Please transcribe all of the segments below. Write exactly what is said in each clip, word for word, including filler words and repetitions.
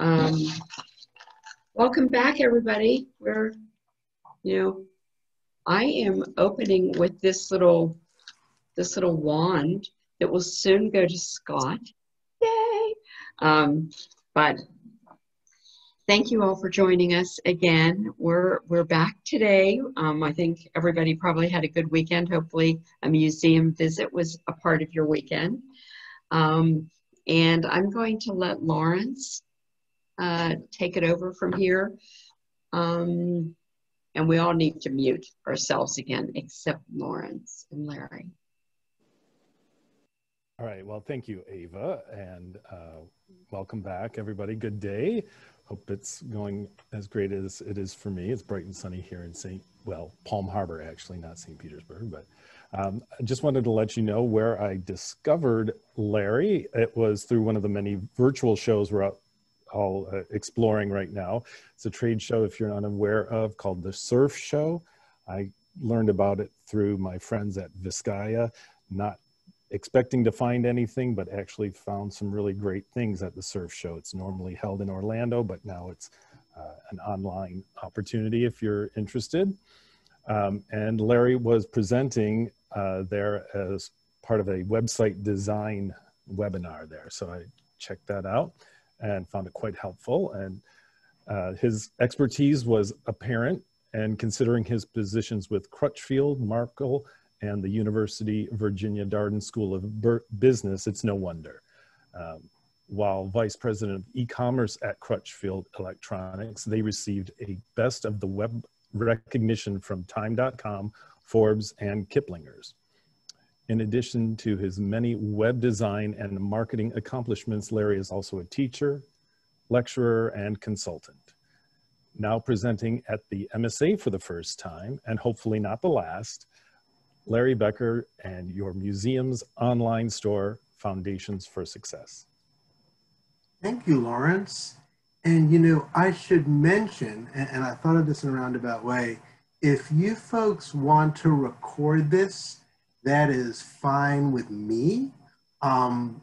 Um, welcome back, everybody. We're, you know, I am opening with this little, this little wand that will soon go to Scott. Yay! Um, but thank you all for joining us again. We're we're back today. Um, I think everybody probably had a good weekend. Hopefully, a museum visit was a part of your weekend. Um, and I'm going to let Lawrence uh, take it over from here. Um, and we all need to mute ourselves again, except Lawrence and Larry. All right, well, thank you, Ava, and uh, welcome back, everybody. Good day. Hope it's going as great as it is for me. It's bright and sunny here in Saint well, Palm Harbor, actually, not Saint Petersburg, but um, I just wanted to let you know where I discovered Larry. It was through one of the many virtual shows we're out all uh, exploring right now. It's a trade show, if you're unaware of, called the Surf Show. I learned about it through my friends at Vizcaya, not expecting to find anything, but actually found some really great things at the Surf Show. It's normally held in Orlando, but now it's uh, an online opportunity if you're interested. Um, and Larry was presenting uh, there as part of a website design webinar there. So I checked that out and found it quite helpful. And uh, his expertise was apparent, and considering his positions with Crutchfield, Markle, and the University of Virginia Darden School of Business, it's no wonder. Um, while Vice President of E-Commerce at Crutchfield Electronics, they received a Best of the Web recognition from Time dot com, Forbes, and Kiplinger's. In addition to his many web design and marketing accomplishments, Larry is also a teacher, lecturer, and consultant. Now presenting at the M S A for the first time, and hopefully not the last, Larry Becker and your museum's online store, Foundations for Success. Thank you, Lawrence. And you know, I should mention, and, and I thought of this in a roundabout way, if you folks want to record this, that is fine with me. Um,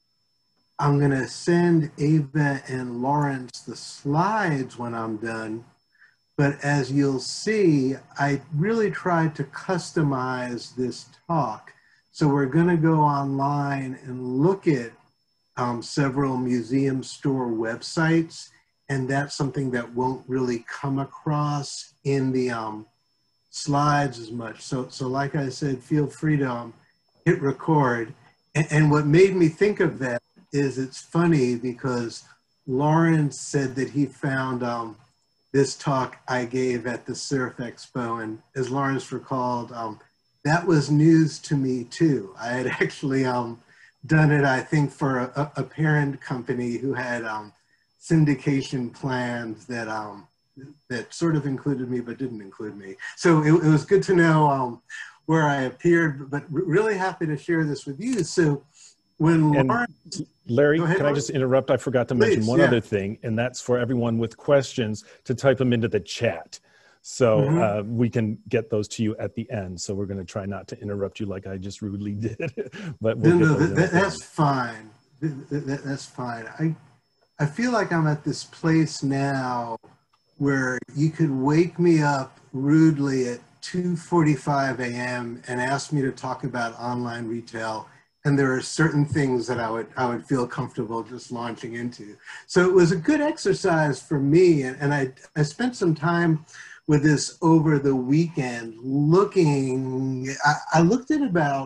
I'm gonna send Ava and Lawrence the slides when I'm done. But as you'll see, I really tried to customize this talk. So we're gonna go online and look at um, several museum store websites, and that's something that won't really come across in the um, slides as much. So, so like I said, feel free to um, hit record. And, and what made me think of that is it's funny because Lawrence said that he found um, this talk I gave at the Surf Expo, and as Lawrence recalled, um, that was news to me too. I had actually um, done it, I think, for a, a parent company who had um, syndication plans that um, that sort of included me but didn't include me. So it, it was good to know um, where I appeared, but really happy to share this with you. So when and Lawrence, Larry, ahead, can I just interrupt? I forgot to Please, mention one yeah. other thing, and that's for everyone with questions to type them into the chat. So Mm-hmm. uh, we can get those to you at the end. So we're going to try not to interrupt you like I just rudely did, but we'll no, get no, those that, in that, at the that's end. fine. That, that, that's fine. I, I feel like I'm at this place now where you could wake me up rudely at two forty-five a m and ask me to talk about online retail, and there are certain things that I would I would feel comfortable just launching into. So it was a good exercise for me, and, and I, I spent some time with this over the weekend looking, I, I looked at about,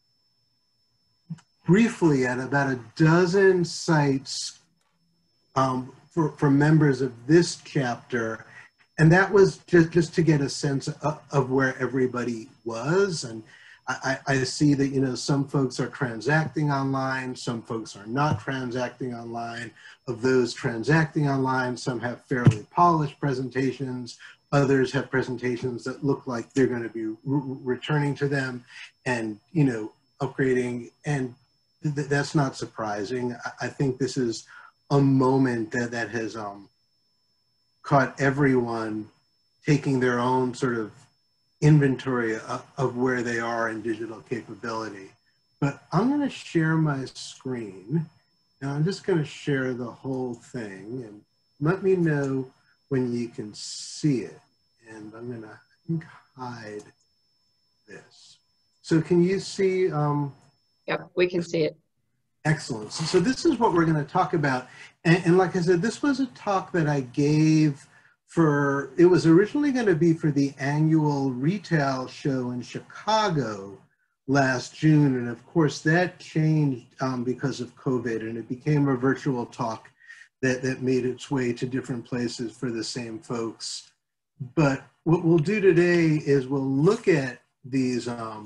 briefly at about a dozen sites um, for, for members of this chapter. And that was just, just to get a sense of, of where everybody was. And I, I see that, you know, some folks are transacting online, some folks are not transacting online. Of those transacting online, some have fairly polished presentations, others have presentations that look like they're going to be re returning to them and, you know, upgrading. And th that's not surprising. I, I think this is a moment that, that has um, caught everyone taking their own sort of inventory of, of where they are in digital capability. But I'm going to share my screen, Now I'm just going to share the whole thing and let me know when you can see it. And I'm going to hide this. So can you see? Um, Yep, we can see it. Excellent. So, so this is what we're going to talk about. And, and like I said, this was a talk that I gave for, it was originally going to be for the annual retail show in Chicago last June. And of course that changed um, because of COVID, and it became a virtual talk that, that made its way to different places for the same folks. But what we'll do today is we'll look at these, um,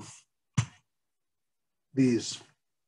these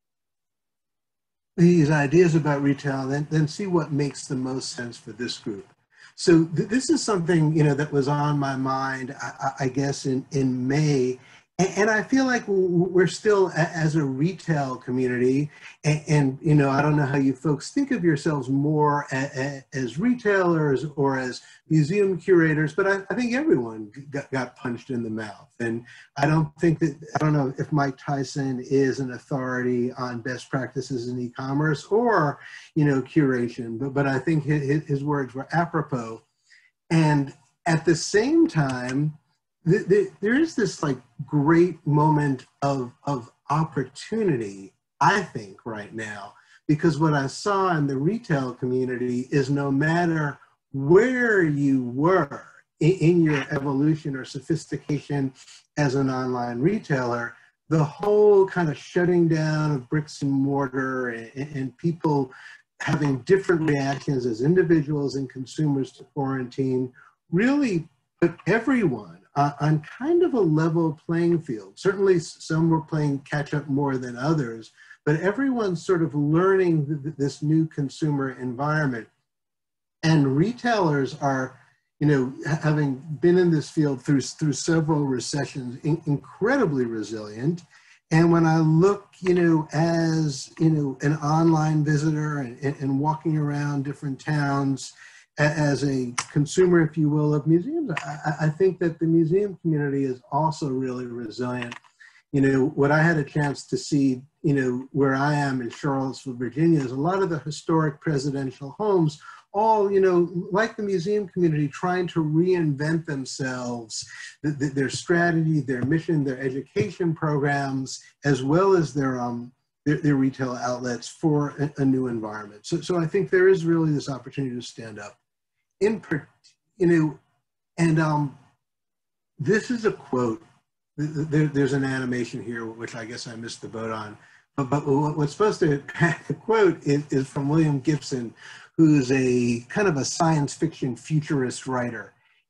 these ideas about retail, and then, then see what makes the most sense for this group. So th this is something, you know, that was on my mind, I, I guess, in, in May. And, and I feel like we're still, as a retail community, and, and, you know, I don't know how you folks think of yourselves more as, as retailers or as museum curators, but I, I think everyone got, got punched in the mouth. And I don't think that, I don't know if Mike Tyson is an authority on best practices in e-commerce or, you know, curation, but, but I think his, his words were apropos. And at the same time, th th there is this like great moment of, of opportunity, I think, right now, because what I saw in the retail community is no matter where you were in, in your evolution or sophistication as an online retailer, the whole kind of shutting down of bricks and mortar and, and people having different reactions as individuals and consumers to quarantine really put everyone uh, on kind of a level playing field. Certainly some were playing catch up more than others, but everyone's sort of learning th this new consumer environment. And retailers are, you know, having been in this field through, through several recessions, in, incredibly resilient. And when I look, you know, as, you know, an online visitor and, and, and walking around different towns as a consumer, if you will, of museums, I, I think that the museum community is also really resilient. You know, what I had a chance to see, you know, where I am in Charlottesville, Virginia, is a lot of the historic presidential homes all, you know, like the museum community, trying to reinvent themselves, th th their strategy, their mission, their education programs, as well as their, um, their, their retail outlets for a, a new environment. So, so I think there is really this opportunity to stand up. In, you know, and um, this is a quote. There, there's an animation here, which I guess I missed the boat on. But, but what's supposed to, the quote is, is from William Gibson, who's a kind of a science fiction futurist writer.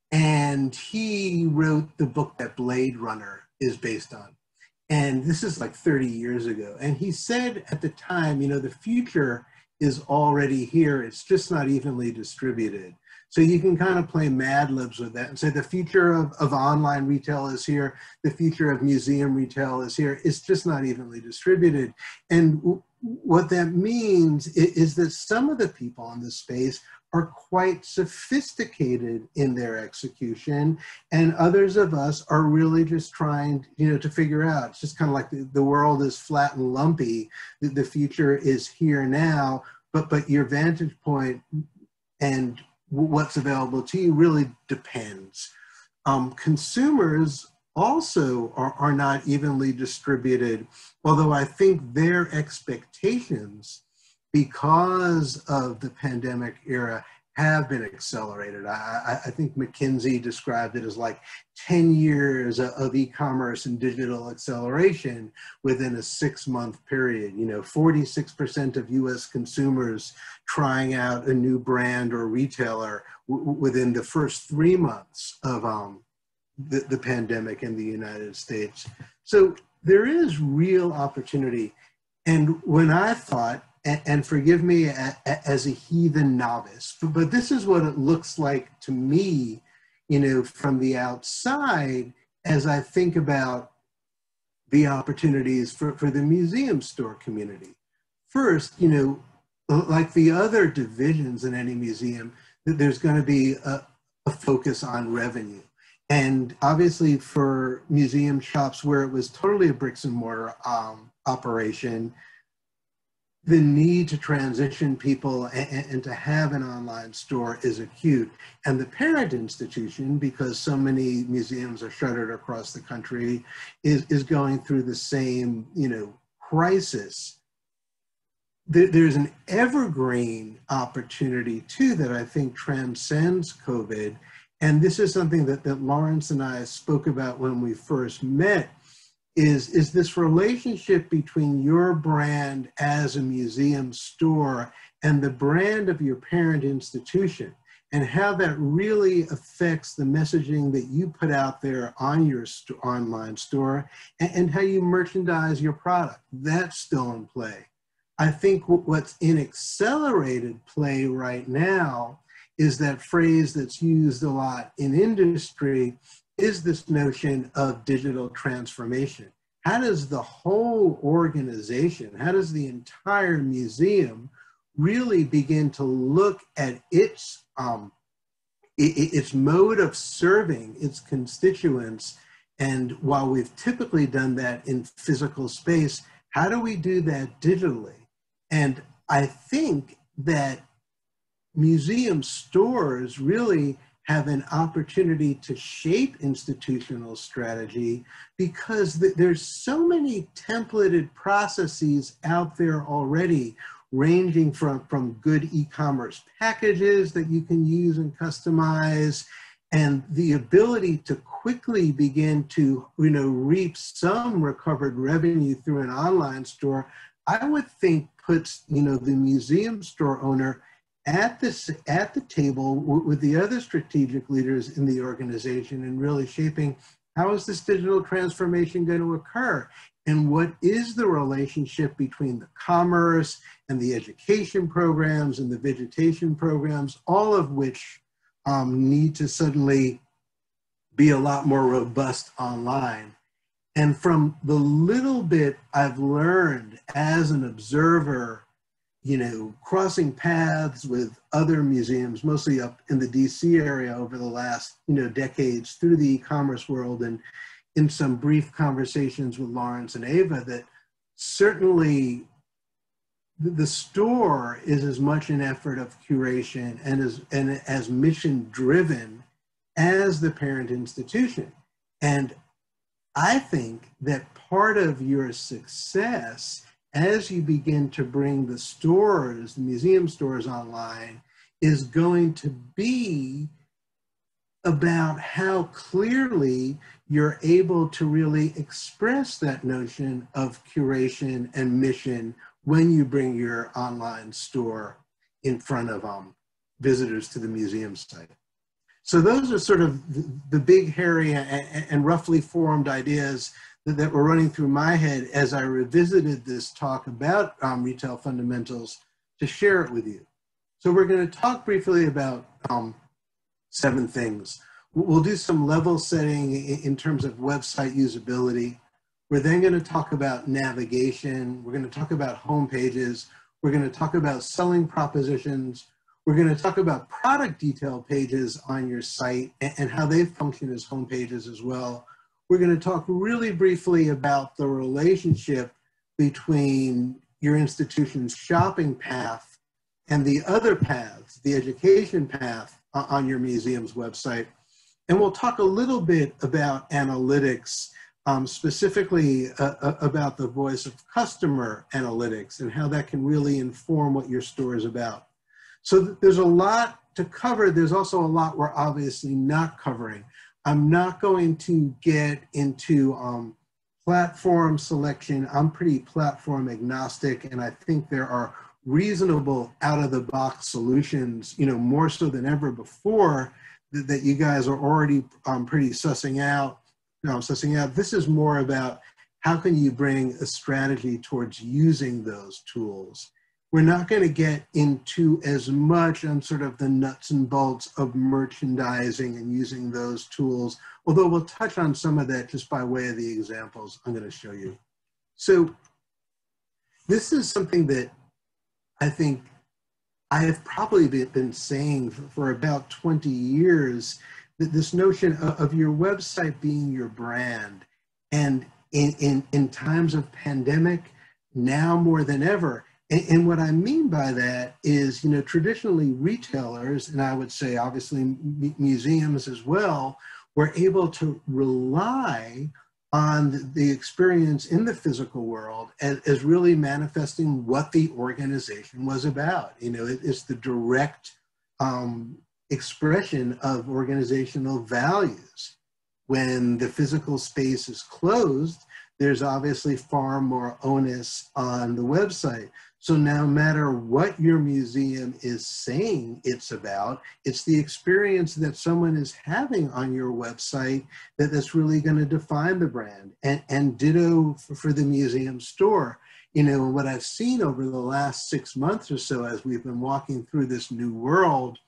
And he wrote the book that Blade Runner is based on. And this is like thirty years ago. And he said at the time, you know, the future is already here. It's just not evenly distributed. So you can kind of play Mad Libs with that and say the future of, of online retail is here. The future of museum retail is here. It's just not evenly distributed. And what that means is, is that some of the people in this space are quite sophisticated in their execution, and others of us are really just trying, you know, to figure out. It's just kind of like the, the world is flat and lumpy. The, the future is here now, but but your vantage point and what's available to you really depends. Um, consumers also are, are not evenly distributed, although I think their expectations, because of the pandemic era, have been accelerated. I, I think McKinsey described it as like ten years of e-commerce and digital acceleration within a six month period. You know, forty-six percent of U S consumers trying out a new brand or retailer w within the first three months of um, the, the pandemic in the United States. So there is real opportunity. And when I thought, and forgive me as a heathen novice, but this is what it looks like to me, you know, from the outside, as I think about the opportunities for, for the museum store community. First, you know, like the other divisions in any museum, there's going to be a, a focus on revenue. And obviously for museum shops where it was totally a bricks and mortar um, operation, the need to transition people and, and to have an online store is acute. And the parent institution, because so many museums are shuttered across the country, is, is going through the same, you know, crisis. There, there's an evergreen opportunity too that I think transcends COVID. And this is something that, that Lawrence and I spoke about when we first met, is, is this relationship between your brand as a museum store and the brand of your parent institution, and how that really affects the messaging that you put out there on your st- online store, and, and how you merchandise your product. That's still in play. I think what's in accelerated play right now is that phrase that's used a lot in industry, is this notion of digital transformation. How does the whole organization, how does the entire museum really begin to look at its, um, its mode of serving its constituents? And while we've typically done that in physical space, how do we do that digitally? And I think that museum stores really have an opportunity to shape institutional strategy, because th- there's so many templated processes out there already, ranging from, from good e-commerce packages that you can use and customize, and the ability to quickly begin to, you know, reap some recovered revenue through an online store, I would think puts, you know, the museum store owner at this at the table w- with the other strategic leaders in the organization, and really shaping, how is this digital transformation going to occur? And what is the relationship between the commerce and the education programs and the vegetation programs, all of which um, need to suddenly be a lot more robust online. And from the little bit I've learned as an observer, you know, crossing paths with other museums, mostly up in the D C area over the last, you know, decades, through the e-commerce world, and in some brief conversations with Lawrence and Ava, that certainly the store is as much an effort of curation and as, and as mission driven as the parent institution. And I think that part of your success as you begin to bring the stores, the museum stores online, is going to be about how clearly you're able to really express that notion of curation and mission when you bring your online store in front of um, visitors to the museum site. So those are sort of the, the big, hairy, and, and roughly formed ideas that, that were running through my head as I revisited this talk about um, retail fundamentals, to share it with you. So we're going to talk briefly about um, seven things. We'll do some level setting in, in terms of website usability. We're then going to talk about navigation. We're going to talk about home pages. We're going to talk about selling propositions. We're going to talk about product detail pages on your site and, and how they function as home pages as well. We're going to talk really briefly about the relationship between your institution's shopping path and the other paths, the education path on your museum's website. And we'll talk a little bit about analytics, um, specifically uh, about the voice of customer analytics and how that can really inform what your store is about. So there's a lot to cover. There's also a lot we're obviously not covering. I'm not going to get into um, platform selection. I'm pretty platform agnostic, and I think there are reasonable out-of-the-box solutions, you know, more so than ever before, that, that you guys are already um, pretty sussing out. You know, sussing out. This is more about how can you bring a strategy towards using those tools. We're not going to get into as much on sort of the nuts and bolts of merchandising and using those tools, although we'll touch on some of that just by way of the examples I'm going to show you. So this is something that I think I have probably been saying for about twenty years, that this notion of your website being your brand. And in, in, in times of pandemic, now more than ever, And, and what I mean by that is, you know, traditionally retailers, and I would say obviously m- museums as well, were able to rely on the experience in the physical world as, as really manifesting what the organization was about. You know, it, it's the direct um, expression of organizational values. When the physical space is closed, there's obviously far more onus on the website. So no matter what your museum is saying it's about, it's the experience that someone is having on your website that that's really going to define the brand. And, and ditto for, for the museum store. You know, what I've seen over the last six months or so as we've been walking through this new world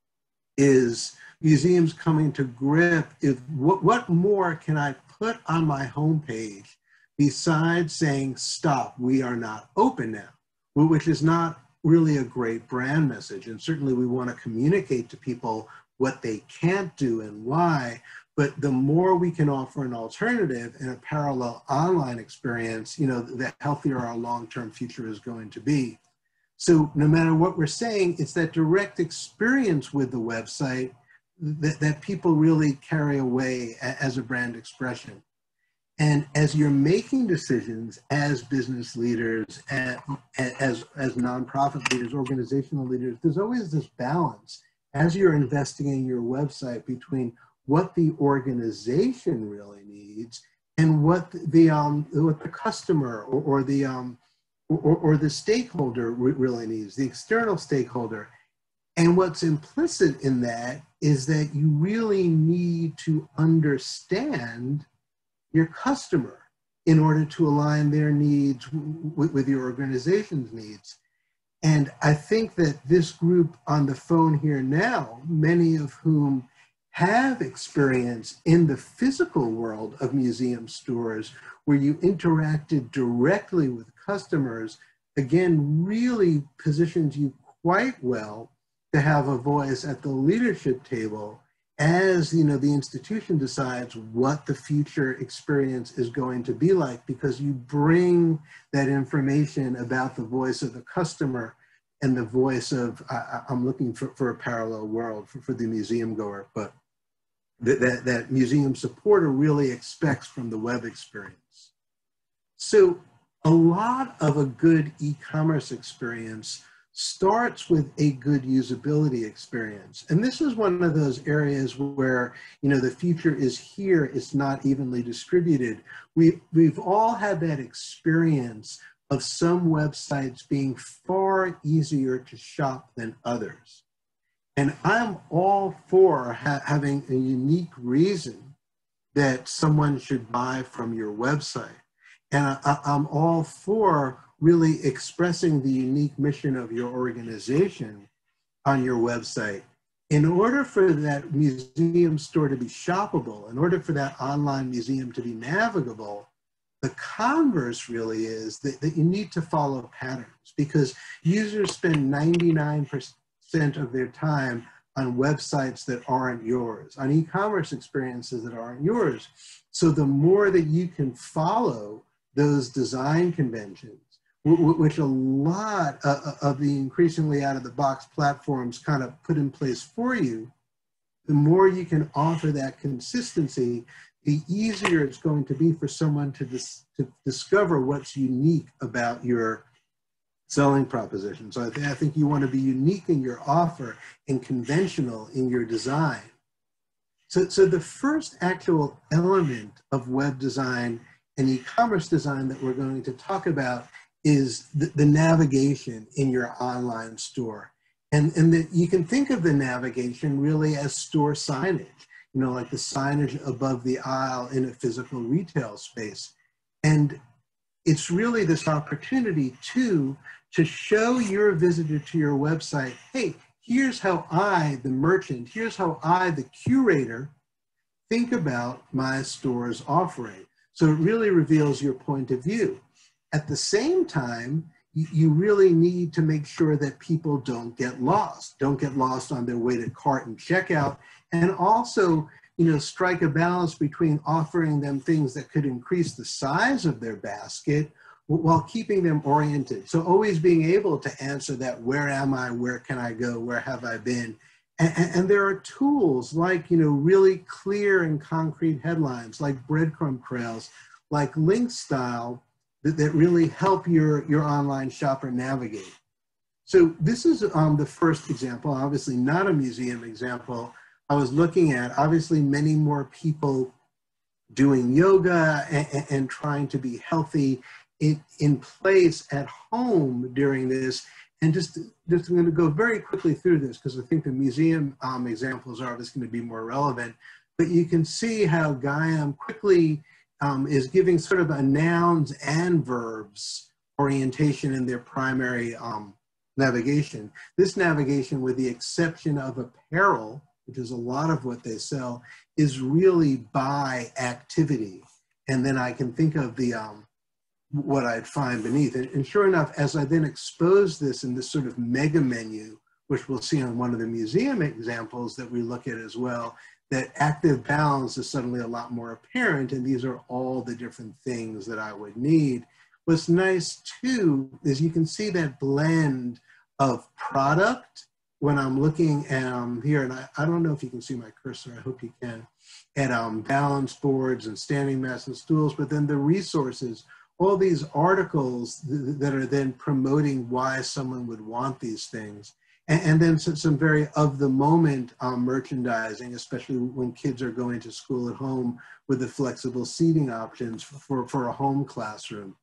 is museums coming to grip if what, what more can I put on my homepage besides saying, stop, we are not open now, which is not really a great brand message. And certainly we want to communicate to people what they can't do and why, but the more we can offer an alternative and a parallel online experience, you know, the healthier our long-term future is going to be. So no matter what we're saying, it's that direct experience with the website that, that people really carry away as a brand expression. And as you're making decisions as business leaders, as, as, as nonprofit leaders, organizational leaders, there's always this balance as you're investing in your website between what the organization really needs and what the, um, what the customer or, or the, um, or, or the stakeholder really needs, the external stakeholder. And what's implicit in that is that you really need to understand your customer in order to align their needs with, with your organization's needs. And I think that this group on the phone here now, many of whom have experience in the physical world of museum stores where you interacted directly with customers, again, really positions you quite well to have a voice at the leadership table as, you know, the institution decides what the future experience is going to be like, because you bring that information about the voice of the customer and the voice of, I, I'm looking for, for a parallel world for, for the museum goer, but that, that, that museum supporter really expects from the web experience. So a lot of a good e-commerce experience starts with a good usability experience. And this is one of those areas where, you know, the future is here, it's not evenly distributed. We, we've all had that experience of some websites being far easier to shop than others. And I'm all for ha having a unique reason that someone should buy from your website. And I, I'm all for really expressing the unique mission of your organization on your website. In order for that museum store to be shoppable, in order for that online museum to be navigable, the converse really is that, that you need to follow patterns, because users spend ninety-nine percent of their time on websites that aren't yours, on e-commerce experiences that aren't yours. So the more that you can follow those design conventions, which a lot of the increasingly out-of-the-box platforms kind of put in place for you, the more you can offer that consistency, the easier it's going to be for someone to, dis to discover what's unique about your selling proposition. So I, th I think you want to be unique in your offer and conventional in your design. So, so the first actual element of web design and e-commerce design that we're going to talk about is the, the navigation in your online store. And, and that you can think of the navigation really as store signage, you know, like the signage above the aisle in a physical retail space. And it's really this opportunity too, to show your visitor to your website, hey, here's how I, the merchant, here's how I, the curator, think about my store's offering. So it really reveals your point of view. At the same time, you really need to make sure that people don't get lost, don't get lost on their way to cart and checkout, and also, you know, strike a balance between offering them things that could increase the size of their basket while keeping them oriented. So always being able to answer that, where am I, where can I go, where have I been? And, and, and there are tools like, you know, really clear and concrete headlines, like breadcrumb trails, like link style, that, that really help your, your online shopper navigate. So this is um, the first example, obviously not a museum example. I was looking at, obviously, many more people doing yoga and, and trying to be healthy in, in place at home during this. And just, just I'm going to go very quickly through this because I think the museum um, examples are obviously going to be more relevant. But you can see how Gaiam quickly um, is giving sort of a nouns and verbs orientation in their primary um, navigation. This navigation, with the exception of apparel, which is a lot of what they sell, is really by activity. And then I can think of the um, what I'd find beneath. And, and sure enough, as I then expose this in this sort of mega menu, which we'll see on one of the museum examples that we look at as well, that active balance is suddenly a lot more apparent, and these are all the different things that I would need. What's nice too is you can see that blend of product when I'm looking at um, here, and I, I don't know if you can see my cursor, I hope you can, at um, balance boards and standing mats and stools, but then the resources, all these articles th that are then promoting why someone would want these things. And, and then some, some very of the moment um, merchandising, especially when kids are going to school at home with the flexible seating options for, for a home classroom.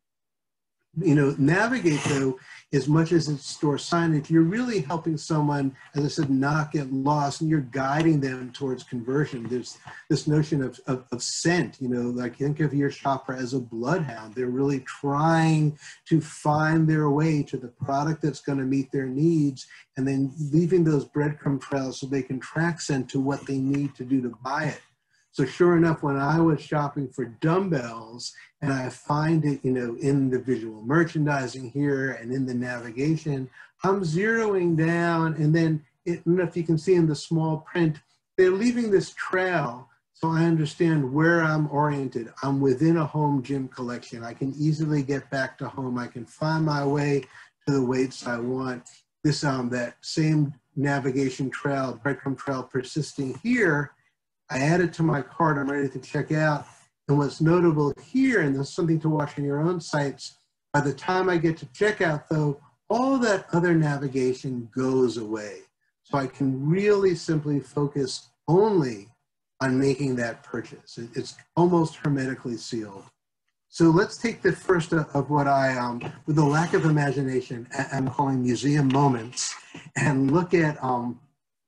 You know, Navigate, though, as much as it's store signage, you're really helping someone, as I said, not get lost, and you're guiding them towards conversion. There's this notion of, of, of scent, you know, like think of your shopper as a bloodhound. They're really trying to find their way to the product that's going to meet their needs, and then leaving those breadcrumb trails so they can track scent to what they need to do to buy it. So sure enough, when I was shopping for dumbbells, and I find it, you know, in the visual merchandising here and in the navigation, I'm zeroing down, and then it, I don't know if you can see in the small print, they're leaving this trail so I understand where I'm oriented. I'm within a home gym collection. I can easily get back to home. I can find my way to the weights I want. This, um, that same navigation trail, breadcrumb trail persisting here, I add it to my cart, I'm ready to check out. And what's notable here, and there's something to watch in your own sites, by the time I get to checkout though, all that other navigation goes away. So I can really simply focus only on making that purchase. It's almost hermetically sealed. So let's take the first of what I, um, with a lack of imagination, I'm calling museum moments, and look at um,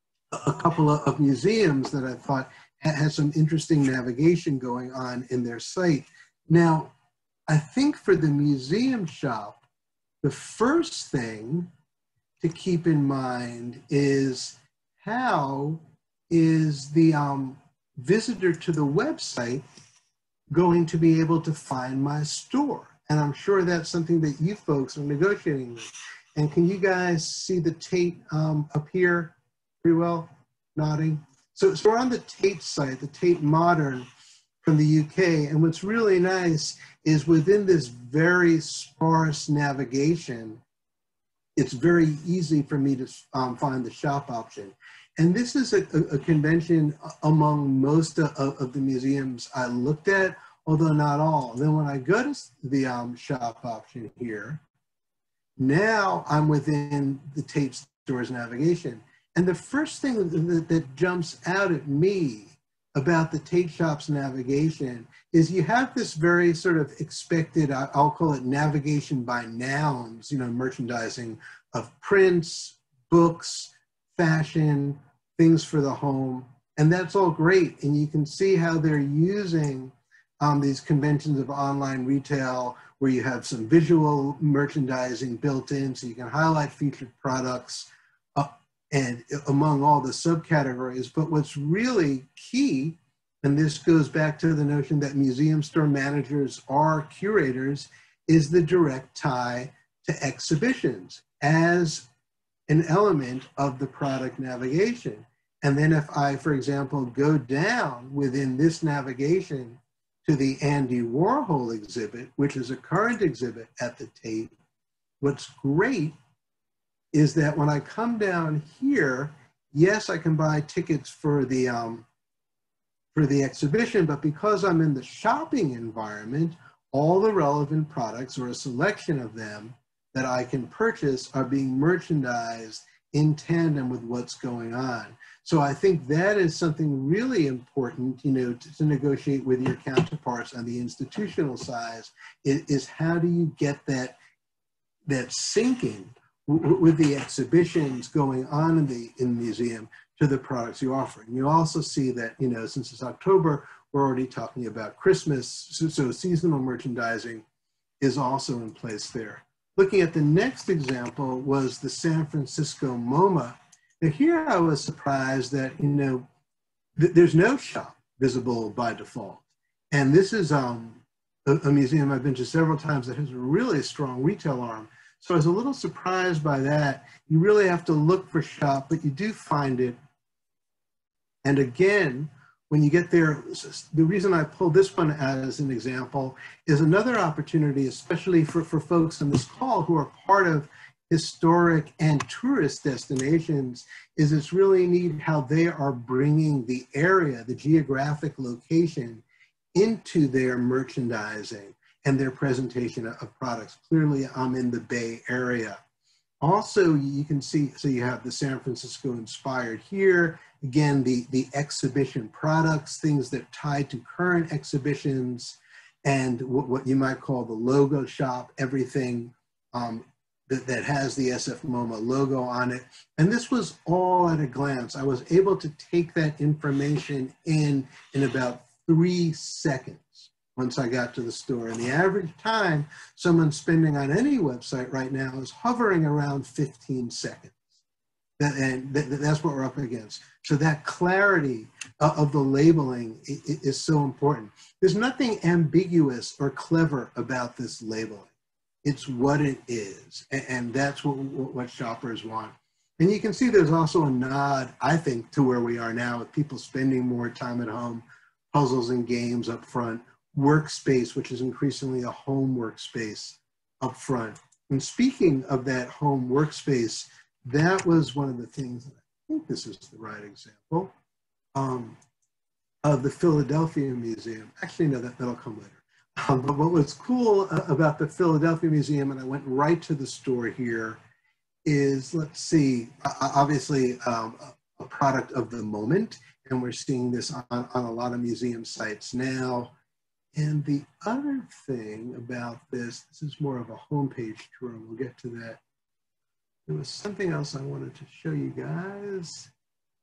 a couple of museums that I thought has some interesting navigation going on in their site. Now, I think for the museum shop, the first thing to keep in mind is how is the um, visitor to the website going to be able to find my store? And I'm sure that's something that you folks are negotiating with. And can you guys see the Tate um, up here pretty well, nodding? So, so we're on the Tate site, the Tate Modern from the U K. And what's really nice is within this very sparse navigation, it's very easy for me to um, find the shop option. And this is a, a, a convention among most of, of the museums I looked at, although not all. Then when I go to the um, shop option here, now I'm within the Tate Stores navigation. And the first thing that, that jumps out at me about the Tate Shop's navigation is you have this very sort of expected, I'll call it navigation by nouns, you know, merchandising of prints, books, fashion, things for the home. And that's all great. And you can see how they're using um, these conventions of online retail where you have some visual merchandising built in so you can highlight featured products uh, and among all the subcategories. But what's really key, and this goes back to the notion that museum store managers are curators, is the direct tie to exhibitions as an element of the product navigation. And then if I, for example, go down within this navigation to the Andy Warhol exhibit, which is a current exhibit at the Tate, what's great is that when I come down here, yes, I can buy tickets for the, um, for the exhibition, but because I'm in the shopping environment, all the relevant products, or a selection of them that I can purchase, are being merchandised in tandem with what's going on. So I think that is something really important, you know, to, to negotiate with your counterparts on the institutional side, is, is how do you get that, that syncing with the exhibitions going on in the, in the museum to the products you offer. And you also see that, you know, since it's October, we're already talking about Christmas, so, so seasonal merchandising is also in place there. Looking at the next example was the San Francisco MoMA. Now here I was surprised that, you know, th there's no shop visible by default. And this is um, a, a museum I've been to several times that has a really strong retail arm. So I was a little surprised by that. You really have to look for shop, but you do find it. And again, when you get there, the reason I pulled this one as an example is another opportunity, especially for, for folks on this call who are part of historic and tourist destinations, is it's really neat how they are bringing the area, the geographic location, into their merchandising and their presentation of products. Clearly, I'm in the Bay Area. Also, you can see, so you have the San Francisco inspired here. Again, the, the exhibition products, things that tie to current exhibitions, and what, what you might call the logo shop, everything um, that, that has the S F MoMA logo on it. And this was all at a glance. I was able to take that information in in about three seconds once I got to the store. And the average time someone's spending on any website right now is hovering around fifteen seconds. That, and th that's what we're up against. So that clarity uh, of the labeling is, is so important. There's nothing ambiguous or clever about this labeling. It's what it is. And, and that's what, what shoppers want. And you can see there's also a nod, I think, to where we are now with people spending more time at home, puzzles and games up front, workspace, which is increasingly a home workspace up front. And speaking of that home workspace, that was one of the things, I think this is the right example, um, of the Philadelphia Museum. Actually, no, that, that'll come later. Um, but what was cool about the Philadelphia Museum, and I went right to the store here, is, let's see, obviously um, a product of the moment, and we're seeing this on, on a lot of museum sites now. And the other thing about this, this is more of a homepage tour, and we'll get to that. There was something else I wanted to show you guys.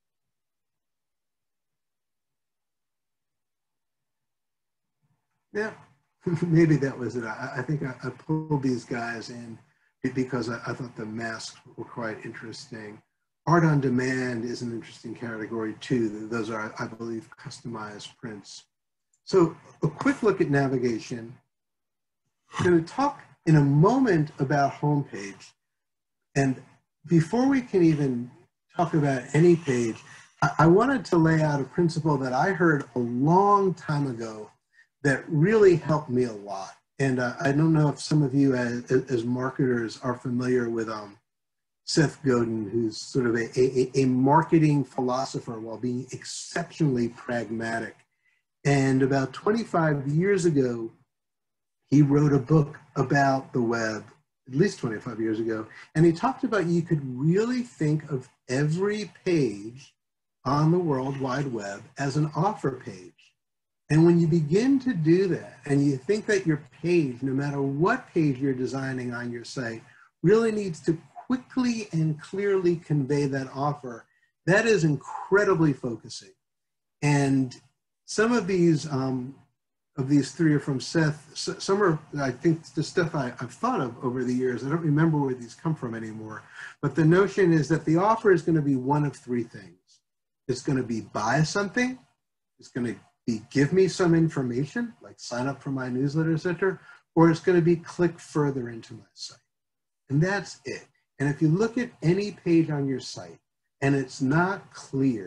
Yeah, maybe that was it. I, I think I, I pulled these guys in because I, I thought the masks were quite interesting. Art on demand is an interesting category too. Those are, I believe, customized prints. So a quick look at navigation. I'm going to talk in a moment about homepage. And before we can even talk about any page, I, I wanted to lay out a principle that I heard a long time ago that really helped me a lot. And uh, I don't know if some of you as, as marketers are familiar with um, Seth Godin, who's sort of a, a, a marketing philosopher while being exceptionally pragmatic. And about twenty-five years ago, he wrote a book about the web, at least twenty-five years ago. And he talked about you could really think of every page on the World Wide Web as an offer page. And when you begin to do that, and you think that your page, no matter what page you're designing on your site, really needs to quickly and clearly convey that offer, that is incredibly focusing. And some of these, um, of these three are from Seth. Some are, I think, the stuff I, I've thought of over the years. I don't remember where these come from anymore. But the notion is that the offer is going to be one of three things. It's going to be buy something. It's going to be give me some information, like sign up for my newsletter, et cetera, or it's going to be click further into my site. And that's it. And if you look at any page on your site and it's not clear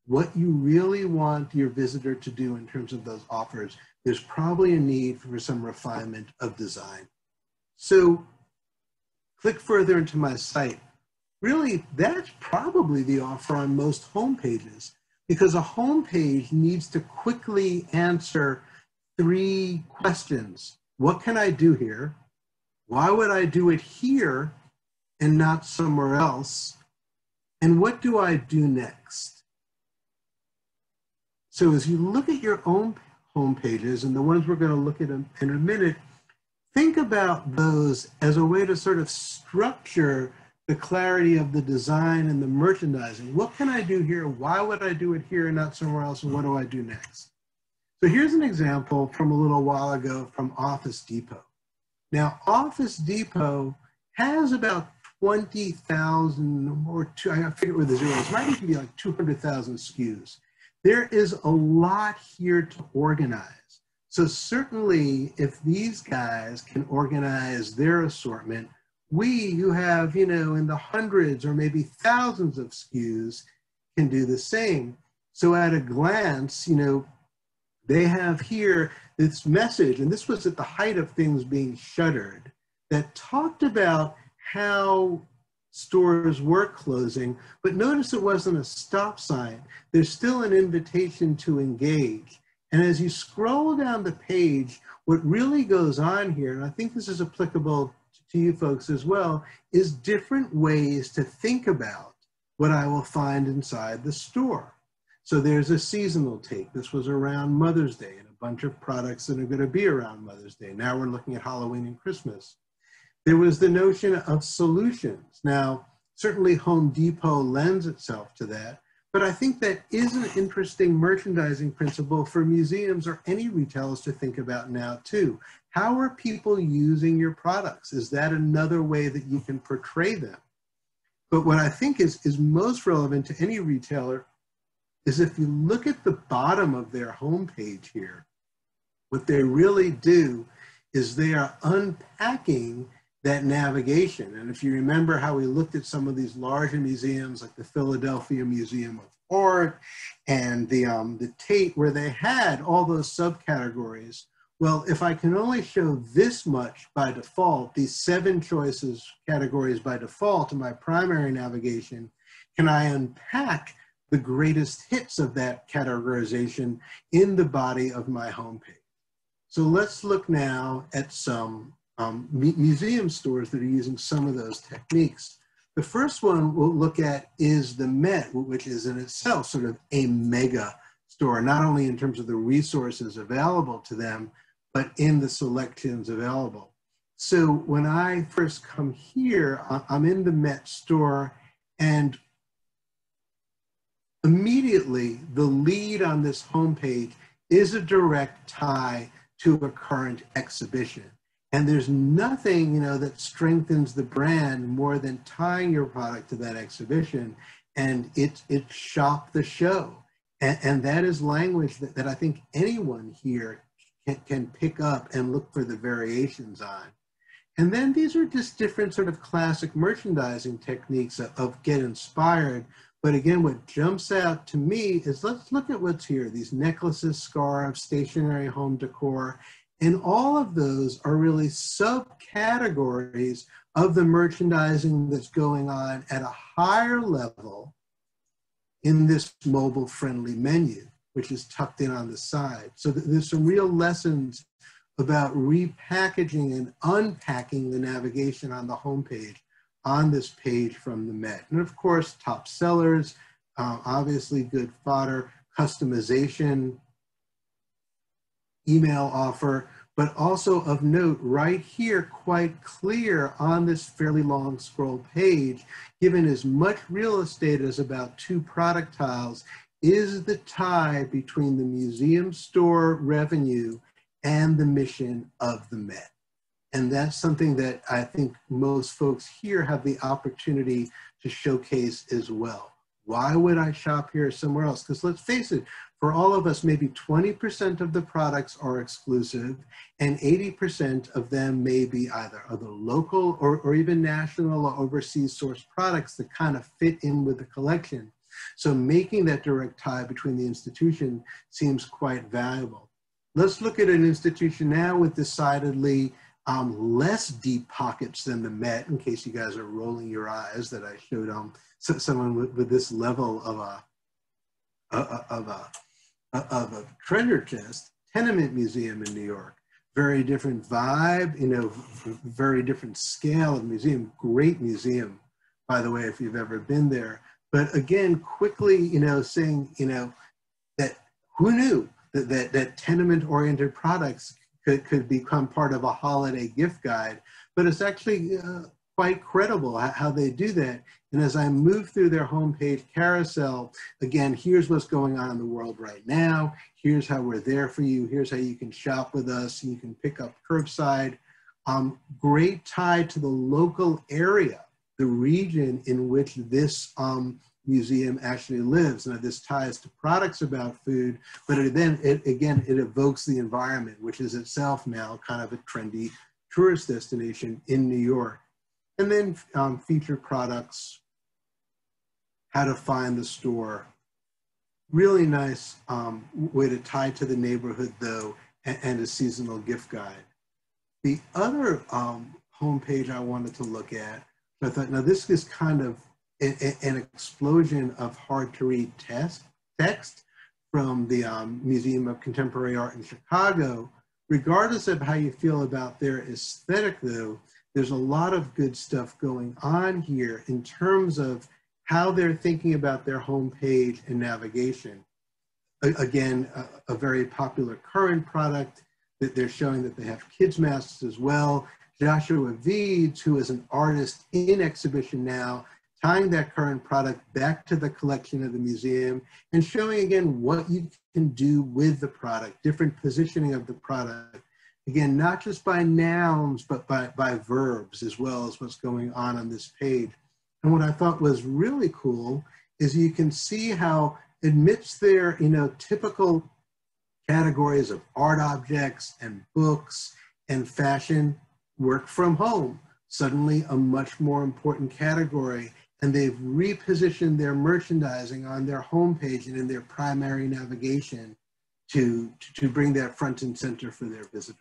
what you really want your visitor to do in terms of those offers, there's probably a need for some refinement of design. So click further into my site. Really, that's probably the offer on most home pages, because a home page needs to quickly answer three questions. What can I do here? Why would I do it here and not somewhere else? And what do I do next? So as you look at your own home pages, and the ones we're going to look at in a minute, think about those as a way to sort of structure the clarity of the design and the merchandising. What can I do here? Why would I do it here and not somewhere else? And what do I do next? So here's an example from a little while ago from Office Depot. Now, Office Depot has about twenty thousand or two, I forget where the zero is, might even be like two hundred thousand S K Us. There is a lot here to organize. So certainly if these guys can organize their assortment, we who have, you know, in the hundreds or maybe thousands of S K Us can do the same. So at a glance, you know, they have here this message, and this was at the height of things being shuttered, that talked about how stores were closing, but notice it wasn't a stop sign. There's still an invitation to engage. And as you scroll down the page, what really goes on here, and I think this is applicable to you folks as well, is different ways to think about what I will find inside the store. So there's a seasonal take. This was around Mother's Day and a bunch of products that are going to be around Mother's Day. Now we're looking at Halloween and Christmas. There was the notion of solutions. Now, certainly Home Depot lends itself to that, but I think that is an interesting merchandising principle for museums or any retailers to think about now too. How are people using your products? Is that another way that you can portray them? But what I think is, is most relevant to any retailer is if you look at the bottom of their homepage here, what they really do is they are unpacking that navigation. And if you remember how we looked at some of these larger museums like the Philadelphia Museum of Art and the, um, the Tate, where they had all those subcategories, well, if I can only show this much by default, these seven choices categories by default in my primary navigation, can I unpack the greatest hits of that categorization in the body of my homepage? So let's look now at some um, museum stores that are using some of those techniques. The first one we'll look at is the Met, which is in itself sort of a mega store, not only in terms of the resources available to them, but in the selections available. So when I first come here, I'm in the Met store, and immediately the lead on this homepage is a direct tie to a current exhibition. And there's nothing, you know, that strengthens the brand more than tying your product to that exhibition, and it's it shop the show. And, and that is language that, that I think anyone here can, can pick up and look for the variations on. And then these are just different sort of classic merchandising techniques of, of get inspired. But again, what jumps out to me is, let's look at what's here. These necklaces, scarves, stationary home decor, and all of those are really subcategories of the merchandising that's going on at a higher level in this mobile-friendly menu, which is tucked in on the side. So there's some real lessons about repackaging and unpacking the navigation on the homepage on this page from the Met. And of course, top sellers, uh, obviously good fodder, customization, email offer, but also of note right here, quite clear on this fairly long scroll page, given as much real estate as about two product tiles, is the tie between the museum store revenue and the mission of the Met. And that's something that I think most folks here have the opportunity to showcase as well. Why would I shop here or somewhere else? Because let's face it, for all of us, maybe twenty percent of the products are exclusive, and eighty percent of them may be either other local or, or even national or overseas source products that kind of fit in with the collection. So making that direct tie between the institution seems quite valuable. Let's look at an institution now with decidedly um, less deep pockets than the Met, in case you guys are rolling your eyes that I showed um, so, someone with, with this level of a, a, of, a, of a treasure chest. Tenement Museum in New York. Very different vibe, you know, very different scale of museum. Great museum, by the way, if you've ever been there. But again, quickly, you know, saying, you know, that who knew that, that, that tenement-oriented products could, could become part of a holiday gift guide, but it's actually uh, quite credible how, how they do that. And as I move through their homepage carousel, again, here's what's going on in the world right now. Here's how we're there for you. Here's how you can shop with us. You can pick up curbside. Um, great tie to the local area, the region in which this um, museum actually lives. Now, this ties to products about food, but it then, it, again, it evokes the environment, which is itself now kind of a trendy tourist destination in New York. And then um, featured products, how to find the store. Really nice um, way to tie to the neighborhood, though, and, and a seasonal gift guide. The other um, homepage I wanted to look at, I thought, now this is kind of a, a, an explosion of hard-to-read text, text from the um, Museum of Contemporary Art in Chicago. Regardless of how you feel about their aesthetic, though, there's a lot of good stuff going on here in terms of how they're thinking about their homepage and navigation. A again, a, a very popular current product that they're showing that they have kids masks as well. Joshua Veeds, who is an artist in exhibition now, tying that current product back to the collection of the museum and showing again what you can do with the product, different positioning of the product. Again, not just by nouns, but by, by verbs as well as what's going on on this page. And what I thought was really cool is you can see how amidst their, you know, typical categories of art objects and books and fashion, work from home, suddenly a much more important category. And they've repositioned their merchandising on their homepage and in their primary navigation to, to bring that front and center for their visitor.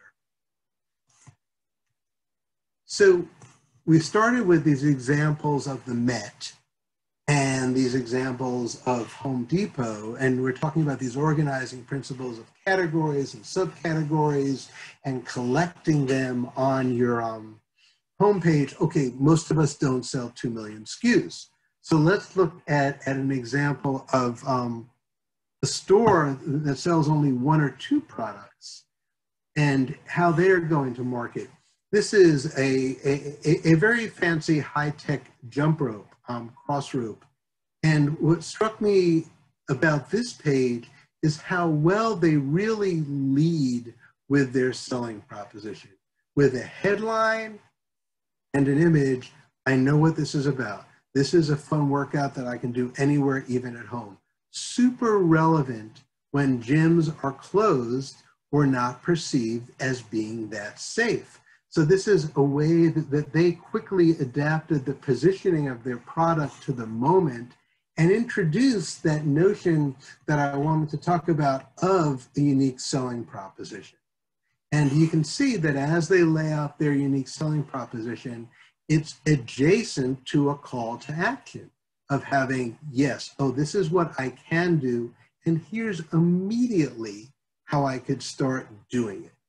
So we started with these examples of the Met and these examples of Home Depot, and we're talking about these organizing principles of categories and subcategories and collecting them on your um, homepage. Okay, most of us don't sell two million S K Us. So let's look at, at an example of um, a store that sells only one or two products and how they're going to market. This is a, a, a very fancy high-tech jump rope, um, cross rope. And what struck me about this page is how well they really lead with their selling proposition. With a headline and an image, I know what this is about. This is a fun workout that I can do anywhere, even at home. Super relevant when gyms are closed or not perceived as being that safe. So this is a way that, that they quickly adapted the positioning of their product to the moment and introduced that notion that I wanted to talk about of a unique selling proposition. And you can see that as they lay out their unique selling proposition, it's adjacent to a call to action of having, yes, oh, this is what I can do, and here's immediately how I could start doing it.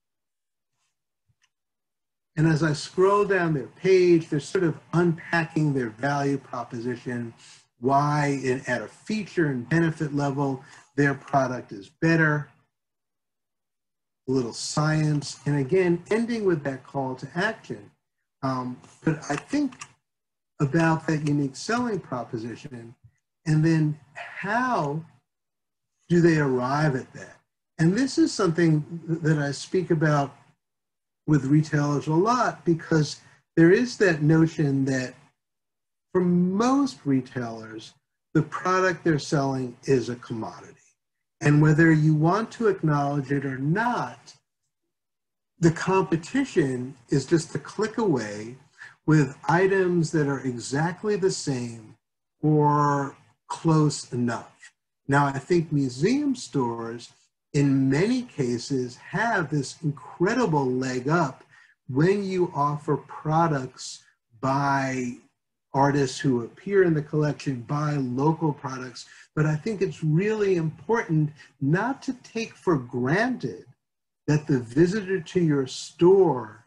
And as I scroll down their page, they're sort of unpacking their value proposition, why in, at a feature and benefit level, their product is better, a little science, and again, ending with that call to action. Um, but I think about that unique selling proposition, and then how do they arrive at that? And this is something that I speak about with retailers a lot, because there is that notion that for most retailers, the product they're selling is a commodity. And whether you want to acknowledge it or not, the competition is just a click away with items that are exactly the same or close enough. Now, I think museum stores in many cases have this incredible leg up when you offer products by artists who appear in the collection, by local products. But I think it's really important not to take for granted that the visitor to your store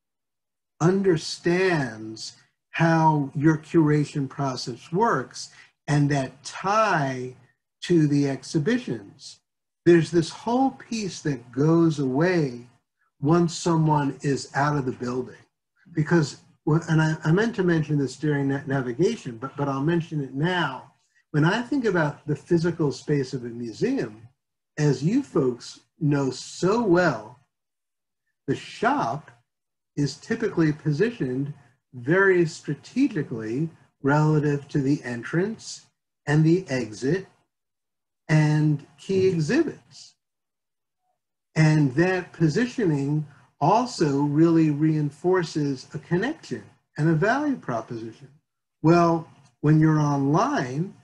understands how your curation process works and that tie to the exhibitions. There's this whole piece that goes away once someone is out of the building. Because, and I, I meant to mention this during navigation, but, but I'll mention it now. When I think about the physical space of a museum, as you folks know so well, the shop is typically positioned very strategically relative to the entrance and the exit and key exhibits. And that positioning also really reinforces a connection and a value proposition. Well, when you're online,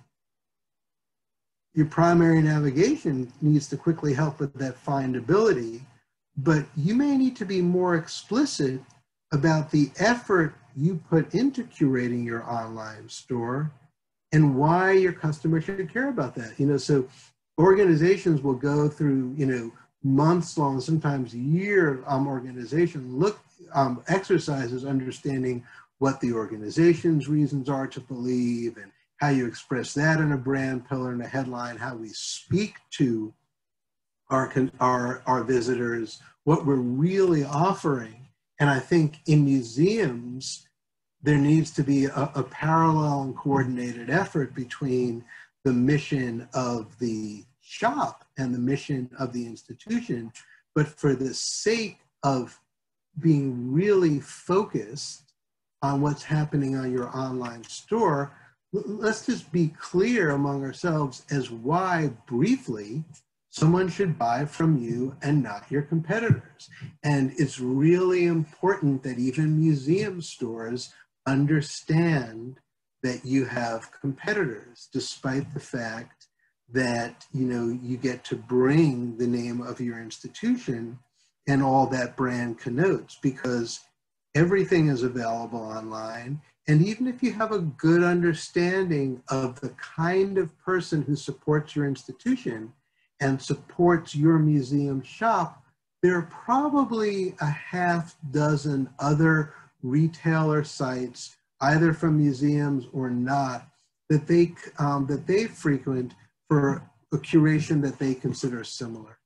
your primary navigation needs to quickly help with that findability, but you may need to be more explicit about the effort you put into curating your online store and why your customer should care about that. You know, so organizations will go through, you know, months long, sometimes year um, organization look um, exercises understanding what the organization's reasons are to believe and how you express that in a brand pillar and a headline, how we speak to our, our, our visitors, what we're really offering. And I think in museums, there needs to be a, a parallel and coordinated effort between the mission of the shop and the mission of the institution. But for the sake of being really focused on what's happening on your online store, let's just be clear among ourselves as why, briefly, someone should buy from you and not your competitors. And it's really important that even museum stores understand that you have competitors, despite the fact that, you know, you get to bring the name of your institution and all that brand connotes, because everything is available online. And even if you have a good understanding of the kind of person who supports your institution and supports your museum shop, there are probably a half dozen other retailer sites, either from museums or not, that they, um, that they frequent for a curation that they consider similar.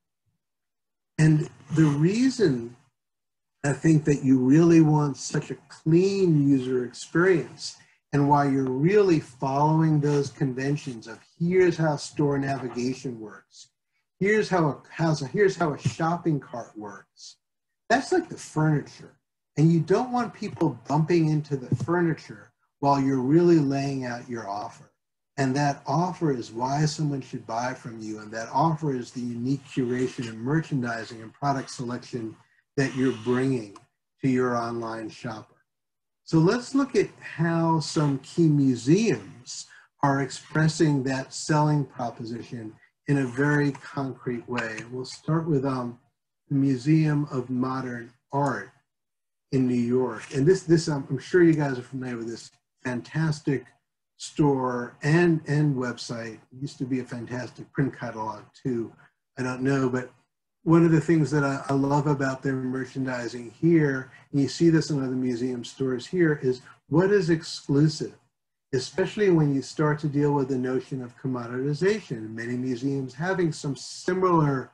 And the reason I think that you really want such a clean user experience, and why you're really following those conventions of here's how store navigation works, here's how a, how's a, here's how a shopping cart works. That's like the furniture. And you don't want people bumping into the furniture while you're really laying out your offer. And that offer is why someone should buy from you. And that offer is the unique curation and merchandising and product selection that you're bringing to your online shopper. So let's look at how some key museums are expressing that selling proposition in a very concrete way. We'll start with um, the Museum of Modern Art in New York. And this, this um, I'm sure you guys are familiar with this fantastic store and, and website. It used to be a fantastic print catalog too. I don't know, but one of the things that I, I love about their merchandising here, and you see this in other museum stores here, is what is exclusive, especially when you start to deal with the notion of commoditization. Many museums having some similar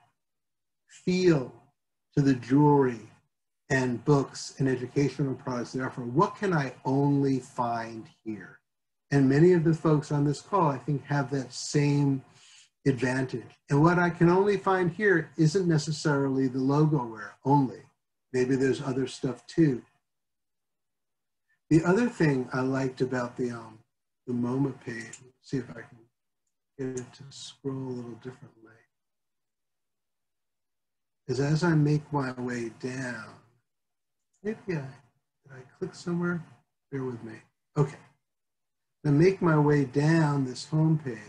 feel to the jewelry and books and educational products they offer. What can I only find here? And many of the folks on this call, I think, have that same advantage. And what I can only find here isn't necessarily the logo wear only. Maybe there's other stuff too. The other thing I liked about the, um, the MoMA page, let's see if I can get it to scroll a little differently, is as I make my way down, maybe I, did I click somewhere? Bear with me. Okay. I make my way down this homepage.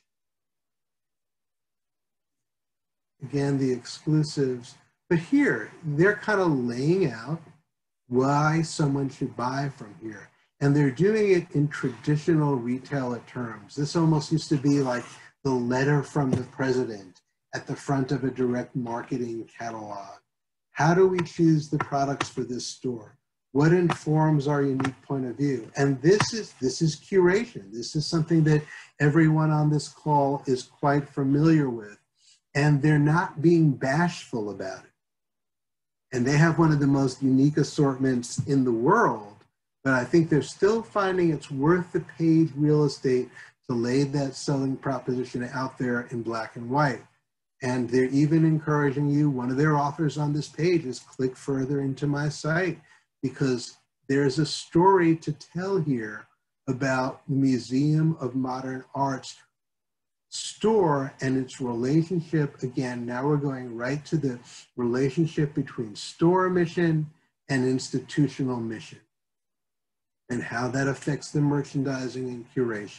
Again, the exclusives. But here, they're kind of laying out why someone should buy from here. And they're doing it in traditional retailer terms. This almost used to be like the letter from the president at the front of a direct marketing catalog. How do we choose the products for this store? What informs our unique point of view? And this is, this is curation. This is something that everyone on this call is quite familiar with. And they're not being bashful about it. And they have one of the most unique assortments in the world, but I think they're still finding it's worth the paid real estate to lay that selling proposition out there in black and white. And they're even encouraging you, one of their authors on this page is click further into my site, because there's a story to tell here about the Museum of Modern Art's store and its relationship. Again, now we're going right to the relationship between store mission and institutional mission and how that affects the merchandising and curation.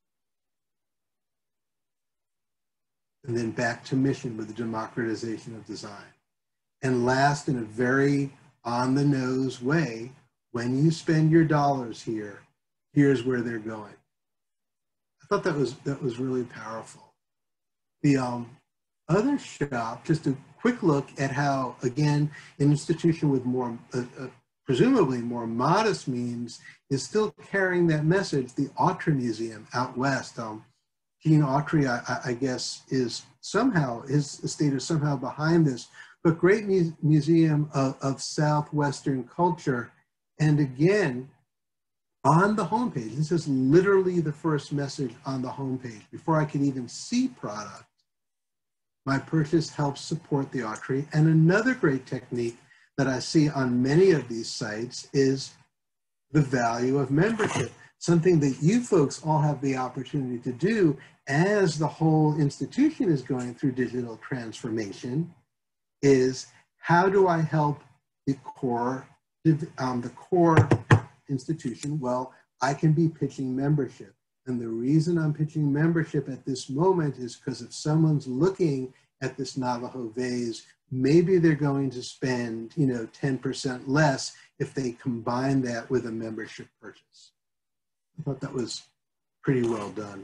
And then back to mission with the democratization of design. And last, in a very on-the-nose way, when you spend your dollars here, here's where they're going. I thought that was, that was really powerful. The um, other shop, just a quick look at how, again, an institution with more, uh, uh, presumably more modest means is still carrying that message. The Autry Museum out west. Um, Gene Autry, I, I guess, is somehow, his estate is somehow behind this, but great mu museum of, of Southwestern culture. And again, on the homepage, this is literally the first message on the homepage. Before I could even see product, my purchase helps support the Autry. And another great technique that I see on many of these sites is the value of membership, something that you folks all have the opportunity to do as the whole institution is going through digital transformation, is how do I help the core, um, the core institution? Well, I can be pitching membership. And the reason I'm pitching membership at this moment is because if someone's looking at this Navajo vase, maybe they're going to spend, you know, ten percent less if they combine that with a membership purchase. I thought that was pretty well done.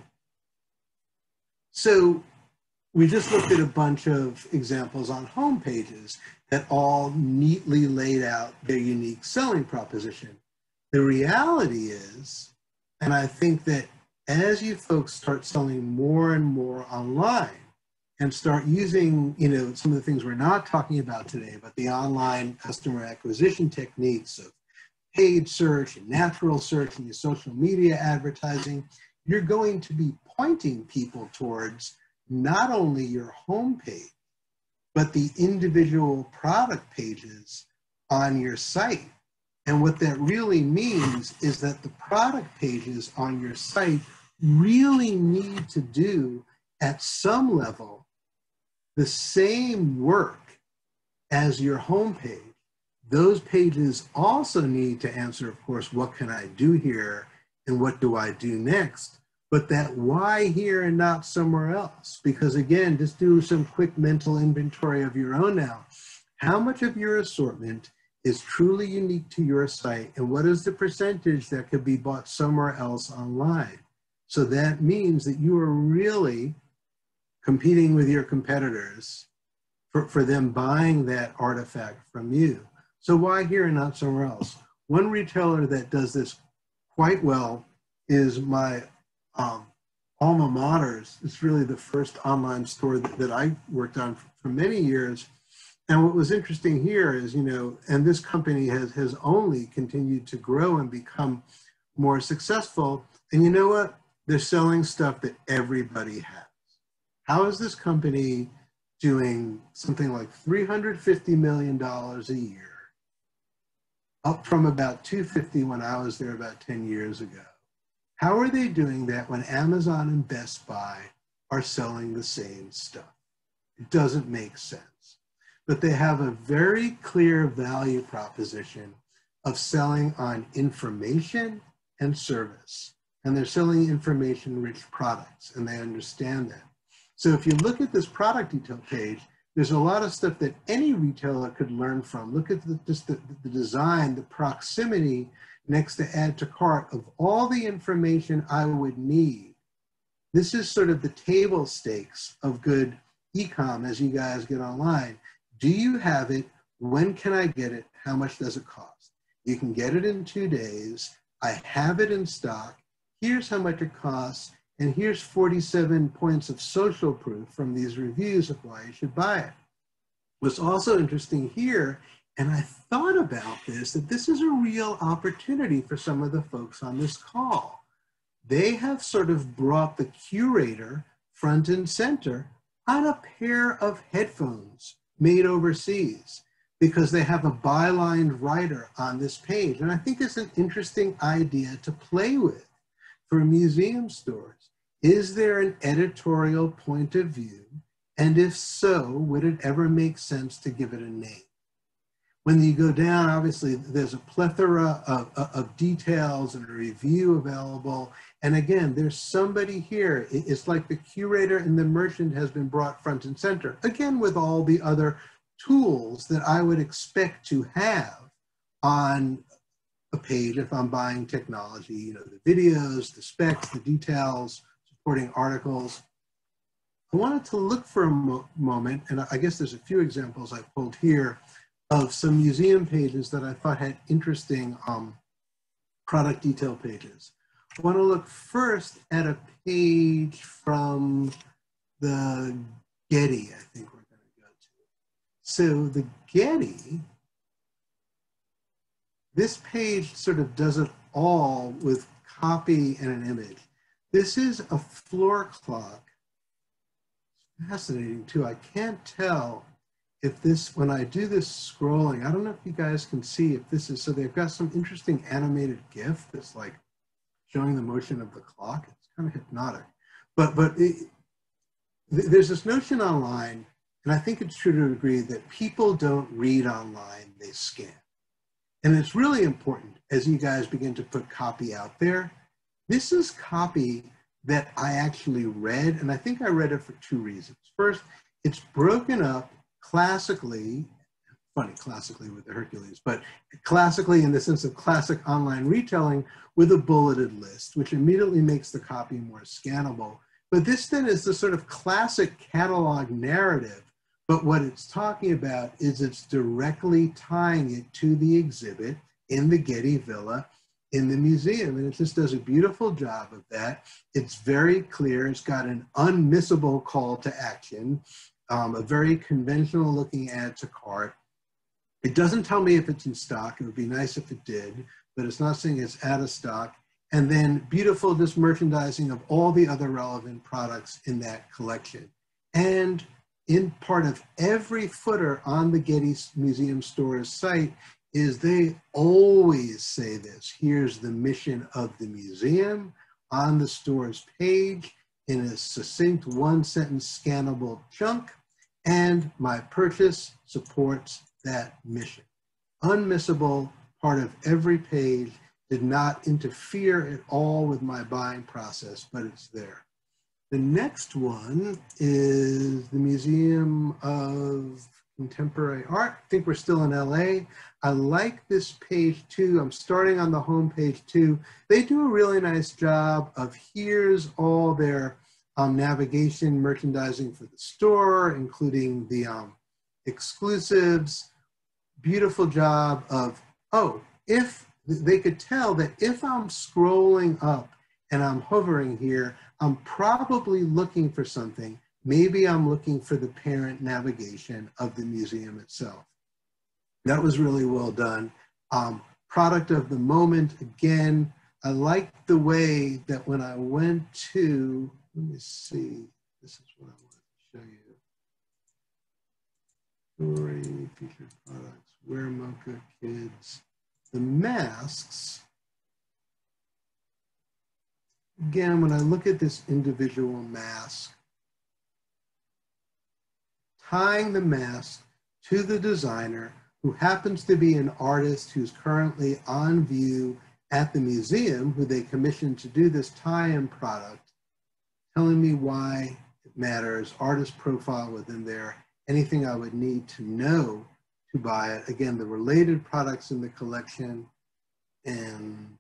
So we just looked at a bunch of examples on home pages that all neatly laid out their unique selling proposition. The reality is, and I think that as you folks start selling more and more online and start using, you know, some of the things we're not talking about today, but the online customer acquisition techniques of paid search and natural search and your social media advertising, you're going to be pointing people towards not only your homepage, but the individual product pages on your site. And what that really means is that the product pages on your site really need to do, at some level, the same work as your homepage. Those pages also need to answer, of course, what can I do here and what do I do next? But that why here and not somewhere else? Because again, just do some quick mental inventory of your own now. How much of your assortment is truly unique to your site, and what is the percentage that could be bought somewhere else online? So that means that you are really competing with your competitors for, for them buying that artifact from you. So why here and not somewhere else? One retailer that does this quite well is my um, alma mater's. It's really the first online store that, that I worked on for, for many years. And what was interesting here is, you know, and this company has, has only continued to grow and become more successful. And you know what? They're selling stuff that everybody has. How is this company doing something like three hundred fifty million dollars a year, up from about two hundred fifty when I was there about ten years ago? How are they doing that when Amazon and Best Buy are selling the same stuff? It doesn't make sense. But they have a very clear value proposition of selling on information and service. and they're selling information-rich products, and they understand that. So if you look at this product detail page, there's a lot of stuff that any retailer could learn from. Look at the, just the, the design, the proximity next to add to cart of all the information I would need. This is sort of the table stakes of good e-com as you guys get online. Do you have it? When can I get it? How much does it cost? You can get it in two days. I have it in stock. Here's how much it costs. And here's forty-seven points of social proof from these reviews of why you should buy it. What's also interesting here, and I thought about this, that this is a real opportunity for some of the folks on this call. They have sort of brought the curator front and center on a pair of headphones made overseas because they have a bylined writer on this page. And I think it's an interesting idea to play with for museum stores. Is there an editorial point of view? And if so, would it ever make sense to give it a name? When you go down, obviously, there's a plethora of, of, of details and a review available. And again, there's somebody here. It's like the curator and the merchant has been brought front and center, again, with all the other tools that I would expect to have on a page if I'm buying technology, you know, the videos, the specs, the details, supporting articles. I wanted to look for a mo moment, and I guess there's a few examples I pulled here of some museum pages that I thought had interesting um, product detail pages. I want to look first at a page from the Getty, I think we're going to go to. So the Getty, this page sort of does it all with copy and an image. This is a floor clock. It's fascinating too. I can't tell if this, when I do this scrolling, I don't know if you guys can see if this is, so they've got some interesting animated GIF that's like showing the motion of the clock. It's kind of hypnotic. But, but it, there's this notion online, and I think it's true to agree, that people don't read online, they scan. And it's really important as you guys begin to put copy out there. This is copy that I actually read, and I think I read it for two reasons. First, it's broken up classically, funny classically with the Hercules, but classically in the sense of classic online retailing with a bulleted list, which immediately makes the copy more scannable. But this then is the sort of classic catalog narrative, but what it's talking about is it's directly tying it to the exhibit in the Getty Villa in the museum, and it just does a beautiful job of that. It's very clear. It's got an unmissable call to action, um, a very conventional looking add to cart. It doesn't tell me if it's in stock. It would be nice if it did, but it's not saying it's out of stock. And then beautiful just merchandising of all the other relevant products in that collection. And in part of every footer on the Getty Museum Stores site is they always say this. Here's the mission of the museum on the store's page in a succinct one sentence scannable chunk, and my purchase supports that mission. Unmissable, part of every page, did not interfere at all with my buying process, but it's there. The next one is the Museum of Contemporary Art. I think we're still in L A. I like this page too. I'm starting on the home page too. They do a really nice job of here's all their um, navigation merchandising for the store, including the um, exclusives. Beautiful job of, oh, if they could tell that if I'm scrolling up and I'm hovering here, I'm probably looking for something. Maybe I'm looking for the parent navigation of the museum itself. That was really well done. Um, product of the moment, again, I liked the way that when I went to, let me see, this is what I want to show you. Story, featured products, Wear Mocha Kids. The masks, again, when I look at this individual mask, tying the mask to the designer, who happens to be an artist who's currently on view at the museum who they commissioned to do this tie-in product, telling me why it matters, artist profile within there, anything I would need to know to buy it. Again, the related products in the collection, and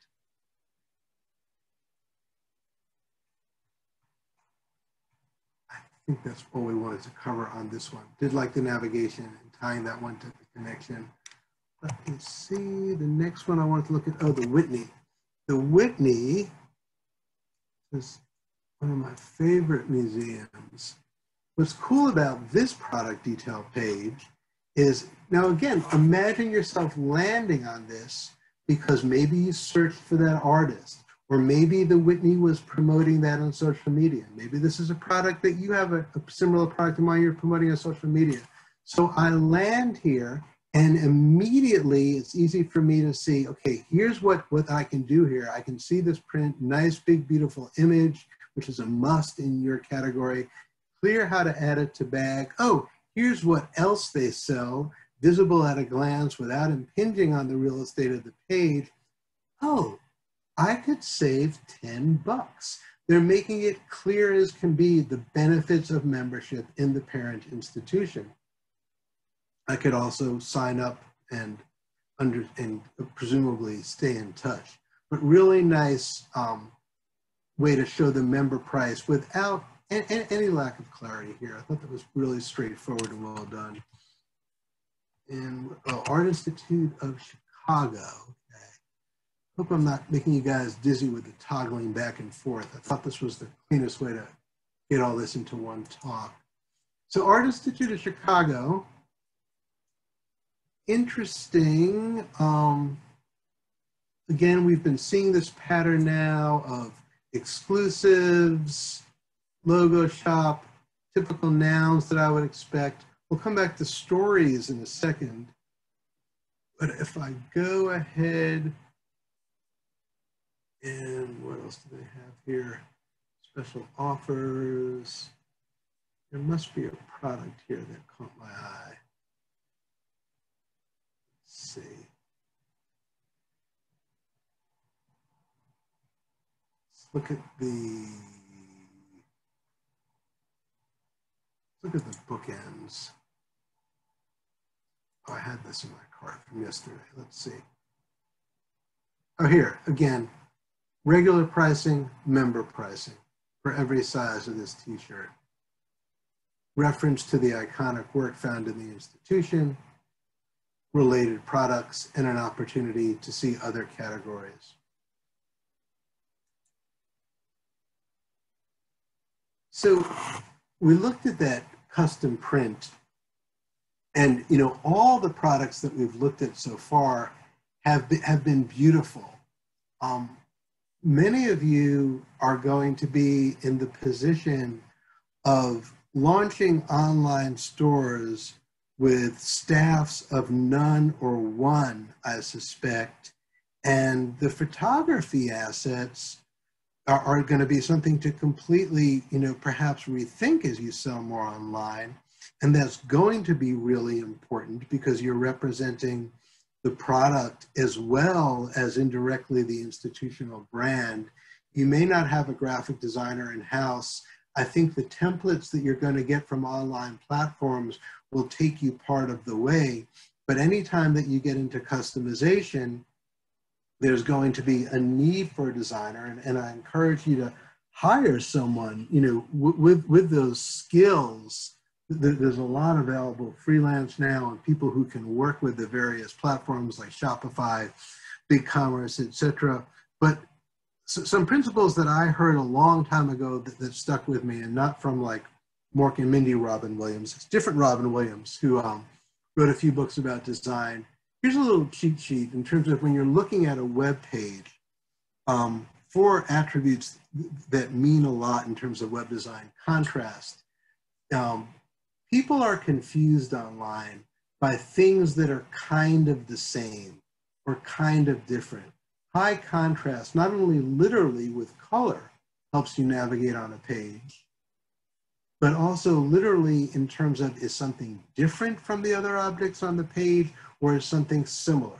I think that's all we wanted to cover on this one. Did like the navigation and tying that one to the connection. Let me see, the next one I wanted to look at, oh, the Whitney. The Whitney is one of my favorite museums. What's cool about this product detail page is, now again, imagine yourself landing on this because maybe you searched for that artist, or maybe the Whitney was promoting that on social media. Maybe this is a product that you have a, a similar product to mine you're promoting on social media. So I land here, and immediately it's easy for me to see, okay, here's what, what I can do here. I can see this print, nice, big, beautiful image, which is a must in your category. Clear how to add it to bag. Oh, here's what else they sell, visible at a glance without impinging on the real estate of the page. Oh, I could save ten bucks. They're making it clear as can be the benefits of membership in the parent institution. I could also sign up and under and presumably stay in touch. But really nice um, way to show the member price without any, any lack of clarity here. I thought that was really straightforward and well done. And oh, Art Institute of Chicago. Okay. Hope I'm not making you guys dizzy with the toggling back and forth. I thought this was the cleanest way to get all this into one talk. So Art Institute of Chicago. Interesting. Um, again, we've been seeing this pattern now of exclusives, logo shop, typical nouns that I would expect. We'll come back to stories in a second. But if I go ahead, and what else do they have here? Special offers. There must be a product here that caught my eye. See. Let's look at the look at the bookends. Oh, I had this in my cart from yesterday. Let's see. Oh, here again, regular pricing, member pricing for every size of this t-shirt. Reference to the iconic work found in the institution, related products, and an opportunity to see other categories. So we looked at that custom print, and you know, all the products that we've looked at so far have been, have been beautiful. Um, many of you are going to be in the position of launching online stores with staffs of none or one, I suspect, and the photography assets are, are going to be something to completely, you know, perhaps rethink as you sell more online. And that's going to be really important because you're representing the product as well as indirectly the institutional brand. You may not have a graphic designer in-house. I think the templates that you're going to get from online platforms will take you part of the way. But anytime that you get into customization, there's going to be a need for a designer. And, and I encourage you to hire someone, you know, with, with those skills. There's a lot available freelance now, and people who can work with the various platforms like Shopify, BigCommerce, et cetera. But some principles that I heard a long time ago that, that stuck with me, and not from like Mork and Mindy Robin Williams. It's different Robin Williams, who um, wrote a few books about design. Here's a little cheat sheet in terms of when you're looking at a web page, um, four attributes that mean a lot in terms of web design. Contrast. Um, people are confused online by things that are kind of the same or kind of different. High contrast, not only literally with color, helps you navigate on a page, but also literally in terms of, is something different from the other objects on the page, or is something similar?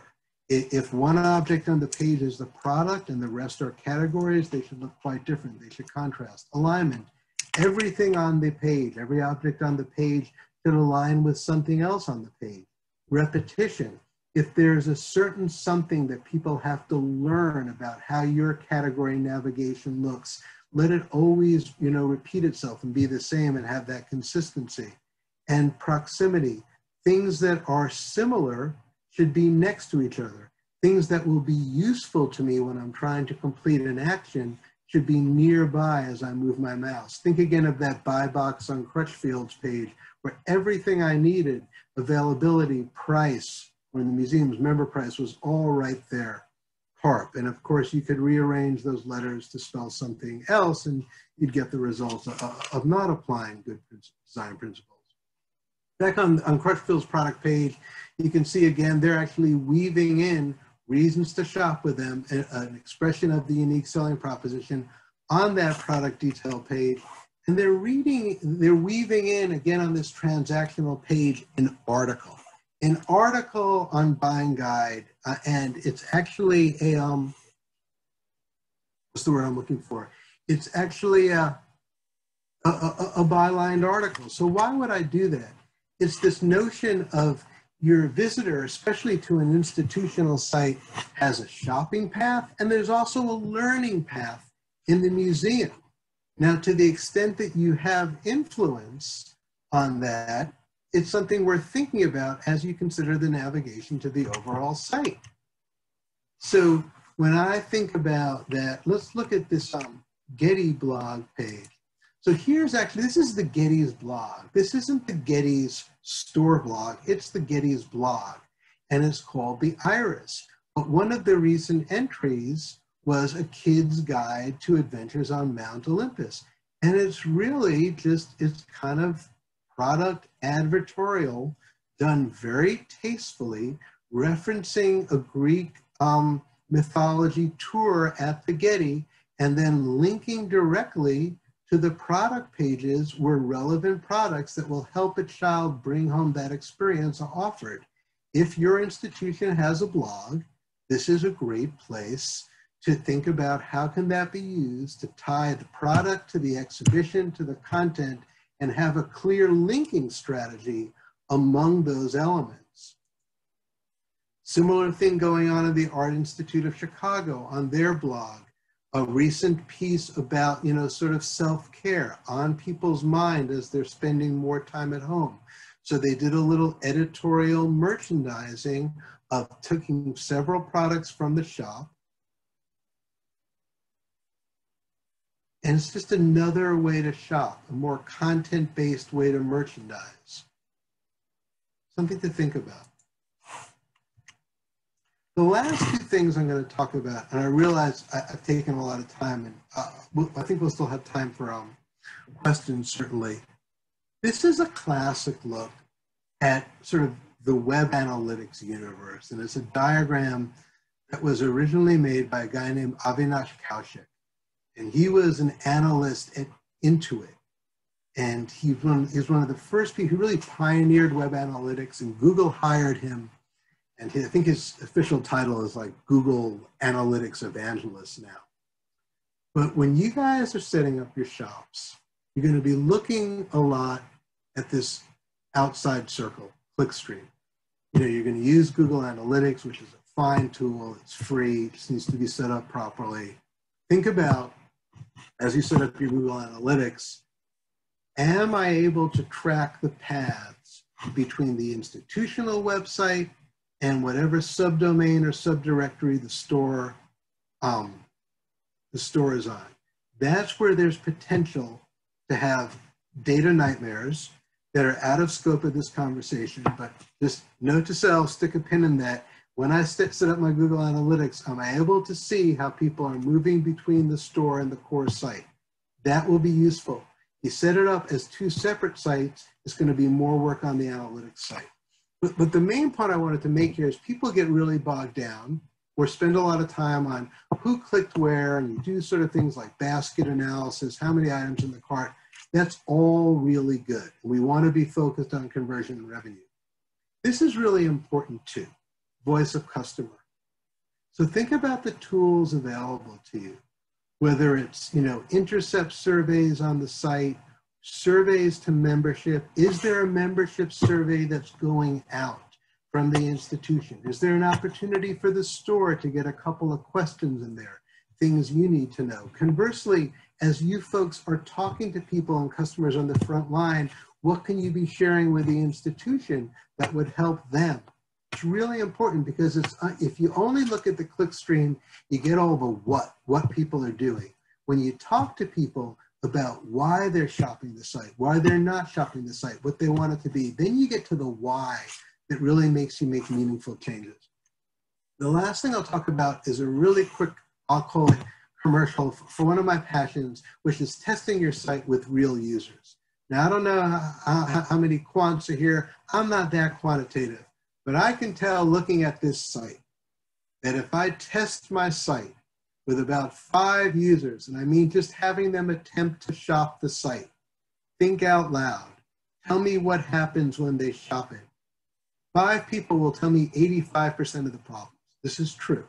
If one object on the page is the product and the rest are categories, they should look quite different. They should contrast. Alignment. Everything on the page, every object on the page should align with something else on the page. Repetition. If there's a certain something that people have to learn about how your category navigation looks, let it always, you know, repeat itself and be the same and have that consistency. And proximity. Things that are similar should be next to each other. Things that will be useful to me when I'm trying to complete an action should be nearby as I move my mouse. Think again of that buy box on Crutchfield's page where everything I needed, availability, price, when the museum's member price was all right there. Harp. And of course, you could rearrange those letters to spell something else and you'd get the results of, of not applying good design principles. Back on, on Crutchfield's product page, you can see again, they're actually weaving in reasons to shop with them, an expression of the unique selling proposition on that product detail page. And they're reading, they're weaving in again on this transactional page, an article. An article on Buying Guide, uh, and it's actually a, um, what's the word I'm looking for? It's actually a, a, a, a bylined article. So why would I do that? It's this notion of your visitor, especially to an institutional site, has a shopping path, and there's also a learning path in the museum. Now, to the extent that you have influence on that, it's something worth thinking about as you consider the navigation to the overall site. So when I think about that, let's look at this um, Getty blog page. So here's actually, this is the Getty's blog. This isn't the Getty's store blog, it's the Getty's blog, and it's called The Iris. But one of the recent entries was a kid's guide to adventures on Mount Olympus. And it's really just, it's kind of product advertorial done very tastefully, referencing a Greek um, mythology tour at the Getty, and then linking directly to the product pages where relevant products that will help a child bring home that experience are offered. If your institution has a blog, this is a great place to think about how can that be used to tie the product to the exhibition, to the content, and have a clear linking strategy among those elements. Similar thing going on in the Art Institute of Chicago on their blog. A recent piece about, you know, sort of self-care on people's mind as they're spending more time at home. So they did a little editorial merchandising of taking several products from the shop. And it's just another way to shop, a more content-based way to merchandise. Something to think about. The last two things I'm going to talk about, and I realize I, I've taken a lot of time, and uh, we'll, I think we'll still have time for um, questions, certainly. This is a classic look at sort of the web analytics universe, and it's a diagram that was originally made by a guy named Avinash Kaushik, and he was an analyst at Intuit, and he was one, he was one of the first people who really pioneered web analytics, and Google hired him. And I think his official title is like Google Analytics Evangelist now. But when you guys are setting up your shops, you're going to be looking a lot at this outside circle, clickstream. You know, you're going to use Google Analytics, which is a fine tool. It's free. It just needs to be set up properly. Think about, as you set up your Google Analytics, am I able to track the paths between the institutional website and whatever subdomain or subdirectory the store, um, the store is on? That's where there's potential to have data nightmares that are out of scope of this conversation, but just note to self, stick a pin in that. When I set up my Google Analytics, am I able to see how people are moving between the store and the core site? That will be useful. You set it up as two separate sites, it's going to be more work on the analytics site. But, but the main point I wanted to make here is people get really bogged down or spend a lot of time on who clicked where, and you do sort of things like basket analysis, how many items in the cart. That's all really good. We want to be focused on conversion and revenue. This is really important too, voice of customer. So think about the tools available to you, whether it's, you know, intercept surveys on the site, surveys to membership. Is there a membership survey that's going out from the institution? Is there an opportunity for the store to get a couple of questions in there, things you need to know? Conversely, as you folks are talking to people and customers on the front line, what can you be sharing with the institution that would help them? It's really important because it's, uh, if you only look at the click stream, you get all the what, what people are doing. When you talk to people about why they're shopping the site, why they're not shopping the site, what they want it to be, then you get to the why that really makes you make meaningful changes. The last thing I'll talk about is a really quick, I'll call it commercial for one of my passions, which is testing your site with real users. Now, I don't know how, how, how many quants are here. I'm not that quantitative, but I can tell looking at this site that if I test my site with about five users, and I mean just having them attempt to shop the site, think out loud, tell me what happens when they shop it. Five people will tell me eighty-five percent of the problems. This is true.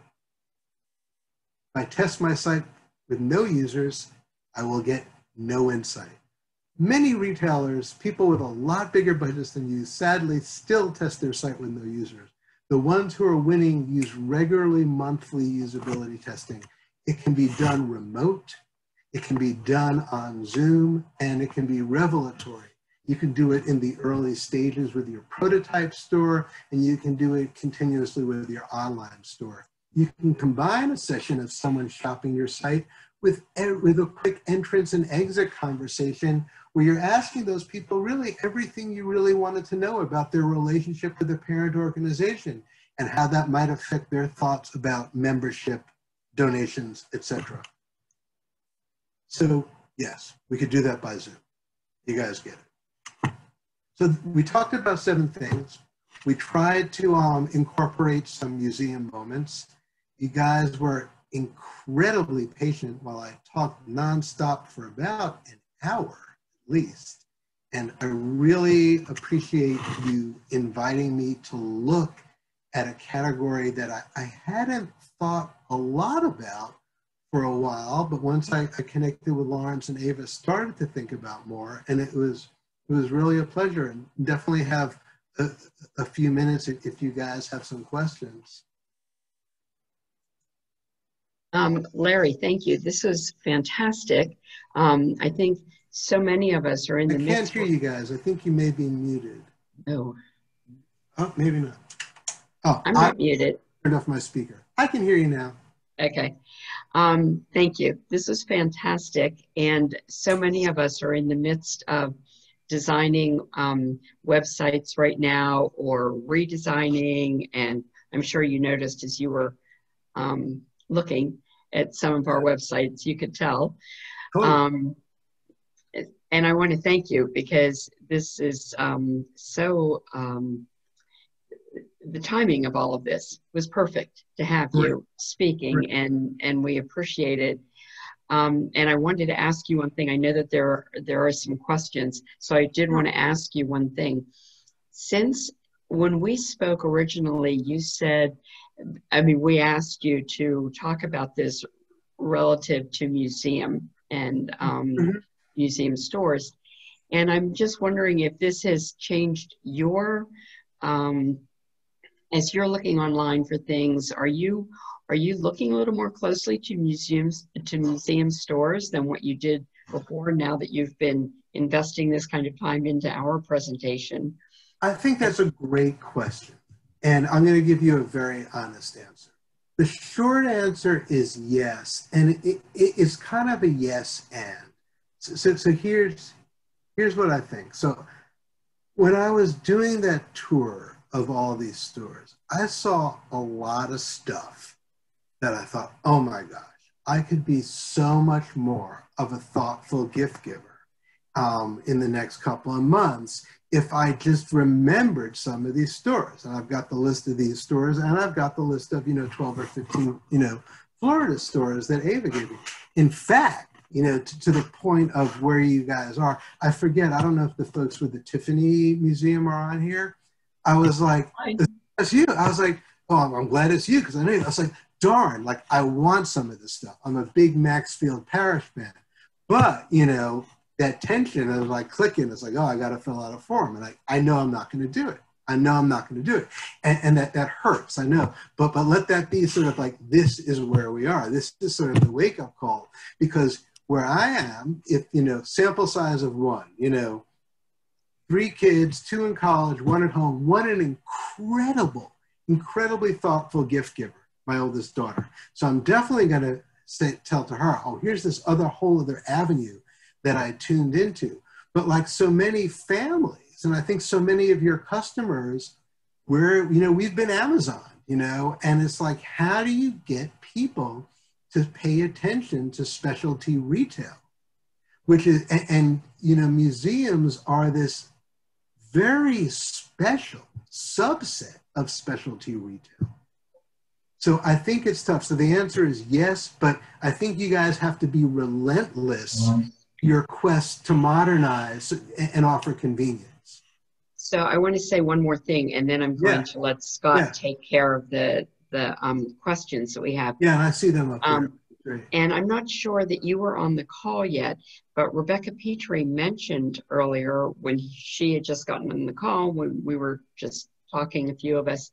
If I test my site with no users, I will get no insight. Many retailers, people with a lot bigger budgets than you, sadly still test their site with no users. The ones who are winning use regularly monthly usability testing. It can be done remote, it can be done on Zoom, and it can be revelatory. You can do it in the early stages with your prototype store, and you can do it continuously with your online store. You can combine a session of someone shopping your site with, with a quick entrance and exit conversation where you're asking those people really everything you really wanted to know about their relationship with the parent organization and how that might affect their thoughts about membership, donations, et cetera. So yes, we could do that by Zoom. You guys get it. So we talked about seven things. We tried to um, incorporate some museum moments. You guys were incredibly patient while I talked nonstop for about an hour at least. And I really appreciate you inviting me to look at a category that I, I hadn't thought a lot about for a while, but once I, I connected with Lawrence and Ava, started to think about more, and it was it was really a pleasure. And definitely have a, a few minutes if, if you guys have some questions. Um, Larry, thank you. This is fantastic. Um, I think so many of us are in the I midst. can't hear you guys. I think you may be muted. Oh, Oh, maybe not. Oh, I'm I not muted. turned off my speaker. I can hear you now. Okay. Um, thank you. This is fantastic. And so many of us are in the midst of designing um, websites right now or redesigning. And I'm sure you noticed as you were um, looking at some of our websites, you could tell. Totally. Um, and I want to thank you because this is um, so, um, the timing of all of this was perfect to have you Right. speaking, Right. and, and we appreciate it. Um, and I wanted to ask you one thing. I know that there are, there are some questions, so I did want to ask you one thing. Since when we spoke originally, you said, I mean, we asked you to talk about this relative to museum and um, Mhm. museum stores. And I'm just wondering if this has changed your, um, as you're looking online for things, are you are you looking a little more closely to museums, to museum stores than what you did before, now that you've been investing this kind of time into our presentation? I think that's a great question. And I'm going to give you a very honest answer. The short answer is yes. And it, it, it's kind of a yes and. So, so, so here's, here's what I think. So when I was doing that tour of all these stores, I saw a lot of stuff that I thought, oh my gosh, I could be so much more of a thoughtful gift giver um, in the next couple of months if I just remembered some of these stores. And I've got the list of these stores, and I've got the list of, you know, twelve or fifteen, you know, Florida stores that Ava gave me. In fact, you know, to, to the point of where you guys are, I forget, I don't know if the folks with the Tiffany Museum are on here. I was like, that's you. I was like, oh, I'm, I'm glad it's you, because I knew. I was like, darn, like I want some of this stuff. I'm a big Maxfield Parrish fan. But, you know, that tension of like clicking, it's like, oh, I got to fill out a form. And I, I know I'm not going to do it. I know I'm not going to do it. And, and that, that hurts, I know. But, but let that be sort of like, this is where we are. This is sort of the wake-up call. Because where I am, if, you know, sample size of one, you know, three kids, two in college, one at home, one an incredible, incredibly thoughtful gift giver, my oldest daughter. So I'm definitely going to say, tell to her, oh, here's this other whole other avenue that I tuned into. But like so many families, and I think so many of your customers, we're, you know, we've been Amazon, you know, and it's like, how do you get people to pay attention to specialty retail? Which is, and, and you know, museums are this very special subset of specialty retail. So I think it's tough. So the answer is yes, but I think you guys have to be relentless in your quest to modernize and offer convenience. So I want to say one more thing, and then I'm going Yeah. to let Scott Yeah. take care of the, the um, questions that we have. Yeah, and I see them up there. Um, Great. And I'm not sure that you were on the call yet, but Rebecca Petrie mentioned earlier when she had just gotten on the call, when we were just talking, a few of us,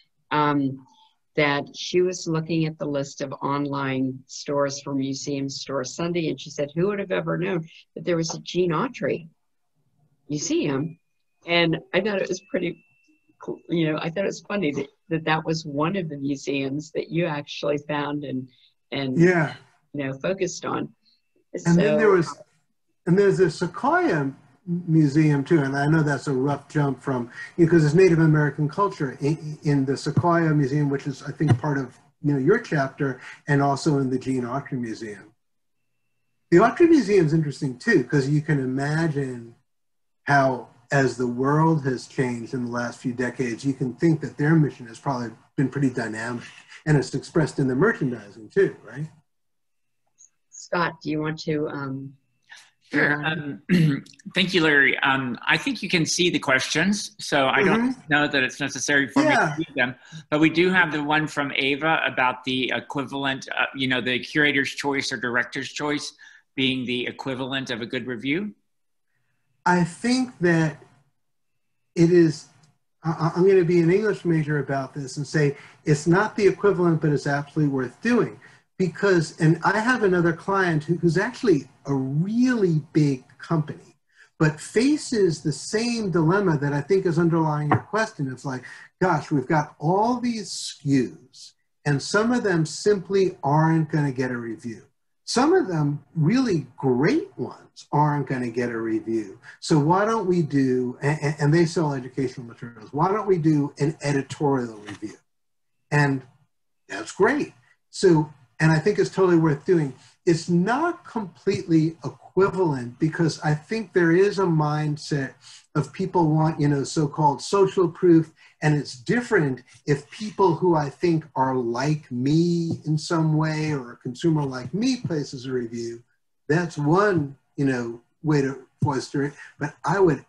um, that she was looking at the list of online stores for Museum Store Sunday, and she said, who would have ever known that there was a Gene Autry museum? And I thought it was pretty cool. You know, I thought it was funny that that, that was one of the museums that you actually found and, and Yeah. you know, focused on. And so, then there was, and there's a Sequoia Museum too, and I know that's a rough jump from, because it's Native American culture in, in the Sequoia Museum, which is, I think, part of, you know, your chapter, and also in the Gene Autry Museum. The Autry Museum is interesting too, because you can imagine how, as the world has changed in the last few decades, you can think that their mission has probably been pretty dynamic, and it's expressed in the merchandising too, right? Scott, do you want to? Um, Sure. Um, thank you, Larry. Um, I think you can see the questions, so I don't Mhm. know that it's necessary for Yeah. me to read them. But we do have the one from Ava about the equivalent, uh, you know, the curator's choice or director's choice being the equivalent of a good review. I think that it is, I- I'm going to be an English major about this and say it's not the equivalent, but it's absolutely worth doing. Because, and I have another client who, who's actually a really big company, but faces the same dilemma that I think is underlying your question. It's like, gosh, we've got all these S K Us, and some of them simply aren't going to get a review. Some of them, really great ones, aren't going to get a review. So why don't we do, and, and they sell educational materials, why don't we do an editorial review? And that's great. So, and I think it's totally worth doing. It's not completely equivalent, because I think there is a mindset of people want, you know, so-called social proof, and it's different if people who I think are like me in some way, or a consumer like me, places a review. That's one, you know, way to foster it, but I would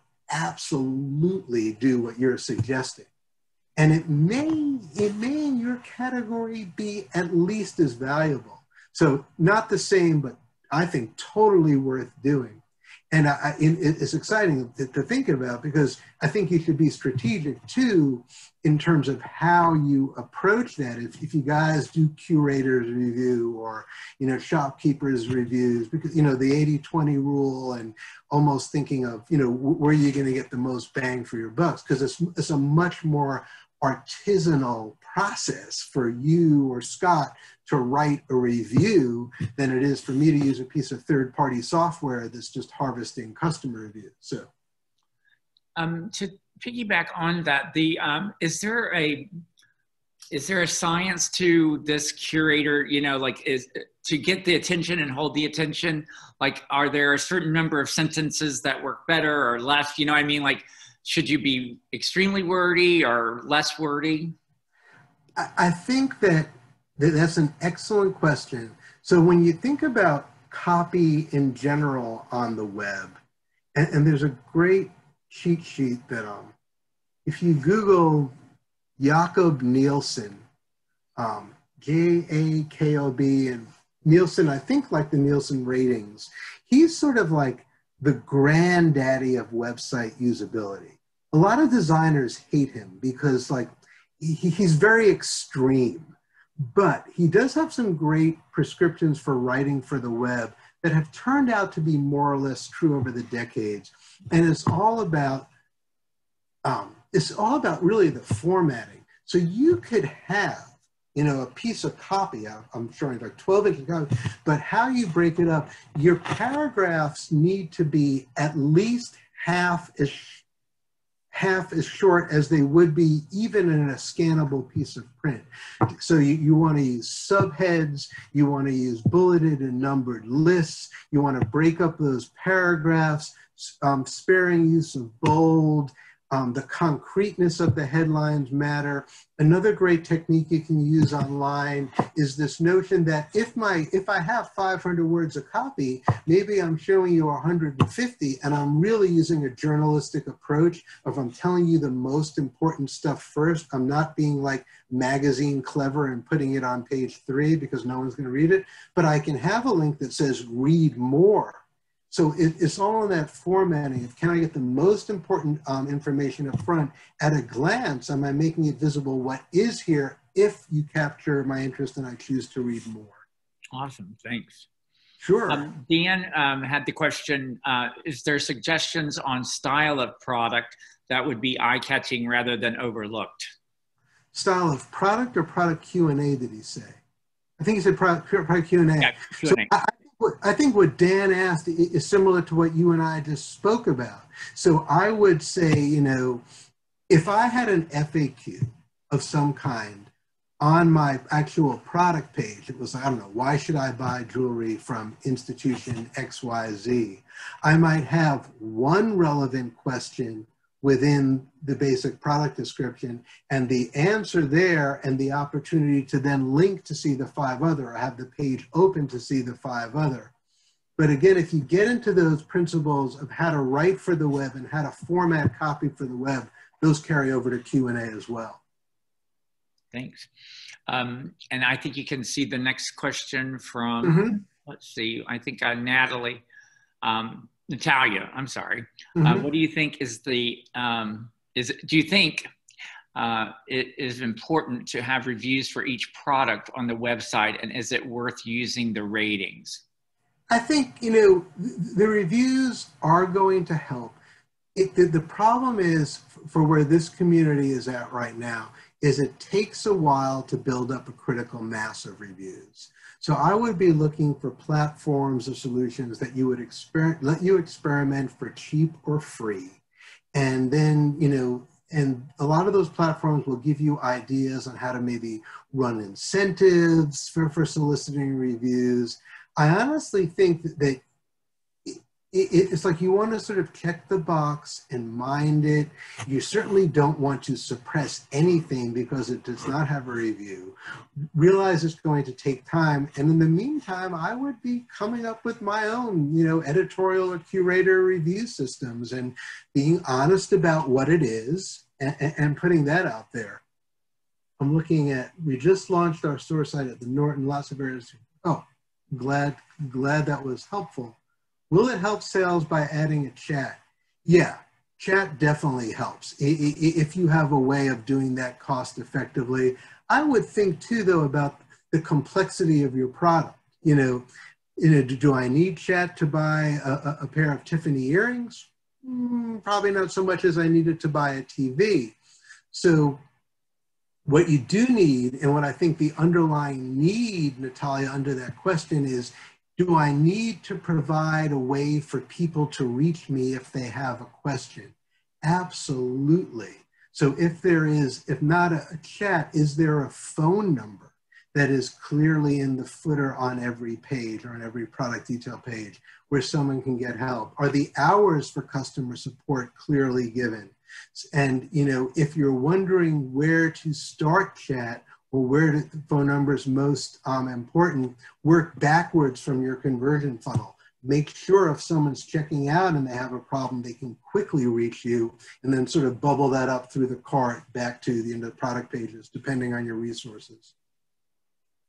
absolutely do what you're suggesting. And it may, it may in your category be at least as valuable. So not the same, but I think totally worth doing. And I, it, it's exciting to, to think about, because I think you should be strategic too, in terms of how you approach that. If, if you guys do curators review, or, you know, shopkeepers reviews, because, you know, the eighty twenty rule, and almost thinking of, you know, where are you going to get the most bang for your bucks? Because it's, it's a much more artisanal process for you or Scott to write a review than it is for me to use a piece of third-party software that's just harvesting customer reviews. So, Um, to piggyback on that, the um, is there a is there a science to this curator? You know, like, is to get the attention and hold the attention. Like, are there a certain number of sentences that work better or less? You know what I mean? Like, should you be extremely wordy or less wordy? I, I think that, that that's an excellent question. So when you think about copy in general on the web, and, and there's a great cheat sheet that um, if you Google Jakob Nielsen, um, J A K O B, and Nielsen, I think like the Nielsen ratings, he's sort of like the granddaddy of website usability. A lot of designers hate him because like he, he's very extreme, but he does have some great prescriptions for writing for the web that have turned out to be more or less true over the decades. And it's all about, um, it's all about really the formatting. So you could have, you know, a piece of copy, I'm showing like twelve inch copy, but how you break it up, your paragraphs need to be at least half as, half as short as they would be even in a scannable piece of print. So you, you want to use subheads, you want to use bulleted and numbered lists, you want to break up those paragraphs, um, sparing use of bold, Um, the concreteness of the headlines matter. Another great technique you can use online is this notion that if my if I have five hundred words of copy, maybe I'm showing you one hundred fifty, and I'm really using a journalistic approach of I'm telling you the most important stuff first. I'm not being like magazine clever and putting it on page three because no one's going to read it, but I can have a link that says read more. So it, it's all in that formatting of can I get the most important um, information up front at a glance? Am I making it visible what is here if you capture my interest and I choose to read more? Awesome, thanks. Sure. Um, Dan um, had the question, uh, is there suggestions on style of product that would be eye-catching rather than overlooked? Style of product or product Q and A, did he say? I think he said product, product Q and A. Yeah, Q and A. So I, I think what Dan asked is similar to what you and I just spoke about. So I would say, you know, if I had an F A Q of some kind on my actual product page, it was, I don't know, why should I buy jewelry from institution X Y Z? I might have one relevant question within the basic product description and the answer there and the opportunity to then link to see the five other or have the page open to see the five other. But again, if you get into those principles of how to write for the web and how to format copy for the web, those carry over to Q and A as well. Thanks. Um, and I think you can see the next question from, mm-hmm. let's see, I think uh, Natalie. Um, Natalia, I'm sorry. Mm-hmm. uh, what do you think is the, um, is, do you think uh, it is important to have reviews for each product on the website, and is it worth using the ratings? I think, you know, the reviews are going to help. It, the, the problem is, for where this community is at right now, is it takes a while to build up a critical mass of reviews. So I would be looking for platforms or solutions that you would exper- let you experiment for cheap or free. And then, you know, and a lot of those platforms will give you ideas on how to maybe run incentives for, for soliciting reviews. I honestly think that, that it, it's like you want to sort of check the box and mind it. You certainly don't want to suppress anything because it does not have a review. Realize it's going to take time. And in the meantime, I would be coming up with my own, you know, editorial or curator review systems and being honest about what it is and, and putting that out there. I'm looking at, we just launched our store site at the Norton, lots of areas. Oh, glad, glad that was helpful. Will it help sales by adding a chat? Yeah, chat definitely helps. If you have a way of doing that cost effectively. I would think too, though, about the complexity of your product. You know, you know do I need chat to buy a, a pair of Tiffany earrings? Mm, probably not so much as I needed to buy a T V. So what you do need, and what I think the underlying need, Natalia, under that question is, do I need to provide a way for people to reach me if they have a question? Absolutely. So if there is, if not a, a chat, is there a phone number that is clearly in the footer on every page or on every product detail page where someone can get help? Are the hours for customer support clearly given? And, you know, if you're wondering where to start chat, or where the phone number is most um, important, work backwards from your conversion funnel. Make sure if someone's checking out and they have a problem, they can quickly reach you, and then sort of bubble that up through the cart back to the end of the product pages, depending on your resources.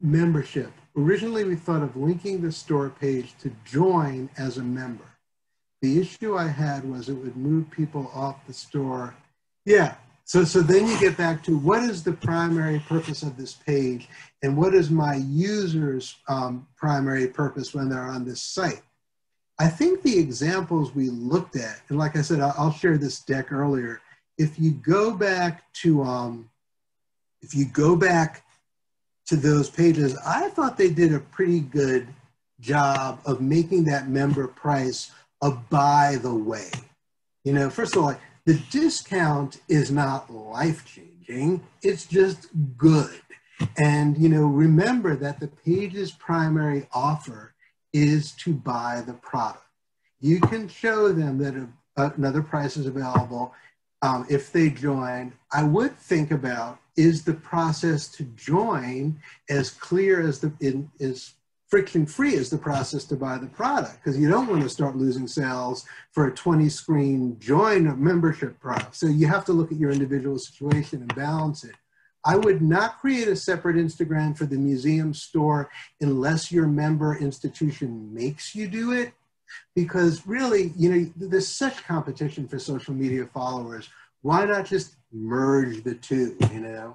membership. Originally, we thought of linking the store page to join as a member. The issue I had was it would move people off the store. Yeah, so, so then you get back to what is the primary purpose of this page and what is my user's um, primary purpose when they're on this site? I think the examples we looked at, and like I said, I'll, I'll share this deck earlier. If you go back to, um, if you go back to those pages, I thought they did a pretty good job of making that member price a by the way. You know, first of all, the discount is not life-changing, it's just good. And, you know, remember that the page's primary offer is to buy the product. You can show them that a, another price is available um, if they join. I would think about, is the process to join as clear as the, in, is friction-free as the process to buy the product? Because you don't want to start losing sales for a twenty screen join membership product. So you have to look at your individual situation and balance it. I would not create a separate Instagram for the museum store unless your member institution makes you do it, because really, you know, there's such competition for social media followers. Why not just merge the two, you know?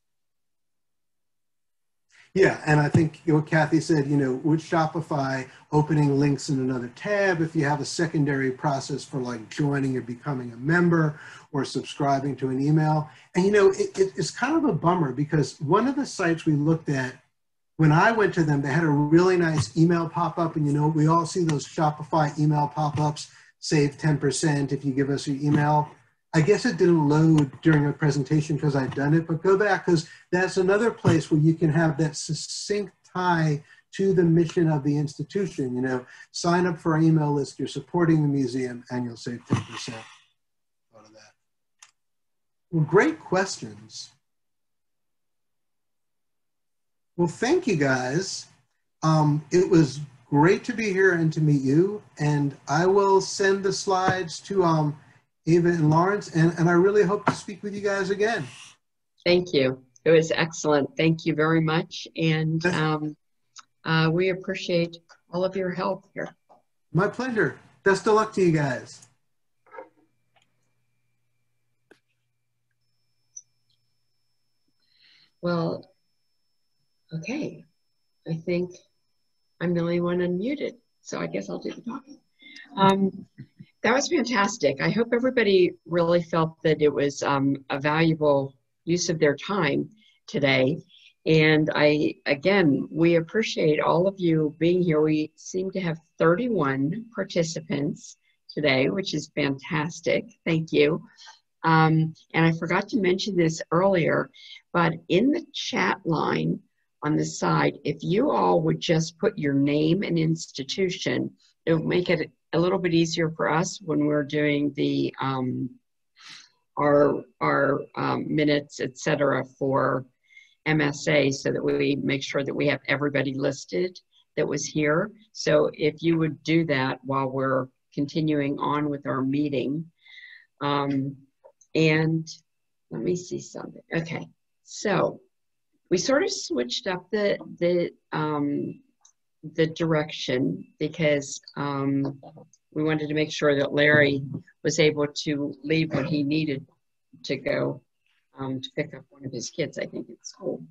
Yeah, and I think what Kathy said, you know, with Shopify opening links in another tab, if you have a secondary process for like joining or becoming a member or subscribing to an email. And, you know, it, it, it's kind of a bummer because one of the sites we looked at, when I went to them, they had a really nice email pop-up. And, you know, we all see those Shopify email pop-ups, save ten percent if you give us your email. I guess it didn't load during a presentation because I'd done it, but go back because that's another place where you can have that succinct tie to the mission of the institution. You know, sign up for our email list, you're supporting the museum, and you'll save ten percent. Out of that. Well, great questions. Well, thank you guys. Um, it was great to be here and to meet you. And I will send the slides to um, Ava and Lawrence, and, and I really hope to speak with you guys again. Thank you. It was excellent. Thank you very much. And um, uh, we appreciate all of your help here. My pleasure. Best of luck to you guys. Well, okay. I think I'm the only one unmuted, so I guess I'll do the talking. Um, That was fantastic. I hope everybody really felt that it was um, a valuable use of their time today. And I, again, we appreciate all of you being here. We seem to have thirty-one participants today, which is fantastic. Thank you. Um, and I forgot to mention this earlier, but in the chat line on the side, if you all would just put your name and institution, it would make it a little bit easier for us when we're doing the um, our our um, minutes, et cetera, for M S A, so that we make sure that we have everybody listed that was here. So if you would do that while we're continuing on with our meeting. Um, and let me see something. Okay, so we sort of switched up the the um, the direction because um, we wanted to make sure that Larry was able to leave when he needed to go um, to pick up one of his kids, I think, at school.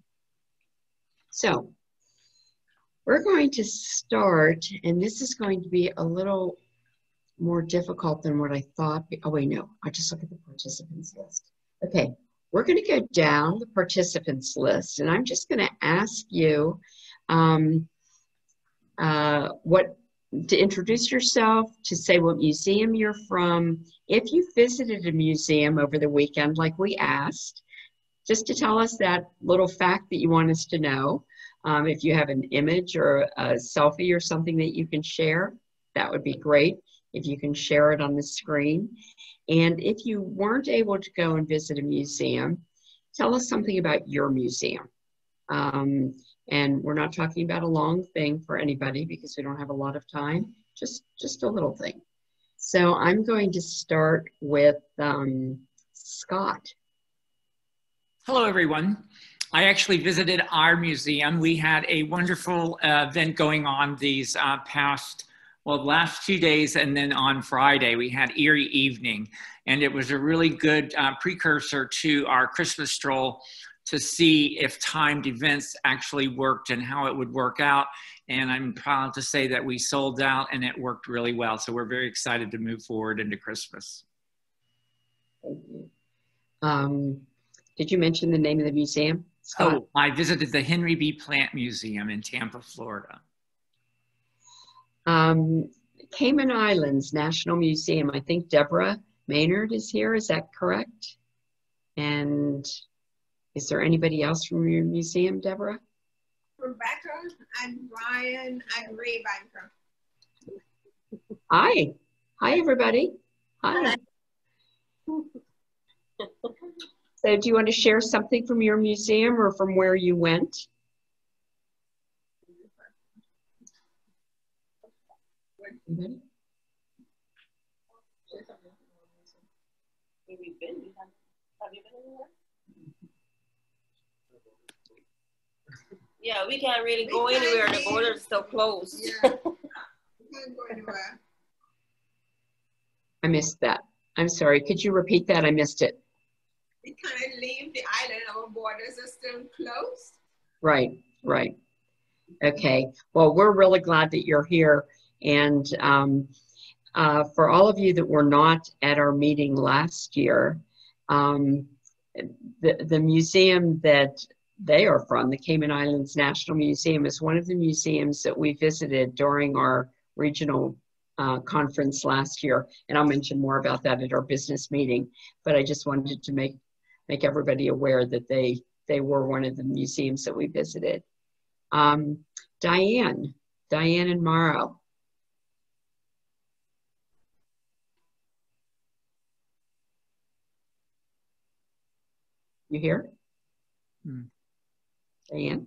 So we're going to start, and this is going to be a little more difficult than what I thought. Oh, wait, no, I'll just look at the participants list. Okay, we're going to go down the participants list, and I'm just going to ask you um, uh, what to introduce yourself, to say what museum you're from. If you visited a museum over the weekend, like we asked, just to tell us that little fact that you want us to know. Um, if you have an image or a selfie or something that you can share, that would be great if you can share it on the screen. And if you weren't able to go and visit a museum, tell us something about your museum. Um, and we're not talking about a long thing for anybody because we don't have a lot of time, just, just a little thing. So I'm going to start with um, Scott. Hello, everyone. I actually visited our museum. We had a wonderful uh, event going on these uh, past, well, last two days, and then on Friday we had Erie Evening, and it was a really good uh, precursor to our Christmas stroll to see if timed events actually worked and how it would work out. And I'm proud to say that we sold out and it worked really well. So we're very excited to move forward into Christmas. Thank you. Um, did you mention the name of the museum, Scott? Oh, I visited the Henry B. Plant Museum in Tampa, Florida. Um, Cayman Islands National Museum. I think Deborah Maynard is here. Is that correct? And is there anybody else from your museum, Deborah? Rebecca and Brian and Ray Banker. Hi. Hi, everybody. Hi. So do you want to share something from your museum or from where you went? Anybody? Have you been anywhere? Yeah, we can't really go anywhere. The border's still closed. Yeah. We can't go anywhere. I missed that. I'm sorry. Could you repeat that? I missed it. We can't leave the island. Our borders are still closed. Right, right. Okay. Well, we're really glad that you're here. And um, uh, for all of you that were not at our meeting last year, um, the, the museum that they are from, the Cayman Islands National Museum, is one of the museums that we visited during our regional uh, conference last year. And I'll mention more about that at our business meeting. But I just wanted to make, make everybody aware that they, they were one of the museums that we visited. Um, Diane, Diane and Morrow. You here? Hmm. Diane?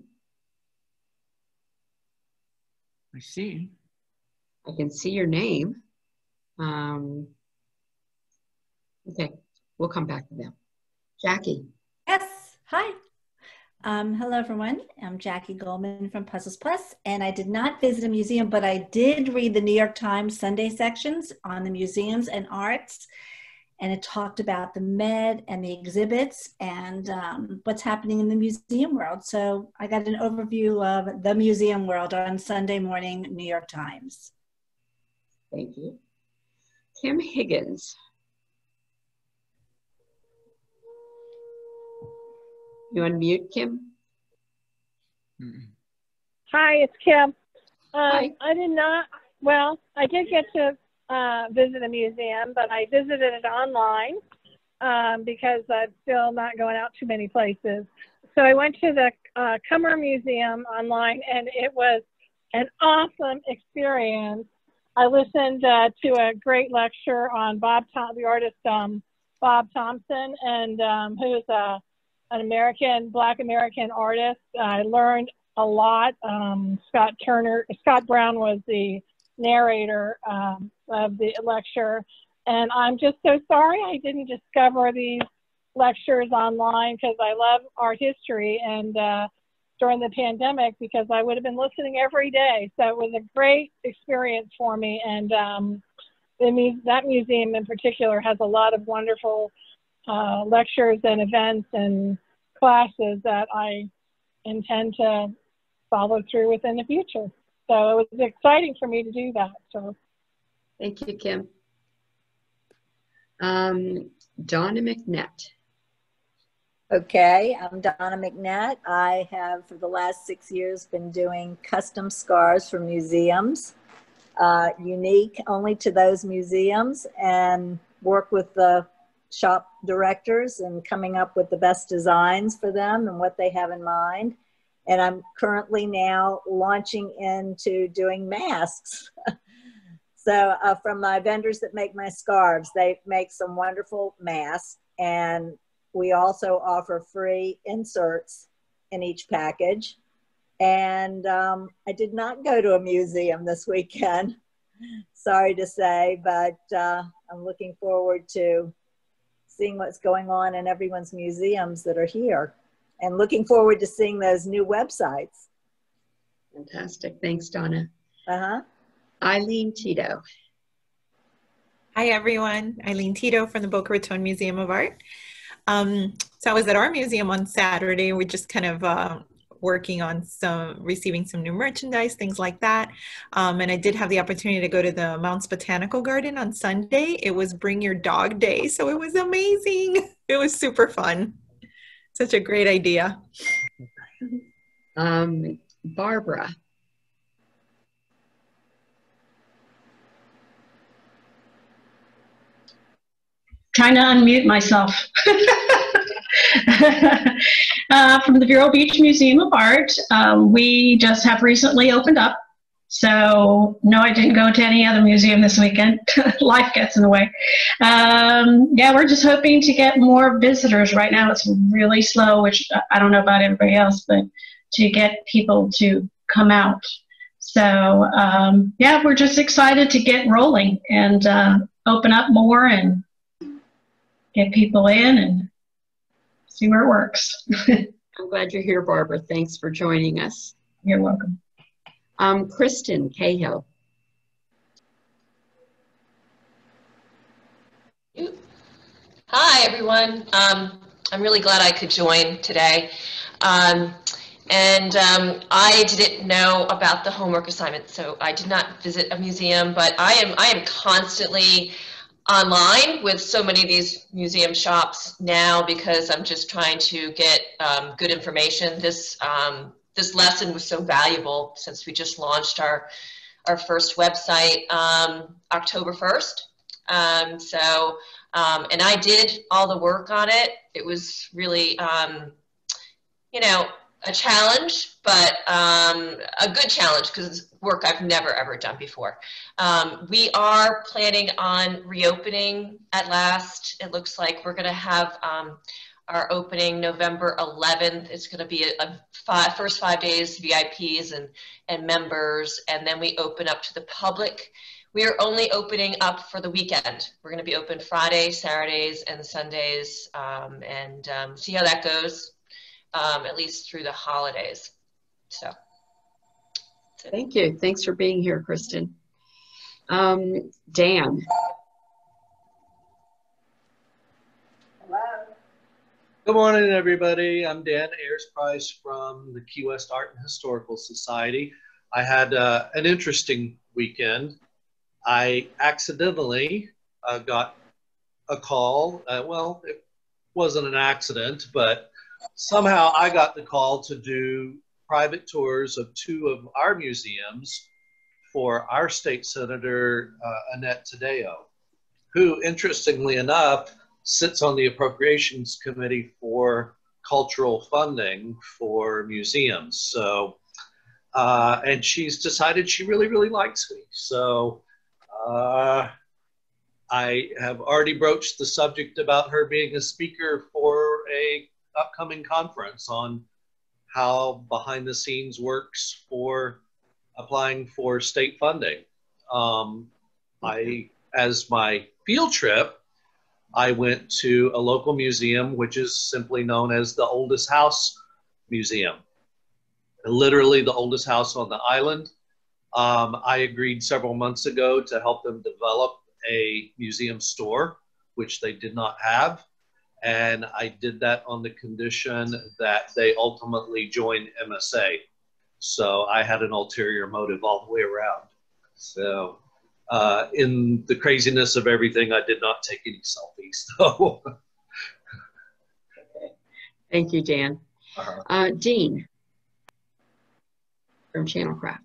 I see. I can see your name. Um, okay, we'll come back to them. Jackie. Yes, hi. Um, hello, everyone. I'm Jackie Goldman from Puzzles Plus, and I did not visit a museum, but I did read the New York Times Sunday sections on the museums and arts, and it talked about the med and the exhibits and um, what's happening in the museum world. So I got an overview of the museum world on Sunday morning, New York Times. Thank you. Kim Higgins. You unmute, Kim? Mm-mm. Hi, it's Kim. Um, Hi. I did not, well, I did get to uh, visit a museum, but I visited it online um, because I'm still not going out too many places. So I went to the uh, Cummer Museum online, and it was an awesome experience. I listened uh, to a great lecture on Bob, Tom the artist um, Bob Thompson, and um, who's a an American, Black American artist. I learned a lot. Um, Scott Turner, Scott Brown was the narrator um, of the lecture. And I'm just so sorry I didn't discover these lectures online because I love art history and uh, during the pandemic because I would have been listening every day. So it was a great experience for me. And um, the, that museum in particular has a lot of wonderful Uh, lectures and events and classes that I intend to follow through with in the future. So it was exciting for me to do that. So Thank you, Kim. Um, Donna McNett. Okay, I'm Donna McNett. I have, for the last six years, been doing custom scarves for museums, uh, unique only to those museums, and work with the shop directors and coming up with the best designs for them and what they have in mind. And I'm currently now launching into doing masks. So uh, from my vendors that make my scarves, they make some wonderful masks. And we also offer free inserts in each package. And um, I did not go to a museum this weekend, sorry to say, but uh, I'm looking forward to seeing what's going on in everyone's museums that are here. and looking forward to seeing those new websites. Fantastic. Thanks, Donna. Uh-huh. Eileen Tito. Hi, everyone. Eileen Tito from the Boca Raton Museum of Art. Um, so I was at our museum on Saturday. We're just kind of uh, working on some, receiving some new merchandise, things like that. Um, and I did have the opportunity to go to the Mounts Botanical Garden on Sunday. It was Bring Your Dog Day, so it was amazing. It was super fun. Such a great idea. Um, Barbara. Trying to unmute myself. uh, from the Vero Beach Museum of Art. Um, we just have recently opened up. So no, I didn't go to any other museum this weekend. Life gets in the way. Um, yeah, we're just hoping to get more visitors. Right now it's really slow, which I don't know about everybody else, but to get people to come out. So um, yeah, we're just excited to get rolling and uh, open up more and get people in and see where it works. I'm glad you're here, Barbara. Thanks for joining us. You're welcome. Um, Kristen Cahill. Hi, everyone. Um, I'm really glad I could join today. Um, and um, I didn't know about the homework assignment, so I did not visit a museum, but I am, I am constantly online with so many of these museum shops now because I'm just trying to get um, good information. This um, this lesson was so valuable since we just launched our our first website um, October first. Um, so um, and I did all the work on it. It was really um, you know, a challenge, but um, a good challenge because it's work I've never ever done before. Um, we are planning on reopening at last. It looks like we're going to have um, our opening November eleventh. It's going to be a, a five, first five days V I Ps and, and members, and then we open up to the public. We are only opening up for the weekend. We're going to be open Friday, Saturdays, and Sundays, um, and um, see how that goes. Um, at least through the holidays. So. Thank you. Thanks for being here, Kristen. Um, Dan. Hello. Good morning, everybody. I'm Dan Ayers Price from the Key West Art and Historical Society. I had uh, an interesting weekend. I accidentally uh, got a call. Uh, well, it wasn't an accident, but somehow I got the call to do private tours of two of our museums for our state senator, uh, Annette Taddeo, who, interestingly enough, sits on the Appropriations Committee for cultural funding for museums. So, uh, and she's decided she really, really likes me. So uh, I have already broached the subject about her being a speaker for a upcoming conference on how behind the scenes works for applying for state funding. Um, I, as my field trip, I went to a local museum, which is simply known as the Oldest House Museum. Literally the oldest house on the island. Um, I agreed several months ago to help them develop a museum store, which they did not have. And I did that on the condition that they ultimately joined M S A. So I had an ulterior motive all the way around. So uh, in the craziness of everything, I did not take any selfies. So. Okay. Thank you, Dan. Uh-huh. uh, Dean from Channelcraft.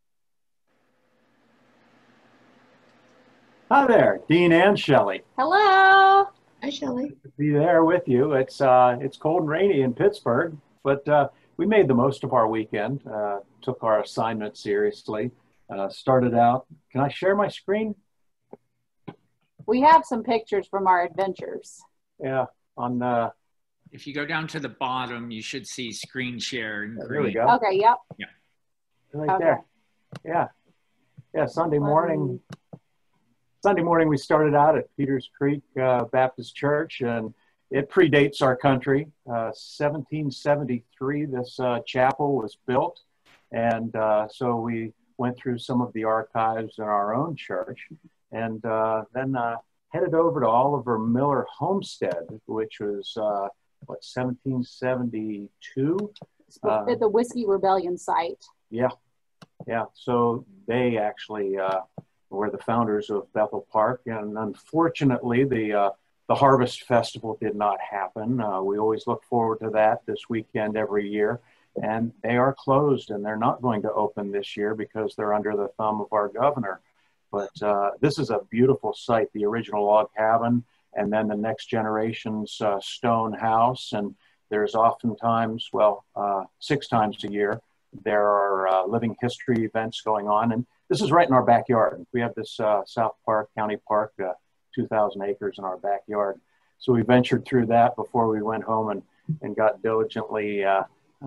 Hi there, Dean and Shelley. Hello. Hi, Shelley. Good to be there with you. It's uh, it's cold and rainy in Pittsburgh, but uh, we made the most of our weekend. Uh, took our assignment seriously. Uh, started out. Can I share my screen? We have some pictures from our adventures. Yeah. On. Uh, if you go down to the bottom, you should see screen share in yeah, green. There we go. Okay. Yep. Yeah. Right okay. there. Yeah. Yeah. Sunday morning. Sunday morning, we started out at Peters Creek uh, Baptist Church, and it predates our country. Uh, seventeen seventy-three, this uh, chapel was built. And uh, so we went through some of the archives in our own church, and uh, then uh, headed over to Oliver Miller Homestead, which was, uh, what, seventeen seventy-two? Uh, At the Whiskey Rebellion site. yeah, yeah. So they actually uh, were the founders of Bethel Park, and unfortunately, the uh, the Harvest Festival did not happen. Uh, we always look forward to that this weekend every year, and they are closed, and they're not going to open this year because they're under the thumb of our governor. But uh, this is a beautiful site, the original log cabin, and then the next generation's uh, stone house. And there's oftentimes, well, uh, six times a year, there are uh, living history events going on. And this is right in our backyard. We have this uh, South Park County Park, uh, two thousand acres in our backyard. So we ventured through that before we went home and, and got diligently uh,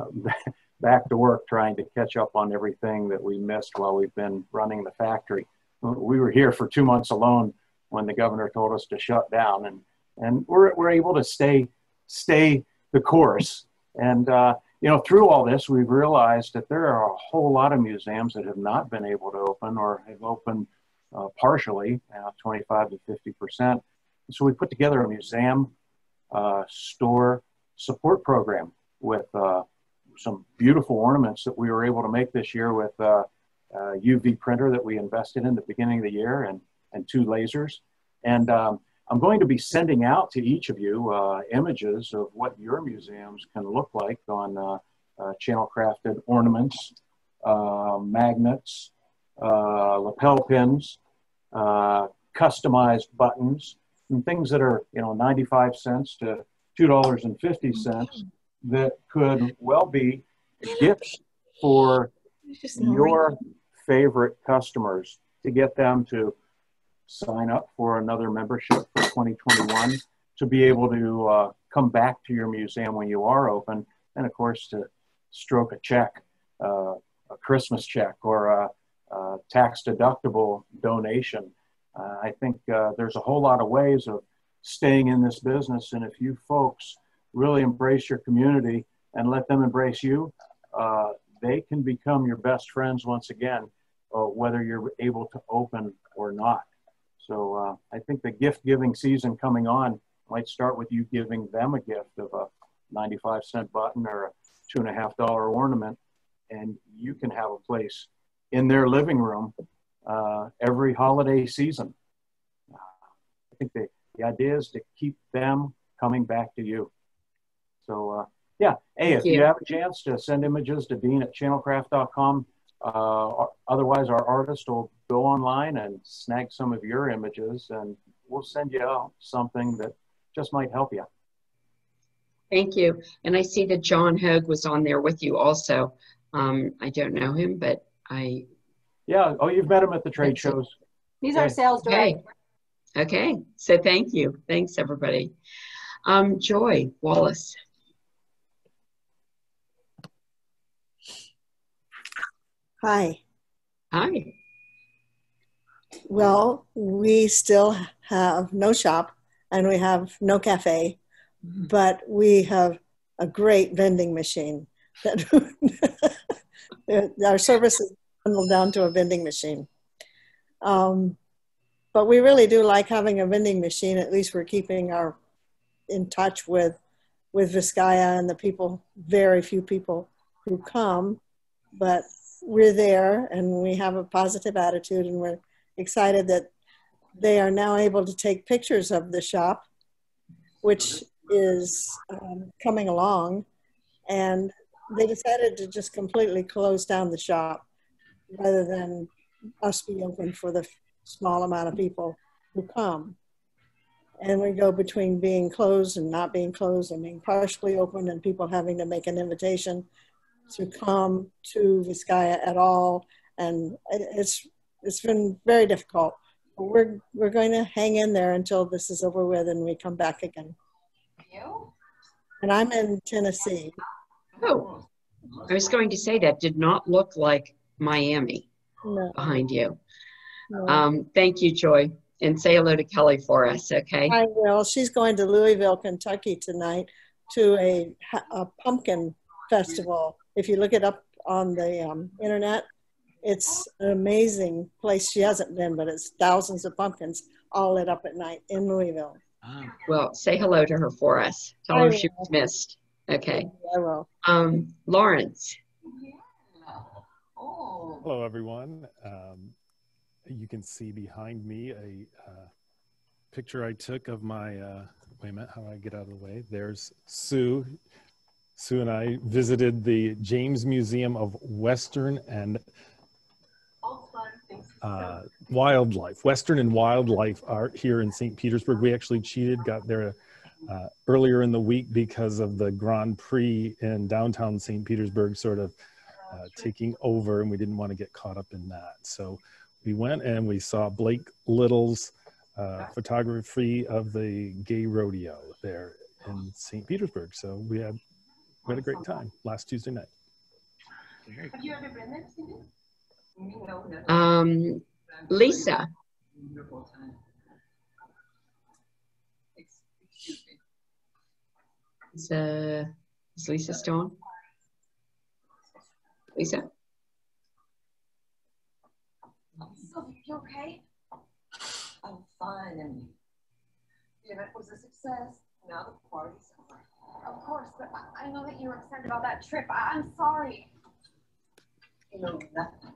back to work trying to catch up on everything that we missed while we've been running the factory. We were here for two months alone when the governor told us to shut down, and, and we're, we're able to stay, stay the course. And, uh, you know, through all this, we've realized that there are a whole lot of museums that have not been able to open or have opened uh, partially, uh, twenty-five to fifty percent. So we put together a museum uh, store support program with uh, some beautiful ornaments that we were able to make this year with uh, uh, U V printer that we invested in the beginning of the year, and, and two lasers. And um, I'm going to be sending out to each of you uh, images of what your museums can look like on uh, uh, channel crafted ornaments, uh, magnets, uh, lapel pins, uh, customized buttons, and things that are, you know, ninety-five cents to two dollars and fifty cents that could well be gifts for your favorite customers to get them to sign up for another membership for twenty twenty-one, to be able to uh, come back to your museum when you are open, and of course to stroke a check, uh, a Christmas check, or a, a tax deductible donation. Uh, I think uh, there's a whole lot of ways of staying in this business, and if you folks really embrace your community and let them embrace you, uh, they can become your best friends once again, uh, whether you're able to open or not. So uh, I think the gift giving season coming on might start with you giving them a gift of a ninety-five cent button or a two and a half dollar ornament, and you can have a place in their living room uh, every holiday season. Uh, I think the, the idea is to keep them coming back to you. So uh, yeah, hey, if you. you have a chance to send images to Dean at channelcraft dot com, uh, otherwise our artist will go online and snag some of your images, and we'll send you out something that just might help you. Thank you. And I see that John Hogue was on there with you also. Um, I don't know him, but I... Yeah, oh, you've met him at the trade shows. He's our sales director. Okay, okay. So thank you. Thanks, everybody. Um, Joy Wallace. Hi. Hi. Well, we still have no shop and we have no cafe, but we have a great vending machine. That our service is bundled down to a vending machine. Um, but we really do like having a vending machine. At least we're keeping our in touch with with Vizcaya and the people, very few people who come, but we're there and we have a positive attitude, and we're excited that they are now able to take pictures of the shop, which is um, coming along, and they decided to just completely close down the shop rather than us be open for the small amount of people who come. And we go between being closed and not being closed, and being partially open and people having to make an invitation to come to Vizcaya at all. And it's it's been very difficult. But we're, we're going to hang in there until this is over with and we come back again. And I'm in Tennessee. Oh, I was going to say that did not look like Miami no. behind you. No. Um, thank you, Joy. and say hello to Kelly for us, okay? I will. She's going to Louisville, Kentucky tonight to a, a pumpkin festival. If you look it up on the um, internet, it's an amazing place. She hasn't been, but it's thousands of pumpkins all lit up at night in Louisville. Well, say hello to her for us. Tell I her will. she was missed. Okay. I will. Um, Lawrence. Hello, everyone. Um, you can see behind me a uh, picture I took of my, uh, wait a minute, how do I get out of the way? There's Sue. Sue and I visited the James Museum of Western and uh, Wildlife, Western and Wildlife Art here in Saint Petersburg. We actually cheated, got there uh, earlier in the week because of the Grand Prix in downtown Saint Petersburg sort of uh, taking over, and we didn't want to get caught up in that. So we went and we saw Blake Little's uh, photography of the gay rodeo there in Saint Petersburg. So we had, we had a great time last Tuesday night. Have you ever been there, Cindy? No, no. Um, Lisa. Is, uh, is Lisa still on? Lisa? So, you okay? I'm fine, and the event was a success. Now the party's over. Of course, but I I know that you were upset about that trip. I I'm sorry. You know nothing.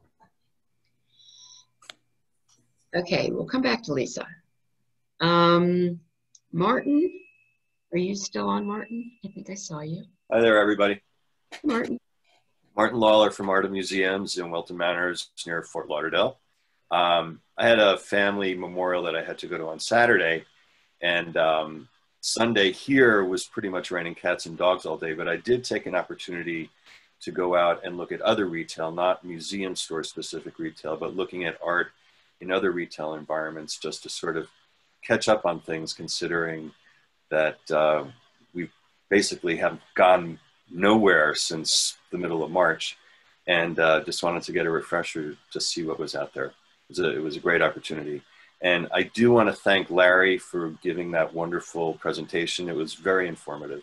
Okay, we'll come back to Lisa. Um, Martin, are you still on, Martin? I think I saw you. Hi there, everybody. Martin. Martin Lawler from Art of Museums in Wilton Manors near Fort Lauderdale. Um, I had a family memorial that I had to go to on Saturday, and um, Sunday here was pretty much raining cats and dogs all day, but I did take an opportunity to go out and look at other retail, not museum store specific retail, but looking at art in other retail environments just to sort of catch up on things, considering that uh, we basically have gone nowhere since the middle of March, and uh, just wanted to get a refresher to see what was out there. It was a, it was a great opportunity. And I do want to thank Larry for giving that wonderful presentation. It was very informative.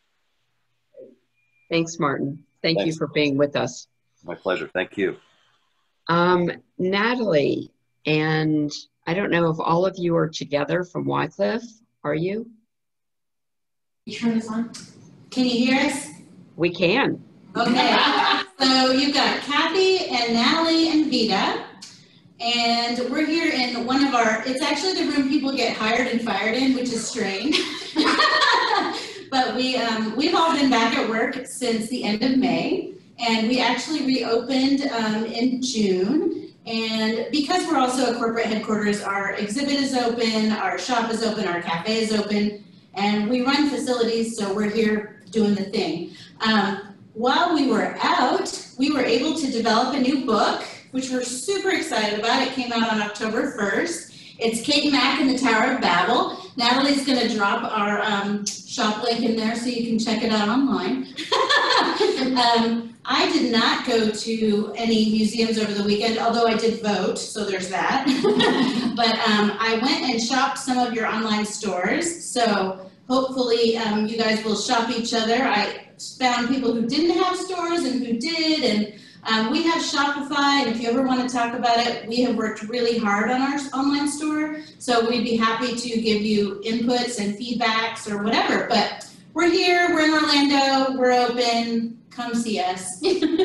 Thanks, Martin. Thank Thanks. you for being with us. My pleasure. Thank you. Um, Natalie, and I don't know if all of you are together from Wycliffe. Are you? You turn this on. Can you hear us? We can. Okay. So you've got Kathy and Natalie and Vita. And we're here in one of our, it's actually the room people get hired and fired in, which is strange. But we, um, we've all been back at work since the end of May. And we actually reopened um, in June. And because we're also a corporate headquarters, our exhibit is open, our shop is open, our cafe is open, and we run facilities, so we're here doing the thing. Um, while we were out, we were able to develop a new book, which we're super excited about. It came out on October first. It's Kate Mack and the Tower of Babel. Natalie's gonna drop our um, shop link in there so you can check it out online. um, I did not go to any museums over the weekend, although I did vote, so there's that. But um, I went and shopped some of your online stores, so hopefully um, you guys will shop each other. I found people who didn't have stores and who did, and um, we have Shopify, and if you ever want to talk about it, we have worked really hard on our online store, so we'd be happy to give you inputs and feedbacks or whatever. But we're here, we're in Orlando, we're open. Come see us.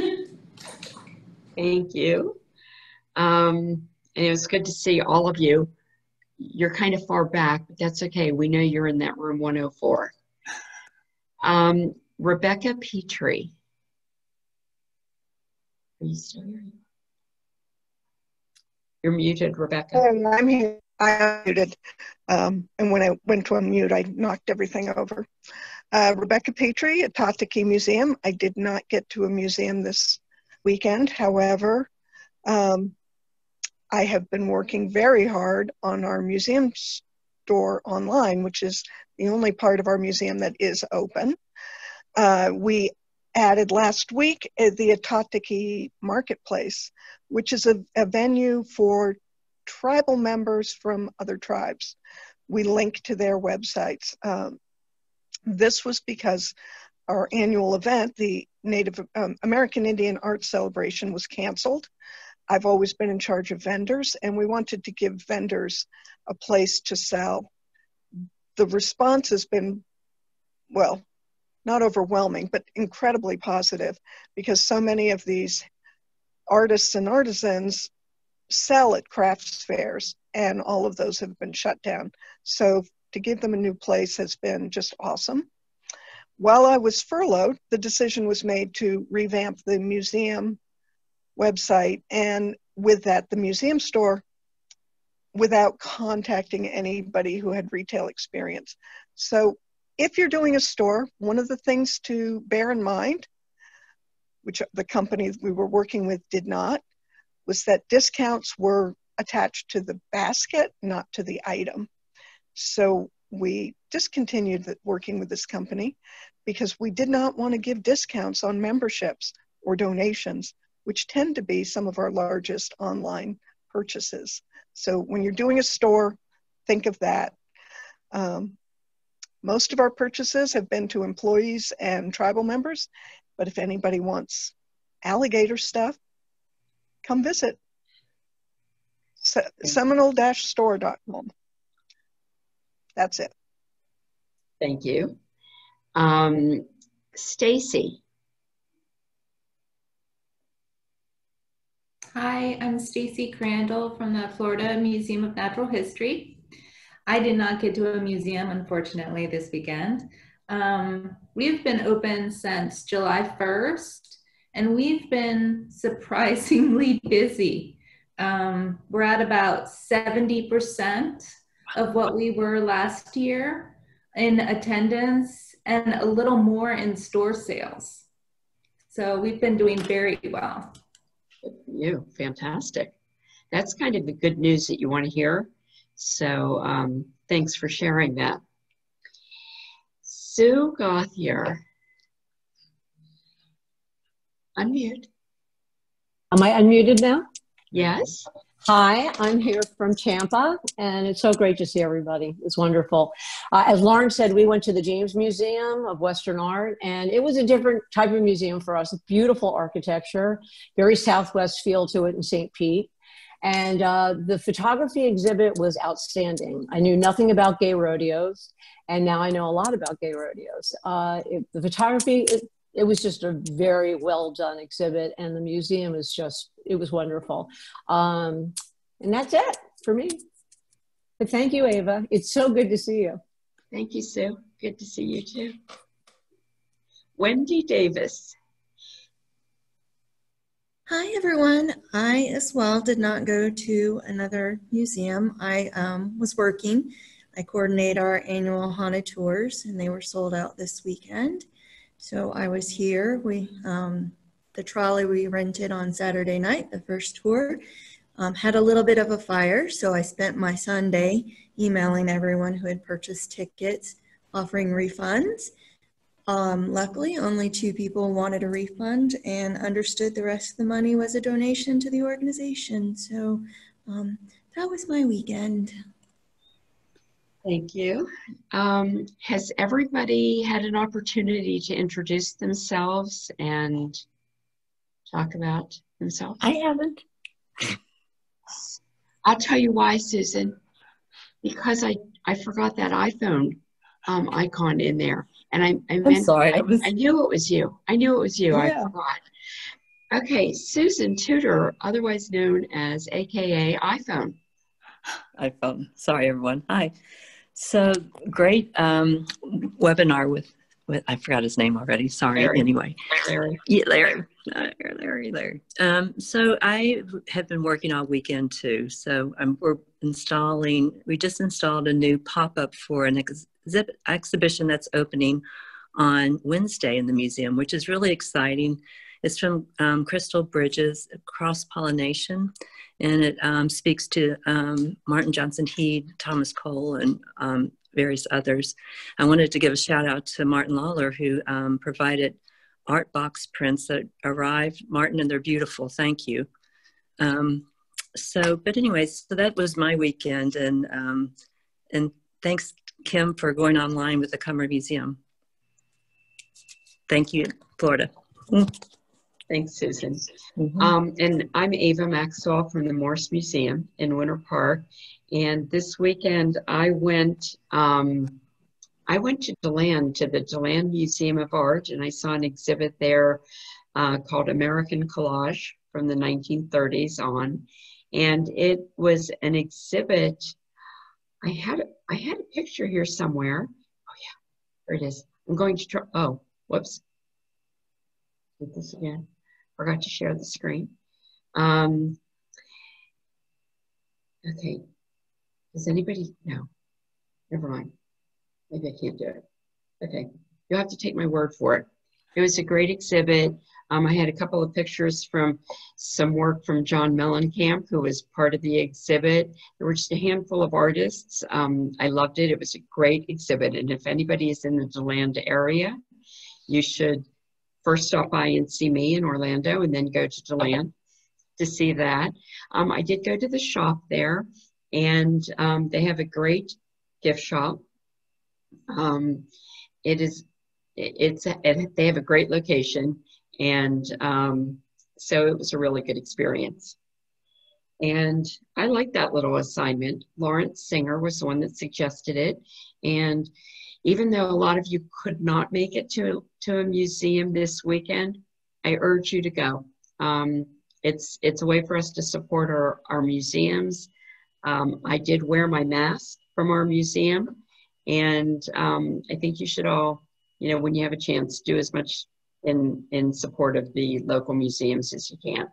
Thank you. Um, and it was good to see all of you. You're kind of far back, but that's okay. We know you're in that room one oh four. Um, Rebecca Petrie. Are you still here? You're muted, Rebecca. Um, I'm here. I muted. Um, and when I went to unmute, I knocked everything over. Uh, Rebecca Petrie at Tataki Museum. I did not get to a museum this weekend. However, um, I have been working very hard on our museum store online, which is the only part of our museum that is open. Uh, we added last week uh, the Tataki Marketplace, which is a, a venue for tribal members from other tribes. We link to their websites. Um, this was because our annual event, the Native um, American Indian Art Celebration, was canceled. I've always been in charge of vendors, and we wanted to give vendors a place to sell. The response has been, well, not overwhelming, but incredibly positive, because so many of these artists and artisans sell at crafts fairs, and all of those have been shut down. So to give them a new place has been just awesome. While I was furloughed, the decision was made to revamp the museum website, and with that, the museum store, without contacting anybody who had retail experience. So if you're doing a store, one of the things to bear in mind, which the company we were working with did not, was that discounts were attached to the basket, not to the item. So we discontinued the, working with this company because we did not want to give discounts on memberships or donations, which tend to be some of our largest online purchases. So when you're doing a store, think of that. Um, most of our purchases have been to employees and tribal members, but if anybody wants alligator stuff, come visit. Se seminole dash store dot com. That's it. Thank you. Um, Stacy. Hi, I'm Stacy Crandall from the Florida Museum of Natural History. I did not get to a museum, unfortunately, this weekend. Um, we've been open since July first, and we've been surprisingly busy. Um, we're at about seventy percent of what we were last year in attendance and a little more in store sales. So we've been doing very well. Good for you. Fantastic. That's kind of the good news that you want to hear. So um, thanks for sharing that. Sue Gauthier. Unmute. Am I unmuted now? Yes. Hi, I'm here from Tampa, and it's so great to see everybody. It's wonderful. Uh, as Lauren said, we went to the James Museum of Western Art, and it was a different type of museum for us. Beautiful architecture, very Southwest feel to it in Saint Pete. And uh, the photography exhibit was outstanding. I knew nothing about gay rodeos, and now I know a lot about gay rodeos. Uh, it, the photography, it, it was just a very well done exhibit, and the museum is just, it was wonderful. Um, and that's it for me. But thank you, Ava. It's so good to see you. Thank you, Sue. Good to see you too. Wendy Davis. Hi, everyone. I as well did not go to another museum. I um, was working. I coordinate our annual haunted tours, and they were sold out this weekend. So I was here. We um, the trolley we rented on Saturday night, the first tour, um, had a little bit of a fire. So I spent my Sunday emailing everyone who had purchased tickets, offering refunds. Um, luckily, only two people wanted a refund and understood the rest of the money was a donation to the organization. So um, that was my weekend. Thank you. Um, has everybody had an opportunity to introduce themselves and talk about themselves? I haven't. I'll tell you why, Susan. Because I, I forgot that iPhone um, icon in there. And I, I meant, I'm sorry. I, was... I knew it was you. I knew it was you. Yeah. I forgot. Okay, Susan Tudor, otherwise known as A K A iPhone. iPhone. Sorry, everyone. Hi. So great um, webinar with, with, I forgot his name already. Sorry. Larry. Anyway. Larry. Yeah, Larry. Uh, Larry, Larry. Um, so I have been working all weekend too. So um, we're installing, we just installed a new pop-up for an exhibit exhibition that's opening on Wednesday in the museum, which is really exciting. It's from um, Crystal Bridges, Cross-Pollination, and it um, speaks to um, Martin Johnson Heed, Thomas Cole, and um, various others. I wanted to give a shout out to Martin Lawler, who um, provided art box prints that arrived. Martin, and they're beautiful, thank you. Um, so, but anyways, so that was my weekend, and um, and thanks, Kim, for going online with the Cummer Museum. Thank you, Florida. Thanks, Susan. Mm-hmm. Um, and I'm Ava Maxwell from the Morse Museum in Winter Park. And this weekend I went, um, I went to DeLand, to the DeLand Museum of Art, and I saw an exhibit there uh, called American Collage from the nineteen thirties on. And it was an exhibit. I had, I had a picture here somewhere. Oh yeah, there it is. I'm going to try, oh, whoops. Do this again. Forgot to share the screen. Um, okay. Does anybody? No. Never mind. Maybe I can't do it. Okay. You'll have to take my word for it. It was a great exhibit. Um, I had a couple of pictures from some work from John Mellencamp, who was part of the exhibit. There were just a handful of artists. Um, I loved it. It was a great exhibit. And if anybody is in the DeLand area, you should first stop by and see me in Orlando and then go to DeLand to see that. Um, I did go to the shop there, and um, they have a great gift shop. Um, it is, it, it's, a, it, they have a great location, and um, so it was a really good experience. And I like that little assignment. Lawrence Singer was the one that suggested it, and even though a lot of you could not make it to, to a museum this weekend, I urge you to go. Um, it's, it's a way for us to support our, our museums. Um, I did wear my mask from our museum, and um, I think you should all, you know, when you have a chance, do as much in, in support of the local museums as you can.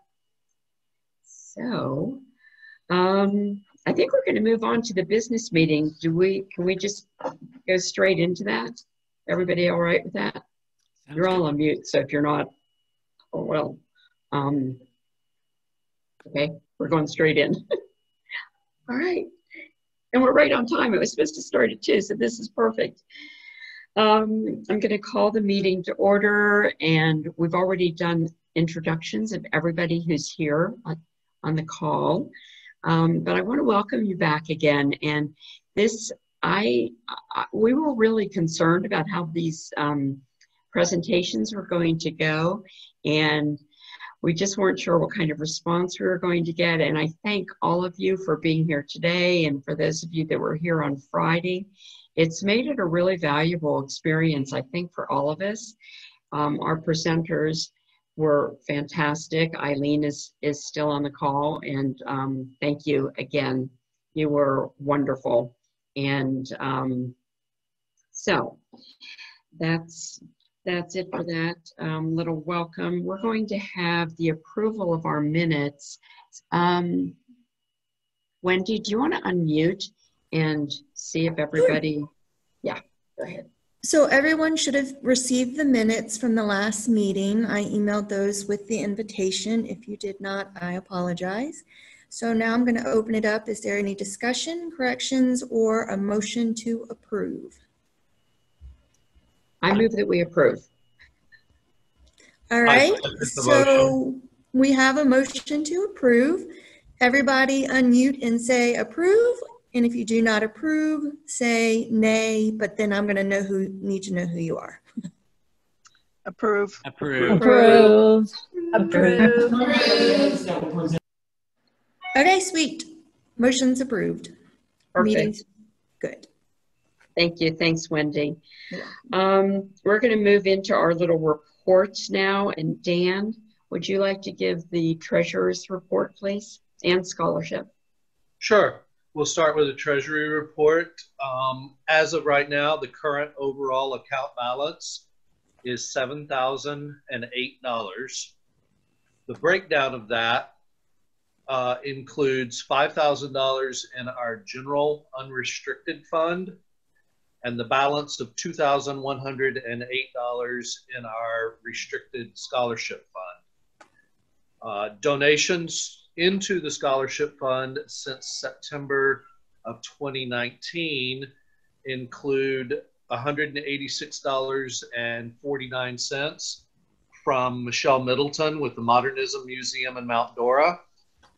So, um, I think we're going to move on to the business meeting. Do we, can we just go straight into that? Everybody all right with that? Sounds you're all on mute, so if you're not, oh well. Um, okay, we're going straight in. All right, and we're right on time. It was supposed to start at two, so this is perfect. Um, I'm going to call the meeting to order, and we've already done introductions of everybody who's here on, on the call. Um, but I want to welcome you back again. And this, I, I we were really concerned about how these um, presentations were going to go, and we just weren't sure what kind of response we were going to get. And I thank all of you for being here today, and for those of you that were here on Friday. It's made it a really valuable experience, I think, for all of us. Um, our presenters were fantastic. Eileen is, is still on the call, and um, thank you again. You were wonderful. And um, so that's, that's it for that um, little welcome. We're going to have the approval of our minutes. Um, Wendy, do you want to unmute and see if everybody, yeah, go ahead. So everyone should have received the minutes from the last meeting. I emailed those with the invitation. If you did not, I apologize. So now I'm going to open it up. Is there any discussion, corrections, or a motion to approve? I move that we approve. All right, so we have a motion to approve. Everybody unmute and say approve. And if you do not approve, say nay, but then I'm going to know who, need to know who you are. Approve. Approve. Approve. Approve. Approve. Okay, sweet. Motion's approved. Perfect. Meeting's good. Thank you. Thanks, Wendy. Um, we're going to move into our little reports now. And Dan, would you like to give the treasurer's report, please, and scholarship? Sure. We'll start with the Treasury report. Um, as of right now, the current overall account balance is seven thousand eight dollars. The breakdown of that uh, includes five thousand dollars in our general unrestricted fund and the balance of two thousand one hundred eight dollars in our restricted scholarship fund. Uh, donations into the scholarship fund since September of twenty nineteen include one hundred eighty-six dollars and forty-nine cents from Michelle Middleton with the Modernism Museum in Mount Dora,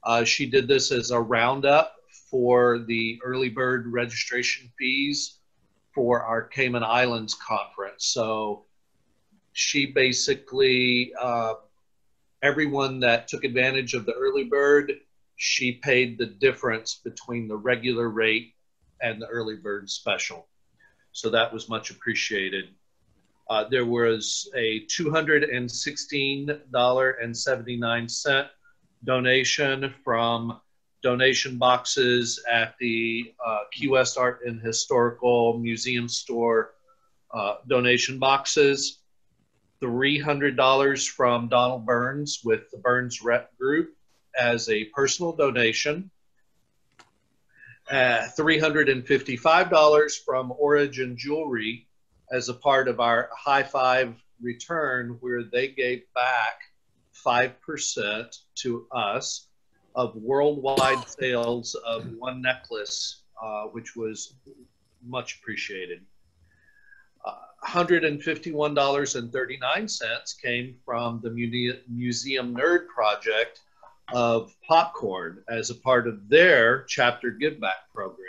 Uh, she did this as a roundup for the early bird registration fees for our Cayman Islands conference. So she basically, uh, everyone that took advantage of the early bird, she paid the difference between the regular rate and the early bird special. So that was much appreciated. Uh, there was a two hundred sixteen dollars and seventy-nine cents donation from donation boxes at the uh, Key West Art and Historical Museum store uh, donation boxes. three hundred dollars from Donald Burns with the Burns Rep Group as a personal donation. Uh, three hundred fifty-five dollars from Origin Jewelry as a part of our High Five return, where they gave back five percent to us of worldwide sales of one necklace, uh, which was much appreciated. Uh, one hundred fifty-one dollars and thirty-nine cents came from the Mune Museum Nerd Project of popcorn as a part of their chapter give back program.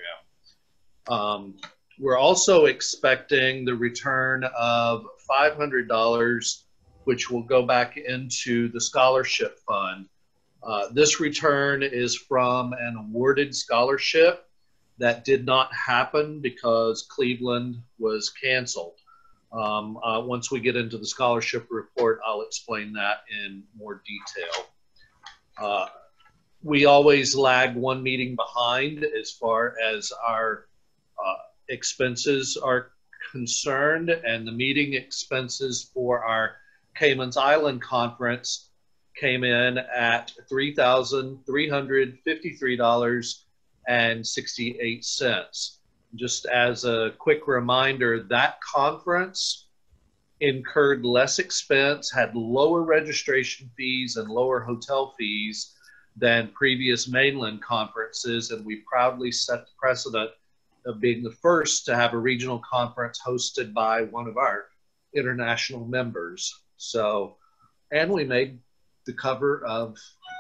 Um, we're also expecting the return of five hundred dollars, which will go back into the scholarship fund. Uh, this return is from an awarded scholarship that did not happen because Cleveland was canceled. Um, uh, once we get into the scholarship report, I'll explain that in more detail. Uh, we always lag one meeting behind as far as our uh, expenses are concerned, and the meeting expenses for our Cayman's Island Conference came in at three thousand three hundred fifty-three dollars and sixty-eight cents. Just as a quick reminder, that conference incurred less expense, had lower registration fees and lower hotel fees than previous mainland conferences, and we proudly set the precedent of being the first to have a regional conference hosted by one of our international members. So, and we made the cover of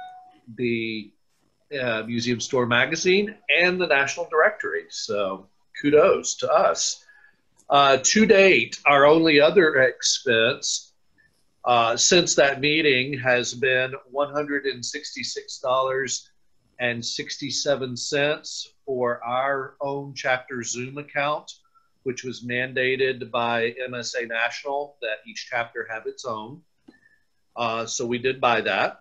the uh, Museum Store magazine and the National Directory. So kudos to us. Uh, to date, our only other expense uh, since that meeting has been one hundred sixty-six dollars and sixty-seven cents for our own chapter Zoom account, which was mandated by M S A National that each chapter have its own. Uh, so we did buy that.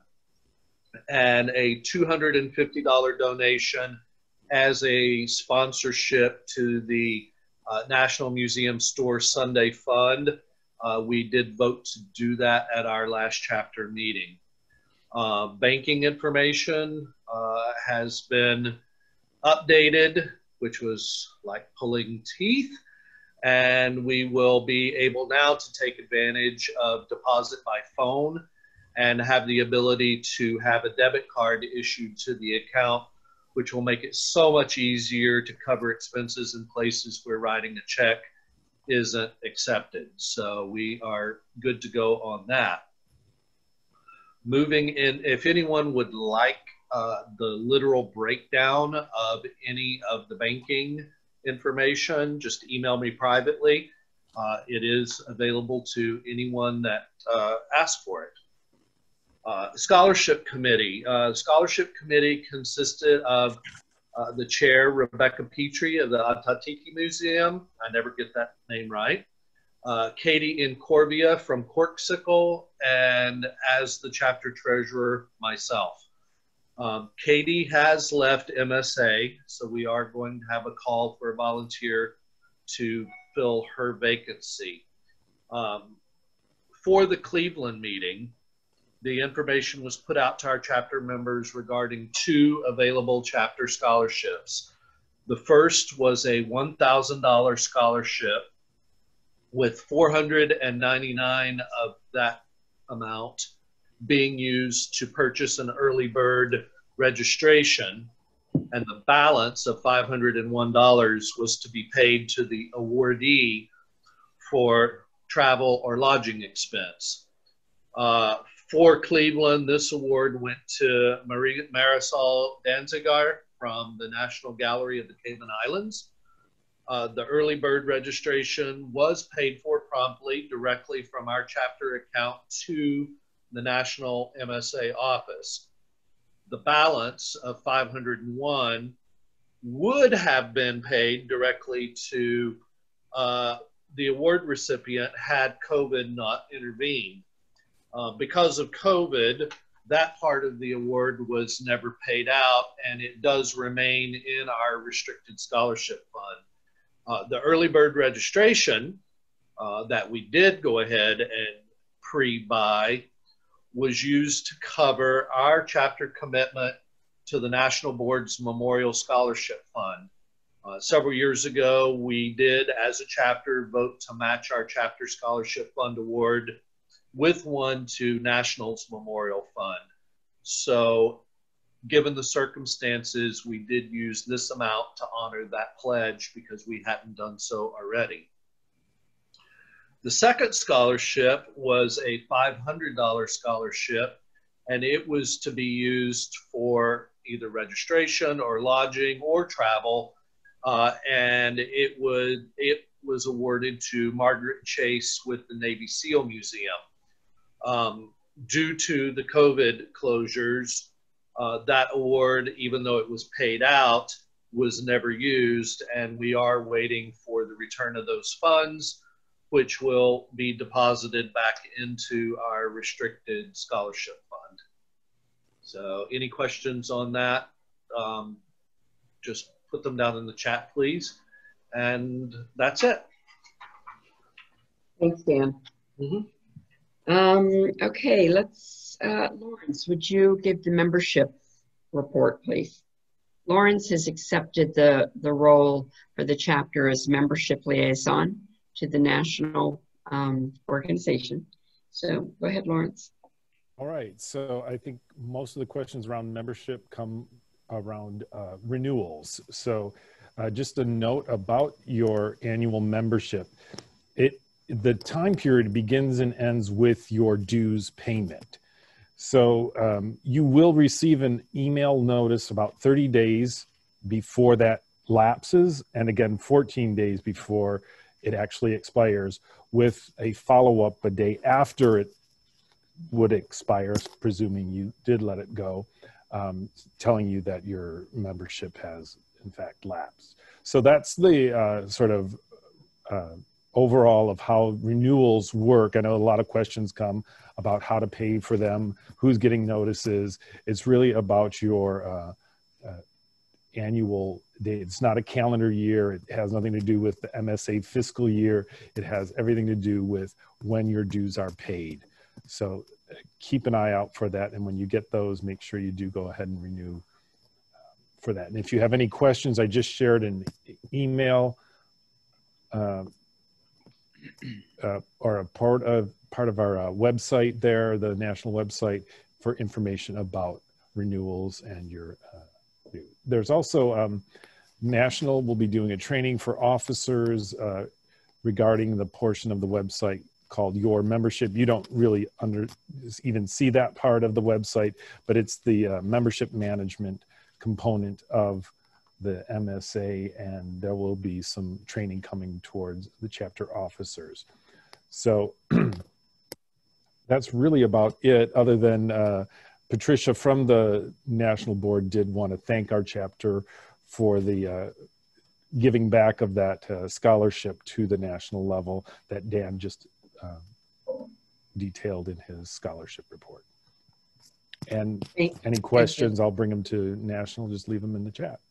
And a two hundred fifty dollar donation as a sponsorship to the uh, National Museum Store Sunday Fund. Uh, we did vote to do that at our last chapter meeting. Uh, banking information uh, has been updated, which was like pulling teeth. And we will be able now to take advantage of deposit by phone and have the ability to have a debit card issued to the account, which will make it so much easier to cover expenses in places where writing a check isn't accepted. So we are good to go on that. Moving in, if anyone would like uh, the literal breakdown of any of the banking information, just email me privately. Uh, it is available to anyone that uh, asks for it. Uh, scholarship committee. Uh, scholarship committee consisted of uh, the chair, Rebecca Petrie of the Atatiki Museum. I never get that name right. Uh, Katie Incorvia from Corksicle, and as the chapter treasurer, myself. Um, Katie has left M S A, so we are going to have a call for a volunteer to fill her vacancy. Um, for the Cleveland meeting, the information was put out to our chapter members regarding two available chapter scholarships. The first was a one thousand dollar scholarship with four hundred ninety-nine of that amount being used to purchase an early bird registration, and the balance of five hundred one dollars was to be paid to the awardee for travel or lodging expense. Uh, for Cleveland, this award went to Marie, Marisol Danziger from the National Gallery of the Cayman Islands. Uh, the early bird registration was paid for promptly directly from our chapter account to the National M S A office. The balance of five hundred one would have been paid directly to uh, the award recipient had COVID not intervened. Uh, because of COVID, that part of the award was never paid out, and it does remain in our restricted scholarship fund. Uh, the early bird registration uh, that we did go ahead and pre-buy was used to cover our chapter commitment to the National Board's Memorial Scholarship Fund. Uh, several years ago, we did, as a chapter, vote to match our chapter scholarship fund award with one to National's Memorial Fund. So given the circumstances, we did use this amount to honor that pledge because we hadn't done so already. The second scholarship was a five hundred dollar scholarship, and it was to be used for either registration or lodging or travel. Uh, and it would it was awarded to Margaret Chase with the Navy SEAL Museum. Um, due to the COVID closures, uh, that award, even though it was paid out, was never used, and we are waiting for the return of those funds, which will be deposited back into our restricted scholarship fund. So any questions on that? Um, just put them down in the chat, please. And that's it. Thanks, Dan. Mm-hmm. Um, okay, let's, uh, Lawrence, would you give the membership report, please? Lawrence has accepted the, the role for the chapter as membership liaison to the national um, organization. So go ahead, Lawrence. All right, so I think most of the questions around membership come around uh, renewals. So uh, just a note about your annual membership. It the time period begins and ends with your dues payment. So um, you will receive an email notice about thirty days before that lapses, and again, fourteen days before it actually expires, with a follow-up a day after it would expire, presuming you did let it go, um, telling you that your membership has in fact lapsed. So that's the uh, sort of uh, overall of how renewals work. I know a lot of questions come about how to pay for them, who's getting notices. It's really about your uh, uh, annual date. It's not a calendar year. It has nothing to do with the M S A fiscal year. It has everything to do with when your dues are paid. So uh, keep an eye out for that. And when you get those, make sure you do go ahead and renew uh, for that. And if you have any questions, I just shared an email uh, uh, or a part of part of our uh, website there, the national website, for information about renewals and your uh, there's also um, National will be doing a training for officers uh, regarding the portion of the website called Your Membership. You don't really under even see that part of the website, but it's the uh, membership management component of the M S A, and there will be some training coming towards the chapter officers. So that's really about it, other than uh, Patricia from the National Board did want to thank our chapter for the uh, giving back of that uh, scholarship to the national level that Dan just uh, detailed in his scholarship report. And any questions, I'll bring them to National, just leave them in the chat.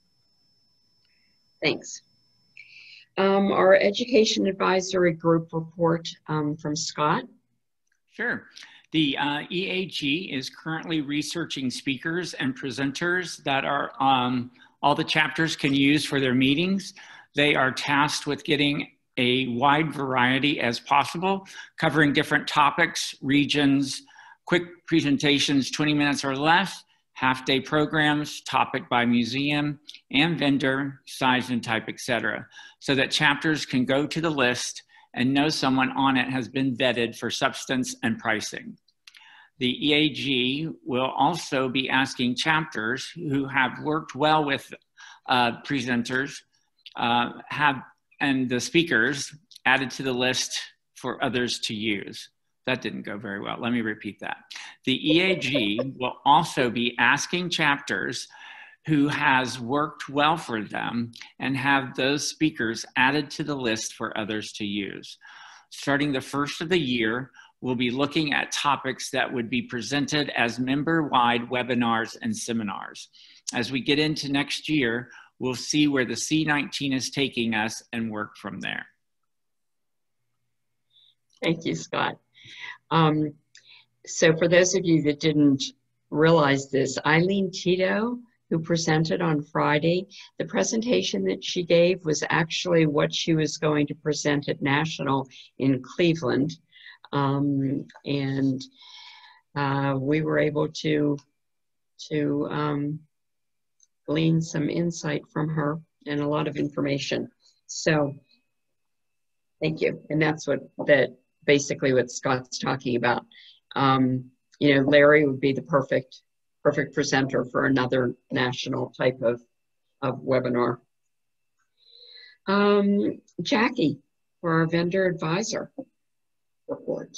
Thanks. Um, our Education Advisory Group report um, from Scott. Sure. The uh, E A G is currently researching speakers and presenters that are um, all the chapters can use for their meetings. They are tasked with getting a wide variety as possible, covering different topics, regions, quick presentations, twenty minutes or less, half-day programs, topic by museum, and vendor, size and type, et cetera, so that chapters can go to the list and know someone on it has been vetted for substance and pricing. The E A G will also be asking chapters who have worked well with uh, presenters uh, have and the speakers added to the list for others to use. That didn't go very well. Let me repeat that. The E A G will also be asking chapters who has worked well for them and have those speakers added to the list for others to use. Starting the first of the year, we'll be looking at topics that would be presented as member-wide webinars and seminars. As we get into next year, we'll see where the C nineteen is taking us and work from there. Thank you, Scott. Um, so for those of you that didn't realize this, Eileen Tito, who presented on Friday, the presentation that she gave was actually what she was going to present at National in Cleveland. Um, and uh, we were able to, to um, glean some insight from her and a lot of information. So thank you. And that's what that basically what Scott's talking about. Um, you know, Larry would be the perfect perfect presenter for another national type of, of webinar. Um, Jackie, for our vendor advisor report.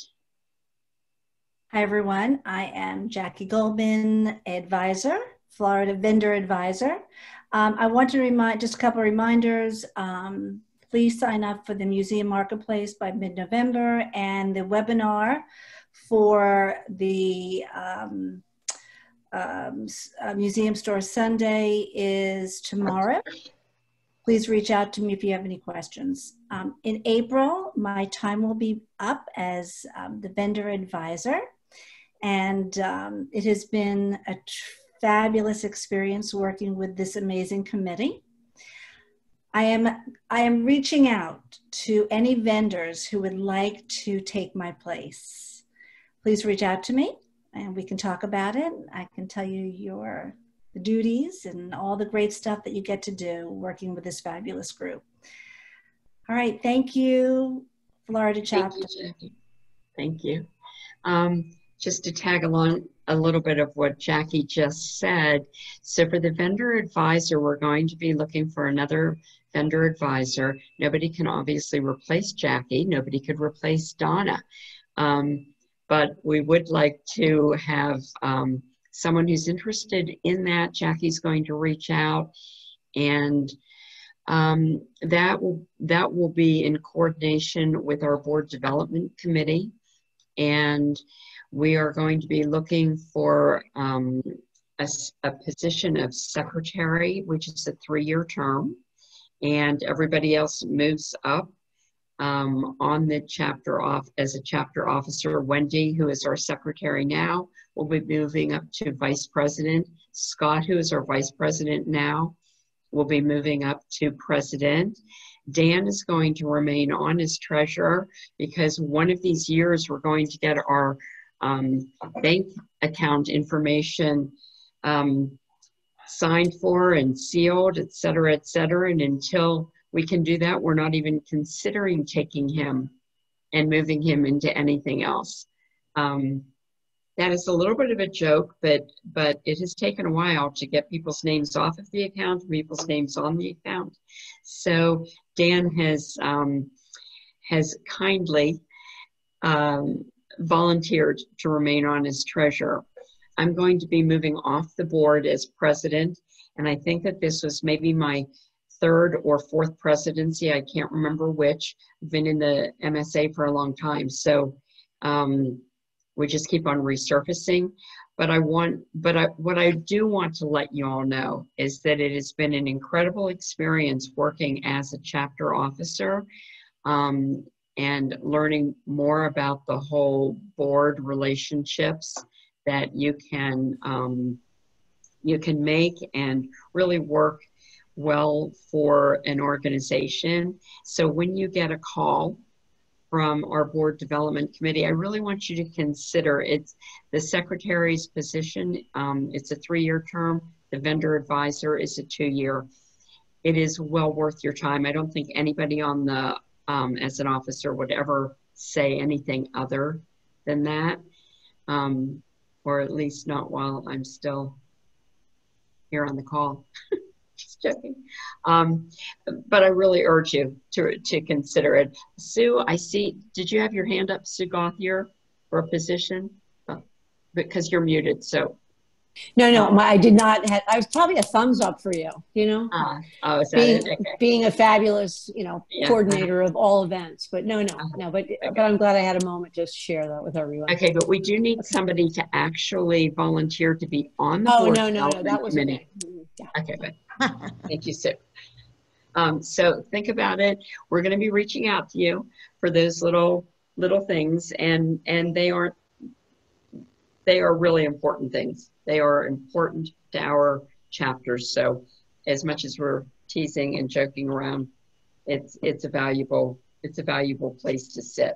Hi everyone, I am Jackie Goldman, advisor, Florida vendor advisor. Um, I want to remind, just a couple of reminders, um, please sign up for the Museum Marketplace by mid-November, and the webinar for the um, Um, uh, Museum Store Sunday is tomorrow. Please reach out to me if you have any questions. Um, in April, my time will be up as um, the vendor advisor, and um, it has been a fabulous experience working with this amazing committee. I am, I am reaching out to any vendors who would like to take my place. Please reach out to me, and we can talk about it. I can tell you your the duties and all the great stuff that you get to do working with this fabulous group. All right, thank you, Florida chapter. Thank you, Jackie. Thank you. Um, just to tag along a little bit of what Jackie just said. So for the vendor advisor, we're going to be looking for another vendor advisor. Nobody can obviously replace Jackie. Nobody could replace Donna. Um, But we would like to have um, someone who's interested in that. Jackie's going to reach out, and um, that will that will be in coordination with our board development committee. And we are going to be looking for um, a, a position of secretary, which is a three-year term, and everybody else moves up. Um, on the chapter off as a chapter officer. Wendy, who is our secretary now, will be moving up to vice president. Scott, who is our vice president now, will be moving up to president. Dan is going to remain on as treasurer, because one of these years we're going to get our um, bank account information um, signed for and sealed, et cetera, et cetera. And until we can do that, we're not even considering taking him and moving him into anything else. Um, that is a little bit of a joke, but but it has taken a while to get people's names off of the account, people's names on the account. So Dan has um, has kindly um, volunteered to remain on as treasurer. I'm going to be moving off the board as president, and I think that this was maybe my third or fourth presidency. I can't remember which. I've been in the M S A for a long time, so um, we just keep on resurfacing. But I want, but I, what I do want to let you all know is that it has been an incredible experience working as a chapter officer um, and learning more about the whole board relationships that you can um, you can make and really work well for an organization. So when you get a call from our board development committee, I really want you to consider it's the secretary's position. Um, it's a three-year term. The vendor advisor is a two-year. It is well worth your time. I don't think anybody on the um, as an officer would ever say anything other than that. Um, or at least not while I'm still here on the call. Just joking. Um, but I really urge you to, to consider it. Sue, I see, did you have your hand up, Sue Gauthier, for a position? Oh, because you're muted, so. No, no, my, I did not have, I was probably a thumbs up for you, you know? Uh, oh, is that being, it? Okay. Being a fabulous, you know, Yeah. coordinator of all events, but no, no, no, but, okay. but I'm glad I had a moment just to share that with everyone. Okay, but we do need somebody to actually volunteer to be on the oh, board. Oh, no, no, no, that was committee. okay. Yeah. Okay, good. Thank you, Sue. Um, so think about it. We're going to be reaching out to you for those little little things, and and they aren't. They are really important things. They are important to our chapters. So, as much as we're teasing and joking around, it's it's a valuable it's a valuable place to sit.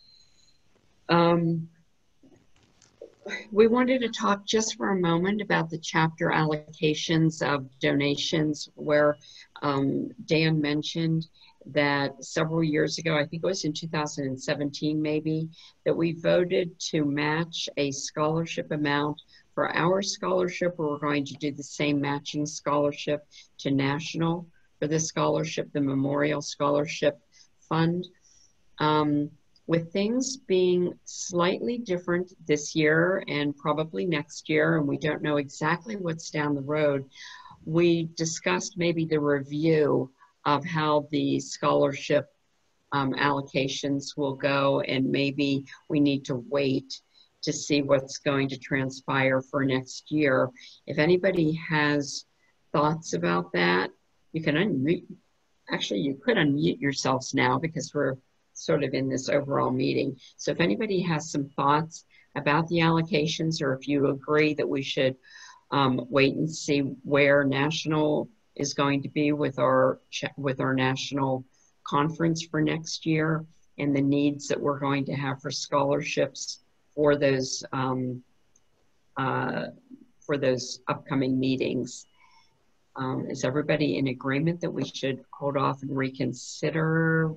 Um, We wanted to talk just for a moment about the chapter allocations of donations, where um, Dan mentioned that several years ago, I think it was in two thousand seventeen maybe, that we voted to match a scholarship amount for our scholarship, where we're going to do the same matching scholarship to national for this scholarship, the Memorial Scholarship Fund. Um, With things being slightly different this year and probably next year, and we don't know exactly what's down the road, we discussed maybe the review of how the scholarship um, allocations will go, and maybe we need to wait to see what's going to transpire for next year. If anybody has thoughts about that, you can unmute. Actually, you could unmute yourselves now because we're sort of in this overall meeting. So if anybody has some thoughts about the allocations, or if you agree that we should um, wait and see where national is going to be with our with our national conference for next year, and the needs that we're going to have for scholarships for those um, uh, for those upcoming meetings. Um, is everybody in agreement that we should hold off and reconsider?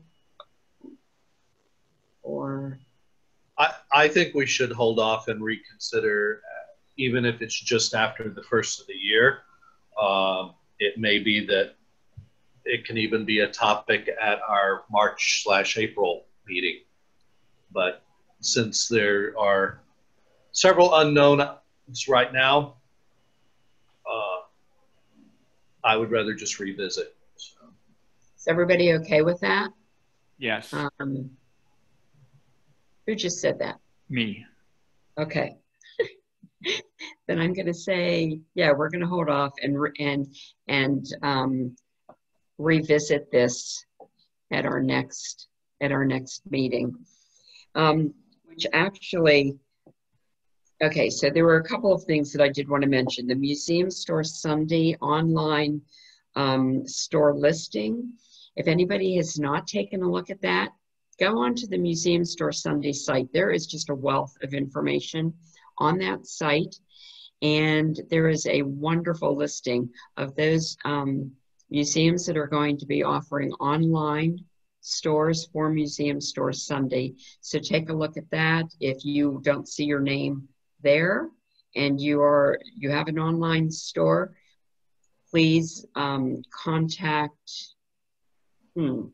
Or I, I think we should hold off and reconsider, uh, even if it's just after the first of the year. Um, it may be that it can even be a topic at our March slash April meeting. But since there are several unknowns right now, uh, I would rather just revisit. So. Is everybody okay with that? Yes. Um, Who just said that? Me. Okay. Then I'm going to say, yeah, we're going to hold off and re and and um, revisit this at our next at our next meeting. Um, which actually, okay, so there were a couple of things that I did want to mention. The Museum Store Sunday online um, store listing. If anybody has not taken a look at that, go onto the Museum Store Sunday site. There is just a wealth of information on that site. And there is a wonderful listing of those um, museums that are going to be offering online stores for Museum Store Sunday. So take a look at that. If you don't see your name there and you are you have an online store, please um, contact, hmm,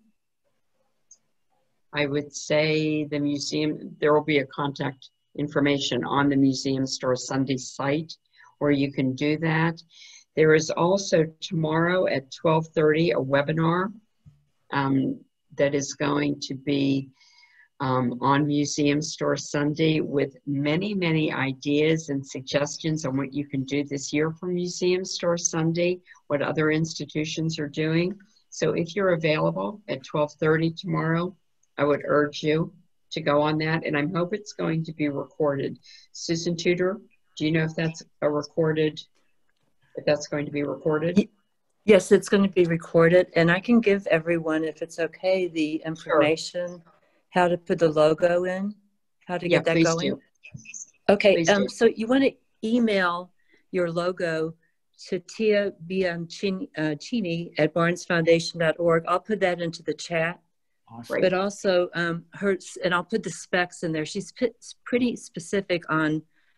I would say the museum, there will be a contact information on the Museum Store Sunday site where you can do that. There is also tomorrow at twelve thirty a webinar um, that is going to be um, on Museum Store Sunday with many, many ideas and suggestions on what you can do this year for Museum Store Sunday, what other institutions are doing. So if you're available at twelve thirty tomorrow, I would urge you to go on that, and I hope it's going to be recorded. Susan Tudor, do you know if that's a recorded, if that's going to be recorded? Yes, it's going to be recorded, and I can give everyone, if it's okay, the information, sure, how to put the logo in, how to yeah, get that please going. Do. Okay, please um, do. So you want to email your logo to Tia Bianchini at barnes foundation dot org. I'll put that into the chat. Awesome. But also um, her, and I'll put the specs in there. She's p pretty specific on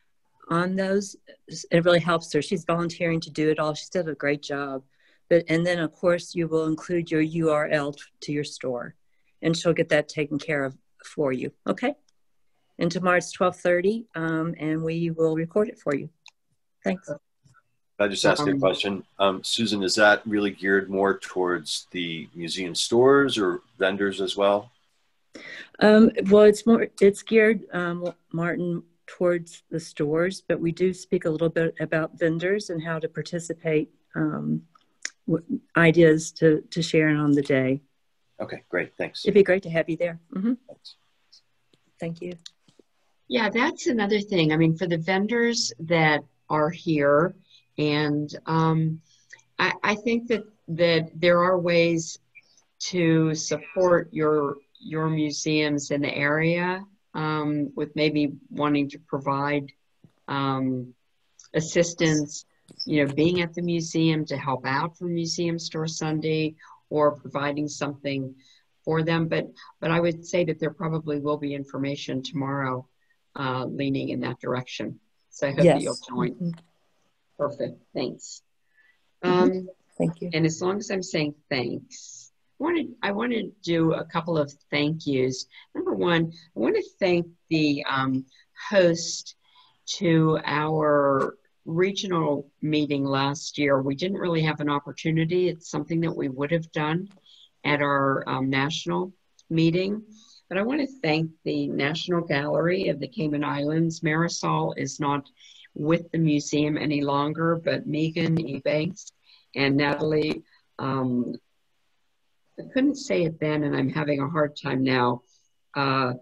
on those. It really helps her. She's volunteering to do it all. She's done a great job. But, and then of course you will include your U R L to your store, and she'll get that taken care of for you. Okay. And tomorrow it's twelve thirty, um, and we will record it for you. Thanks. Can I just ask you a question? Um, Susan, is that really geared more towards the museum stores or vendors as well? Um, well, it's more, it's geared, um, Martin, towards the stores, but we do speak a little bit about vendors and how to participate, um, ideas to, to share on the day. Okay, great. Thanks. It'd be great to have you there. Mm-hmm. Thank you. Yeah, that's another thing. I mean, for the vendors that are here, and um, I, I think that, that there are ways to support your, your museums in the area um, with maybe wanting to provide um, assistance, you know, being at the museum to help out for Museum Store Sunday, or providing something for them. But, but I would say that there probably will be information tomorrow uh, leaning in that direction. So I hope Yes. that you'll join. Mm-hmm. Perfect, thanks. Mm-hmm. Um, Thank you. And as long as I'm saying thanks, I wanted, I want to do a couple of thank yous. Number one, I want to thank the um, host to our regional meeting last year. We didn't really have an opportunity. It's something that we would have done at our um, national meeting. But I want to thank the National Gallery of the Cayman Islands. Marisol is not with the museum any longer, but Megan Ebanks and Natalie, um, I couldn't say it then, and I'm having a hard time now, uh,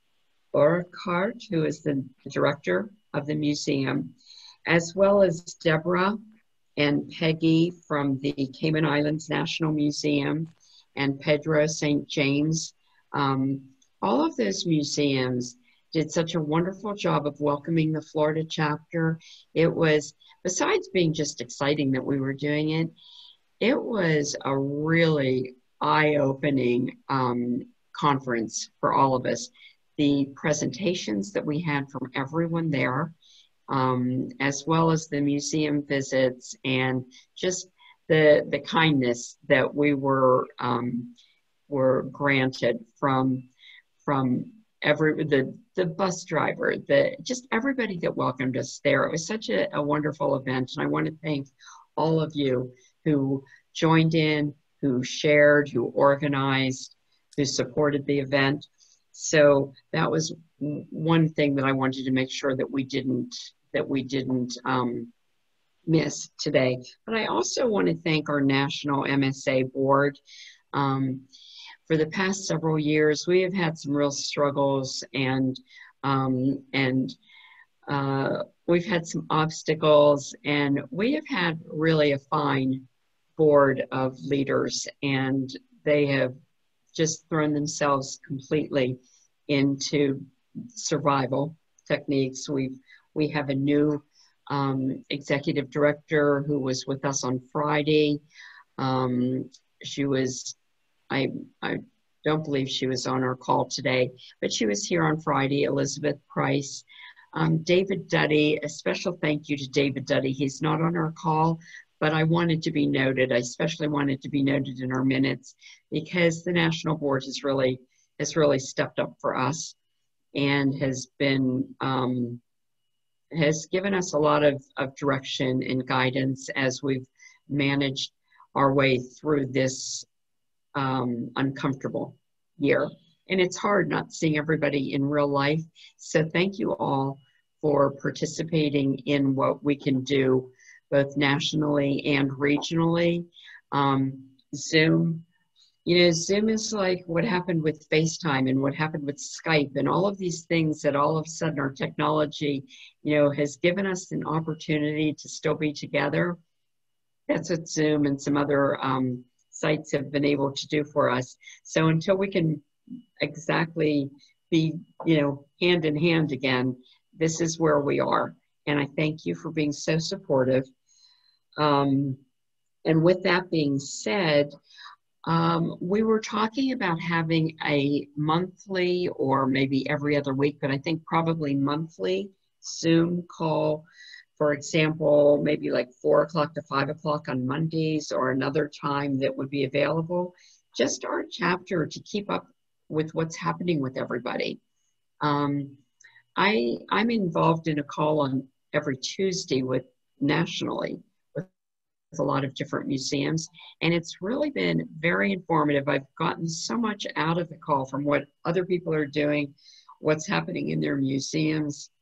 Orkart, who is the director of the museum, as well as Deborah and Peggy from the Cayman Islands National Museum, and Pedro Saint James. Um, all of those museums did such a wonderful job of welcoming the Florida chapter. It was, besides being just exciting that we were doing it, it was a really eye-opening um, conference for all of us. The presentations that we had from everyone there, um, as well as the museum visits, and just the, the kindness that we were, um, were granted from, from every, the, the bus driver, the, just everybody that welcomed us there. It was such a, a wonderful event, and I want to thank all of you who joined in, who shared, who organized, who supported the event. So that was one thing that I wanted to make sure that we didn't, that we didn't um, miss today. But I also want to thank our National M S A board. Um, for the past several years, we have had some real struggles, and um, and uh, we've had some obstacles, and we have had really a fine board of leaders, and they have just thrown themselves completely into survival techniques. We've, we have a new um, executive director who was with us on Friday. Um, she was, I, I don't believe she was on our call today, but she was here on Friday, Elizabeth Price. Um, David Duddy, a special thank you to David Duddy. He's not on our call, but I wanted to be noted. I especially wanted to be noted in our minutes because the National Board has really, has really stepped up for us and has been, um, has given us a lot of, of direction and guidance as we've managed our way through this um, uncomfortable year. And it's hard not seeing everybody in real life. So thank you all for participating in what we can do both nationally and regionally. Um, Zoom, you know, Zoom is like what happened with FaceTime and what happened with Skype and all of these things that all of a sudden our technology, you know, has given us an opportunity to still be together. That's what Zoom and some other um, sites have been able to do for us. So until we can exactly be, you know, hand in hand again, this is where we are. And I thank you for being so supportive. Um, and with that being said, um, we were talking about having a monthly or maybe every other week, but I think probably monthly Zoom call, for example, maybe like four o'clock to five o'clock on Mondays, or another time that would be available, just our chapter to keep up with what's happening with everybody. Um, I, I'm involved in a call on every Tuesday with nationally with a lot of different museums, and it's really been very informative. I've gotten so much out of the call from what other people are doing, what's happening in their museums.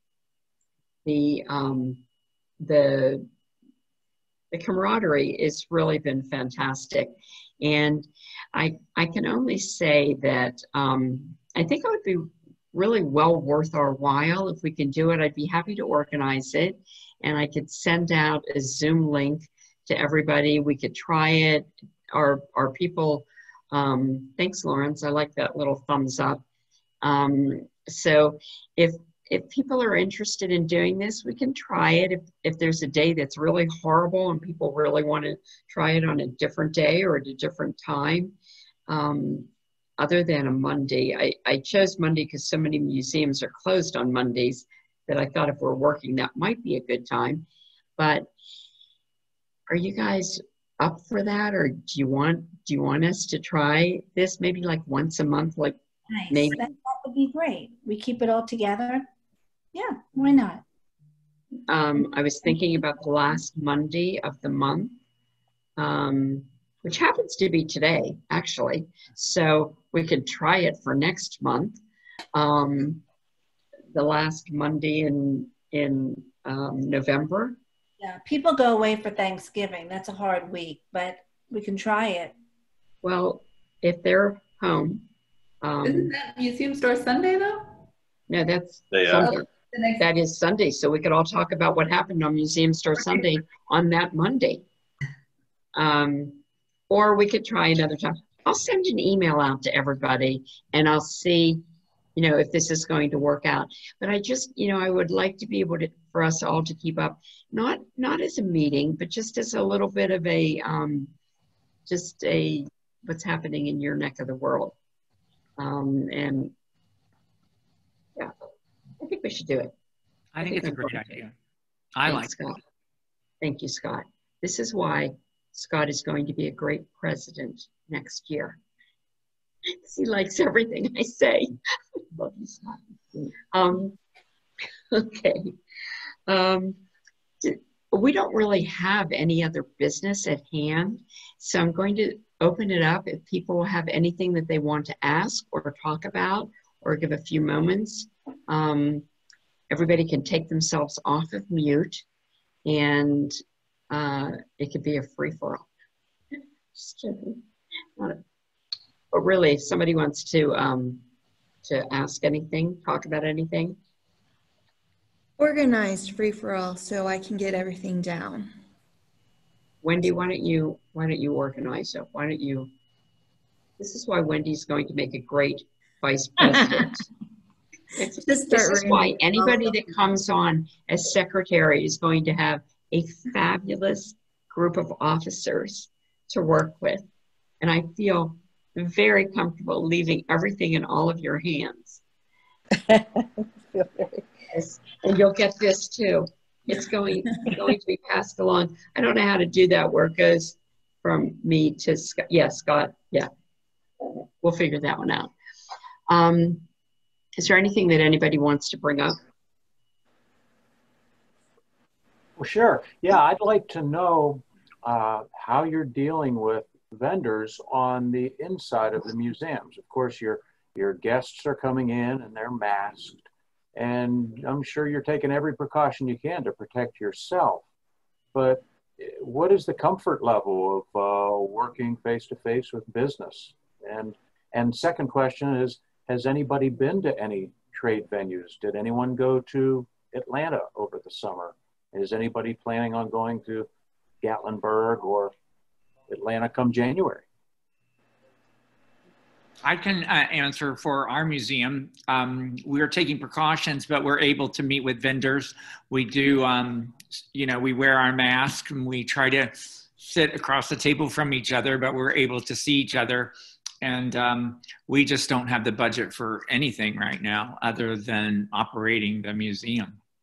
The, um, the, the camaraderie has really been fantastic. And I, I can only say that um, I think it would be really well worth our while if we can do it. I'd be happy to organize it, and I could send out a Zoom link to everybody. We could try it. Our, our people, um, thanks Lawrence, I like that little thumbs up. Um, so if, if people are interested in doing this, we can try it. If, if there's a day that's really horrible and people really want to try it on a different day or at a different time, um, other than a Monday. I, I chose Monday because so many museums are closed on Mondays that I thought if we're working, that might be a good time. But are you guys up for that? Or do you want, do you want us to try this maybe like once a month? Like Nice. maybe That, that would be great. We keep it all together. Yeah, why not? um, I was thinking about the last Monday of the month, um, which happens to be today, actually. So we could try it for next month. Um, the last Monday in, in um, November. Yeah, people go away for Thanksgiving. That's a hard week, but we can try it. Well, if they're home. Um, Isn't that Museum Store Sunday though? No, that's They are. Sunday. That is Sunday. So we could all talk about what happened on Museum Store Sunday on that Monday. Um, or we could try another time. I'll send an email out to everybody and I'll see, you know, if this is going to work out. But I just, you know, I would like to be able to, for us all to keep up, not, not as a meeting, but just as a little bit of a, um, just a, what's happening in your neck of the world. Um, and yeah, I think we should do it. I think it's a great idea. I like it. Scott. Thank you, Scott. This is why Scott is going to be a great president next year. He likes everything I say. Love you, Scott. Um, okay. Um, we don't really have any other business at hand, so I'm going to open it up if people have anything that they want to ask or talk about or give a few moments. Um, everybody can take themselves off of mute, and uh, it could be a free-for-all. Just kidding. Not a, but really, if somebody wants to um, to ask anything, talk about anything. Organized free-for-all so I can get everything down. Wendy, why don't you why don't you organize it? Why don't you? This is why Wendy's going to make a great vice president. It's, Just this start is why writing. anybody that comes on as secretary is going to have a fabulous group of officers to work with. And I feel very comfortable leaving everything in all of your hands. Yes. And you'll get this too. It's going, going to be passed along. I don't know how to do that where it goes from me to Scott. Yeah, Scott. Yeah. We'll figure that one out. Um, is there anything that anybody wants to bring up? Well, sure. Yeah, I'd like to know uh, how you're dealing with vendors on the inside of the museums. Of course, your your guests are coming in and they're masked, and I'm sure you're taking every precaution you can to protect yourself. But what is the comfort level of uh, working face-to-face with business? And and second question is, has anybody been to any trade venues? Did anyone go to Atlanta over the summer? Is anybody planning on going to Gatlinburg or Atlanta come January? I can uh, answer for our museum. Um, we're taking precautions, but we're able to meet with vendors. We do, um, you know, we wear our mask and we try to sit across the table from each other, but we're able to see each other. And um, we just don't have the budget for anything right now other than operating the museum.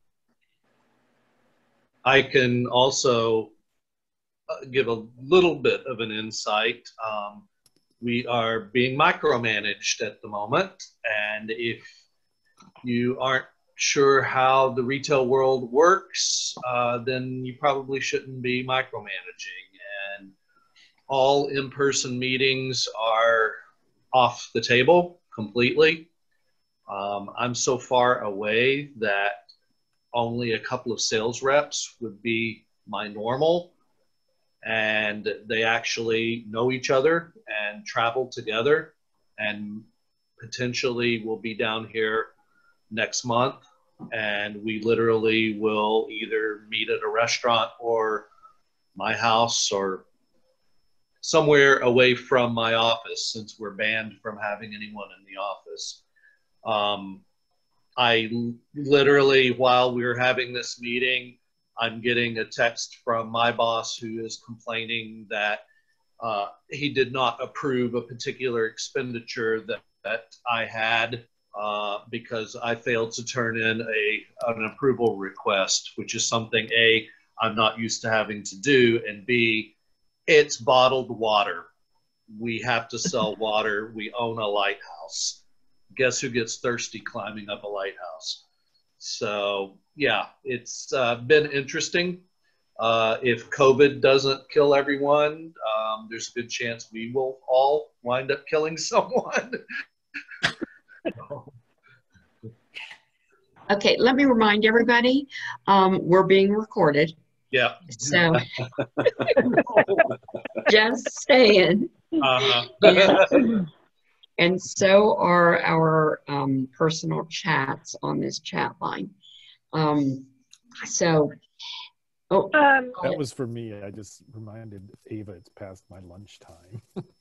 I can also give a little bit of an insight. Um, we are being micromanaged at the moment, and if you aren't sure how the retail world works, uh, then you probably shouldn't be micromanaging. And all in-person meetings are off the table completely. Um, I'm so far away that only a couple of sales reps would be my normal, and they actually know each other and travel together, and potentially will be down here next month, and we literally will either meet at a restaurant or my house or somewhere away from my office, since we're banned from having anyone in the office. Um, I literally, while we were having this meeting, I'm getting a text from my boss who is complaining that uh, he did not approve a particular expenditure that, that I had uh, because I failed to turn in a, an approval request, which is something A, I'm not used to having to do, and B, it's bottled water. We have to sell water. We own a lighthouse. Guess who gets thirsty climbing up a lighthouse? So yeah, it's uh, been interesting. Uh, if COVID doesn't kill everyone, um, there's a good chance we will all wind up killing someone. Okay, let me remind everybody, um, we're being recorded. Yeah. So just saying. Uh-huh. And, and so are our um, personal chats on this chat line. Um, so, oh, um, that was for me. I just reminded Ava it's past my lunchtime.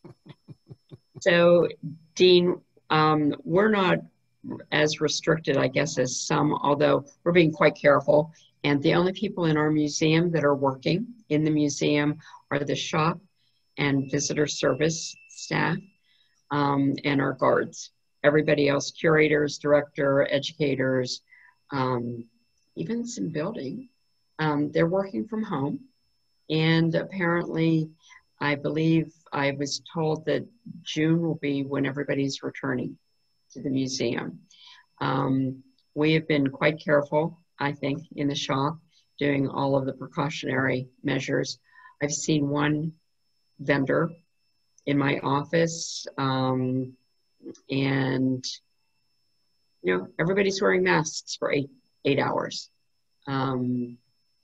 So, Dean, um, we're not as restricted, I guess, as some, although we're being quite careful. And the only people in our museum that are working in the museum are the shop and visitor service staff um, and our guards. Everybody else, curators, director, educators, um, even some building, um, they're working from home. And apparently, I believe I was told that June will be when everybody's returning to the museum. Um, we have been quite careful, I think, in the shop, doing all of the precautionary measures. I've seen one vendor in my office, um, and you know, everybody's wearing masks for eight eight hours. Um,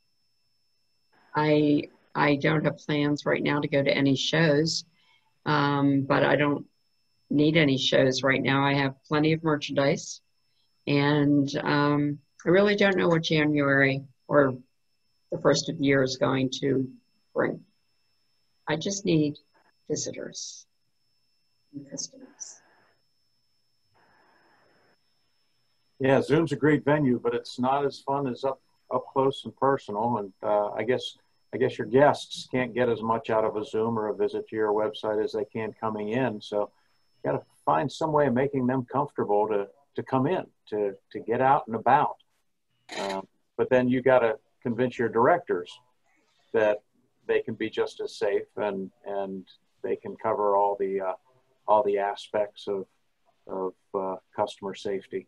I I don't have plans right now to go to any shows, um, but I don't need any shows right now. I have plenty of merchandise, and um, I really don't know what January or the first of the year is going to bring. I just need visitors and customers. Yeah, Zoom's a great venue, but it's not as fun as up up close and personal. And uh, I guess I guess your guests can't get as much out of a Zoom or a visit to your website as they can coming in. So you got to find some way of making them comfortable to to come in, to to get out and about. Um, but then you got to convince your directors that they can be just as safe and and they can cover all the uh, all the aspects of of uh, customer safety.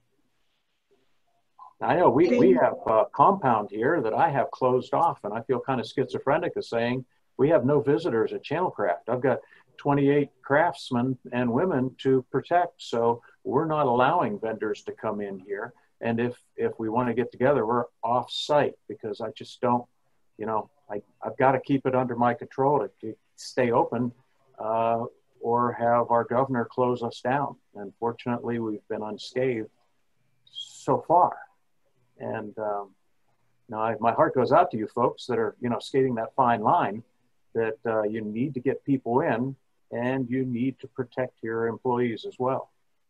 I know we, we have a compound here that I have closed off, and I feel kind of schizophrenic of saying we have no visitors at Channelcraft. I've got twenty-eight craftsmen and women to protect, so we're not allowing vendors to come in here. And if, if we want to get together, we're off site because I just don't, you know, I, I've got to keep it under my control to, to stay open uh, or have our governor close us down. And fortunately, we've been unscathed so far. And um, now I, my heart goes out to you folks that are, you know, skating that fine line that uh, you need to get people in and you need to protect your employees as well.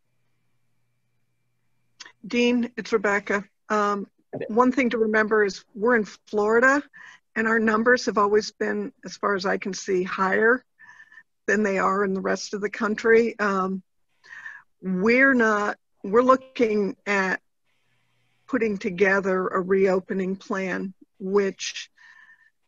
Dean, it's Rebecca. Um, one thing to remember is we're in Florida and our numbers have always been, as far as I can see, higher than they are in the rest of the country. Um, we're not, we're looking at putting together a reopening plan, which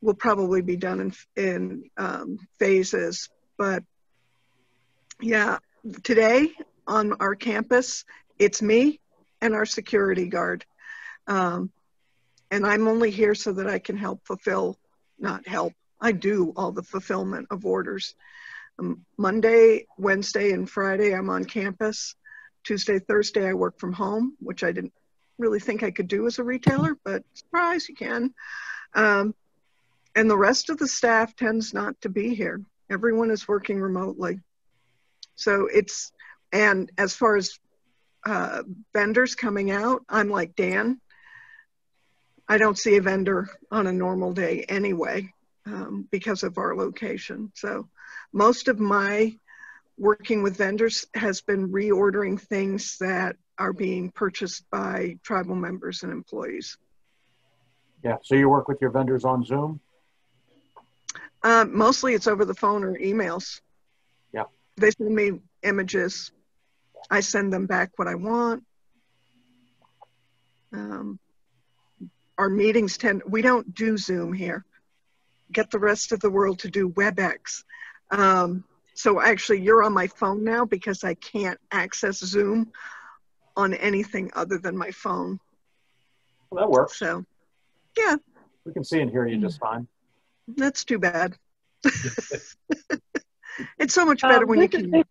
will probably be done in, in um, phases. But yeah, today on our campus, it's me and our security guard. Um, and I'm only here so that I can help fulfill, not help, I do all the fulfillment of orders. Um, Monday, Wednesday, and Friday, I'm on campus. Tuesday, Thursday, I work from home, which I didn't really think I could do as a retailer, but surprise, you can. Um, and the rest of the staff tends not to be here. Everyone is working remotely. So it's, and as far as uh, vendors coming out, I'm like Dan. I don't see a vendor on a normal day anyway um, because of our location. So most of my working with vendors has been reordering things that are being purchased by tribal members and employees. Yeah, so you work with your vendors on Zoom? Uh, mostly it's over the phone or emails. Yeah. They send me images. I send them back what I want. Um, our meetings tend, we don't do Zoom here. Get the rest of the world to do WebEx. Um, so actually you're on my phone now because I can't access Zoom on anything other than my phone. Well, that works. So, yeah. We can see and hear you just fine. That's too bad. It's so much better um, when you can. Is,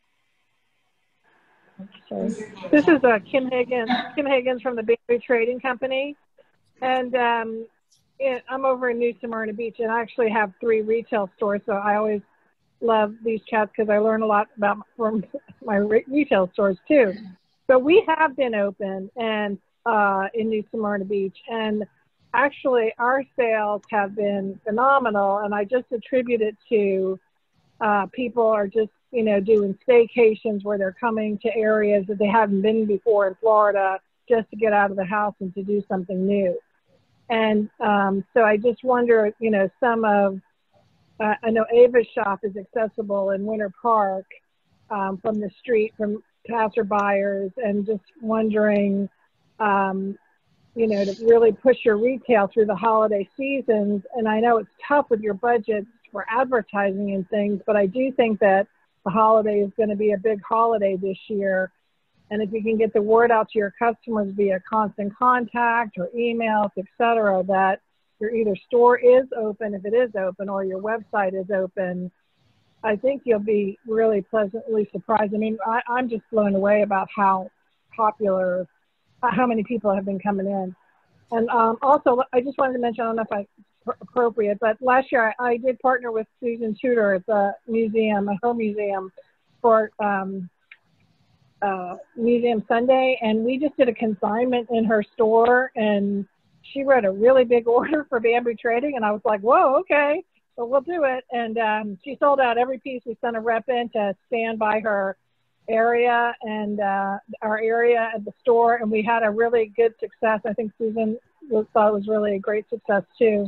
this is uh, Kim Higgins. Kim Higgins from the Bamboo Trading Company. And um, it, I'm over in New Smyrna Beach, and I actually have three retail stores, so I always love these chats because I learn a lot about from my re retail stores too. So we have been open and uh, in New Smyrna Beach, and actually our sales have been phenomenal, and I just attribute it to uh, people are just, you know, doing staycations where they're coming to areas that they haven't been before in Florida just to get out of the house and to do something new. And um, so I just wonder, you know, some of, uh, I know Ava's shop is accessible in Winter Park um, from the street, from passerbyers, and just wondering, um, you know, to really push your retail through the holiday seasons. And I know it's tough with your budgets for advertising and things, but I do think that the holiday is going to be a big holiday this year. And if you can get the word out to your customers via constant contact or emails, et cetera, that your either store is open, if it is open, or your website is open, I think you'll be really pleasantly surprised. I mean, I, I'm just blown away about how popular, how many people have been coming in. And um, also, I just wanted to mention, I don't know if I appropriate, but last year I, I did partner with Susan Tudor at the museum, a her museum, for um, uh, Museum Sunday, and we just did a consignment in her store, and she wrote a really big order for Bamboo Trading, and I was like, whoa, okay, so we'll do it. And um, she sold out every piece. We sent a rep in to stand by her area and uh, our area at the store, and we had a really good success. I think Susan was, thought it was really a great success too.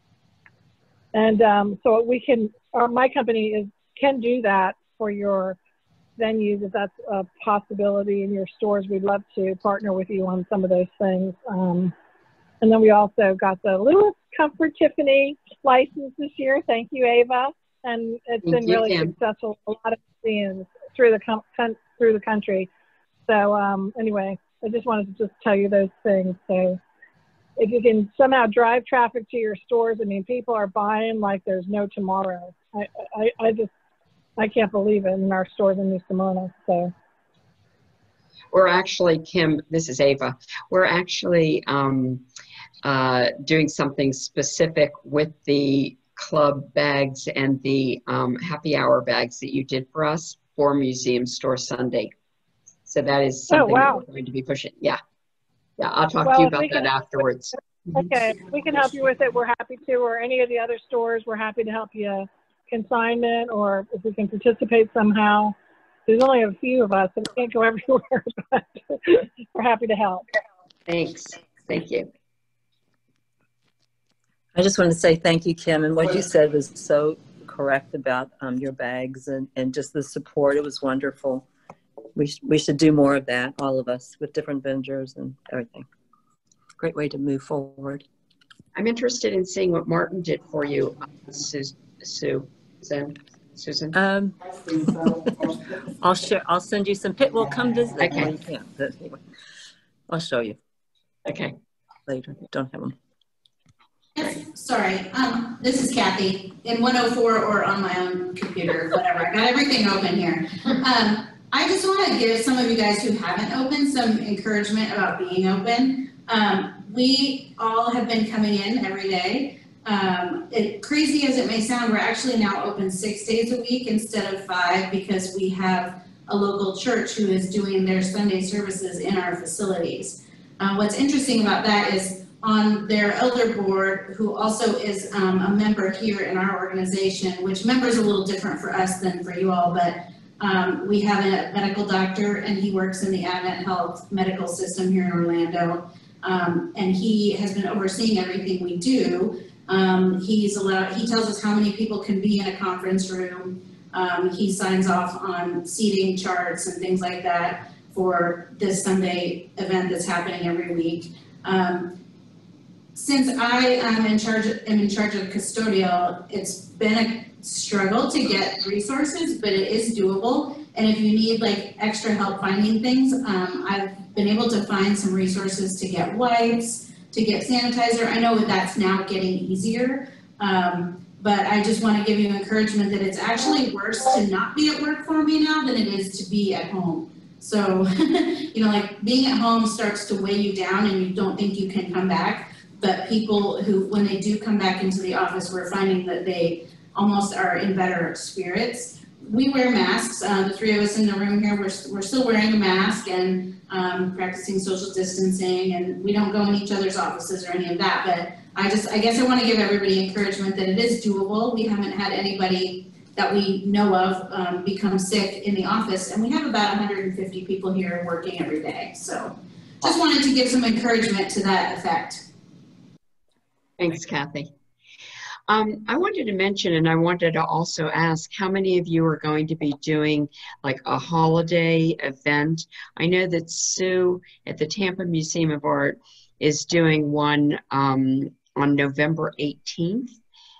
And um, so we can, or my company is can do that for your venues if that's a possibility in your stores. We'd love to partner with you on some of those things. Um, and then we also got the Lewis Comfort Tiffany license this year. Thank you, Ava. And it's Thank been you, really Kim. successful. A lot of museums through the com through the country. So um, anyway, I just wanted to just tell you those things. So if you can somehow drive traffic to your stores, I mean, people are buying like there's no tomorrow. I, I, I just, I can't believe it in our stores in New Smyrna. So. We're actually, Kim, this is Ava. We're actually um, uh, doing something specific with the club bags and the um, happy hour bags that you did for us for Museum Store Sunday. So that is something oh, wow. that we're going to be pushing. Yeah. Yeah, I'll talk well, to you about we can, that afterwards. Okay, if we can help you with it, we're happy to, or any of the other stores, we're happy to help you consignment, or if we can participate somehow. There's only a few of us, and we can't go everywhere, but we're happy to help. Thanks. Thank you. I just want to say thank you, Kim, and what you said was so correct about um, your bags and, and just the support. It was wonderful. We, sh we should do more of that, all of us, with different vendors and everything. Great way to move forward. I'm interested in seeing what Martin did for you, Sue. Sue. Susan. Susan. Um, I'll share. I'll send you some pic. We'll come visit. Okay. Well, you can't, but anyway, I'll show you. Okay. Later. Don't have them. Yes, sorry. Um, this is Kathy in one oh four or on my own computer, whatever. I got everything open here. Um, I just want to give some of you guys who haven't opened some encouragement about being open. Um, we all have been coming in every day. Um, it, crazy as it may sound, we're actually now open six days a week instead of five because we have a local church who is doing their Sunday services in our facilities. Uh, what's interesting about that is on their elder board, who also is um, a member here in our organization, which member is a little different for us than for you all, but um, we have a medical doctor and he works in the Advent Health medical system here in Orlando. Um, and he has been overseeing everything we do. Um, he's allowed, he tells us how many people can be in a conference room. Um, he signs off on seating charts and things like that for this Sunday event that's happening every week. Um, since I am in charge, am in charge of custodial, it's been a struggle to get resources, but it is doable. And if you need like extra help finding things, um, I've been able to find some resources to get wipes, to get sanitizer. I know that that's now getting easier, um, but I just want to give you encouragement that it's actually worse to not be at work for me now than it is to be at home. So, you know, like being at home starts to weigh you down and you don't think you can come back. But people who, when they do come back into the office, we're finding that they almost are in better spirits. We wear masks. Uh, the three of us in the room here, we're, we're still wearing a mask and um, practicing social distancing, and we don't go in each other's offices or any of that. But I just, I guess I want to give everybody encouragement that it is doable. We haven't had anybody that we know of um, become sick in the office, and we have about one hundred fifty people here working every day. So just wanted to give some encouragement to that effect. Thanks, Kathy. Um, I wanted to mention, and I wanted to also ask, how many of you are going to be doing like a holiday event? I know that Sue at the Tampa Museum of Art is doing one um, on November eighteenth.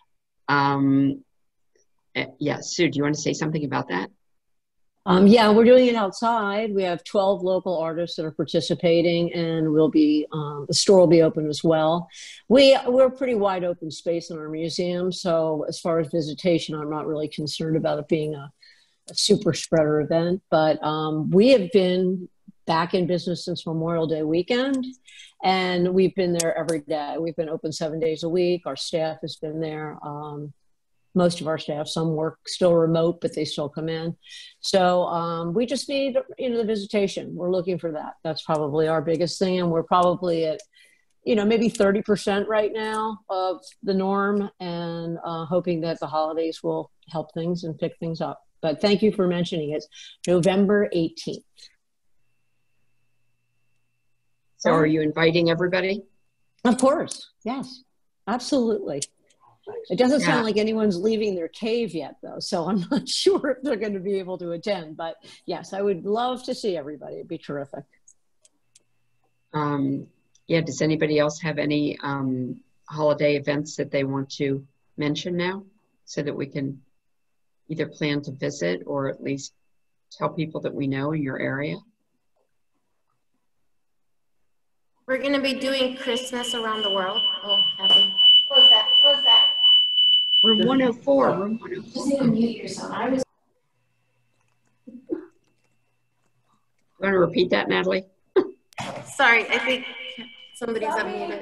Um, yeah, Sue, do you want to say something about that? Um, yeah, we're doing it outside. We have twelve local artists that are participating, and we'll be um, the store will be open as well. We we're a pretty wide open space in our museum, so as far as visitation, I'm not really concerned about it being a, a super spreader event. But um, we have been back in business since Memorial Day weekend, and we've been there every day. We've been open seven days a week. Our staff has been there. Um, Most of our staff, some work still remote, but they still come in. So um, we just need, you know, the visitation. We're looking for that. That's probably our biggest thing. And we're probably at, you know, maybe thirty percent right now of the norm, and uh, hoping that the holidays will help things and pick things up. But thank you for mentioning it. November eighteenth. So are you inviting everybody? Of course. Yes, absolutely. It doesn't sound Yeah. like anyone's leaving their cave yet, though, so I'm not sure if they're going to be able to attend. But yes, I would love to see everybody. It'd be terrific. Um, yeah, does anybody else have any um, holiday events that they want to mention now so that we can either plan to visit or at least tell people that we know in your area? We're going to be doing Christmas around the world. Oh, happy. Close that. Close that. Room one oh four. Room one oh four. Just need to mute yourself. I was. You want to repeat that, Natalie? Sorry, I think somebody's unmuted.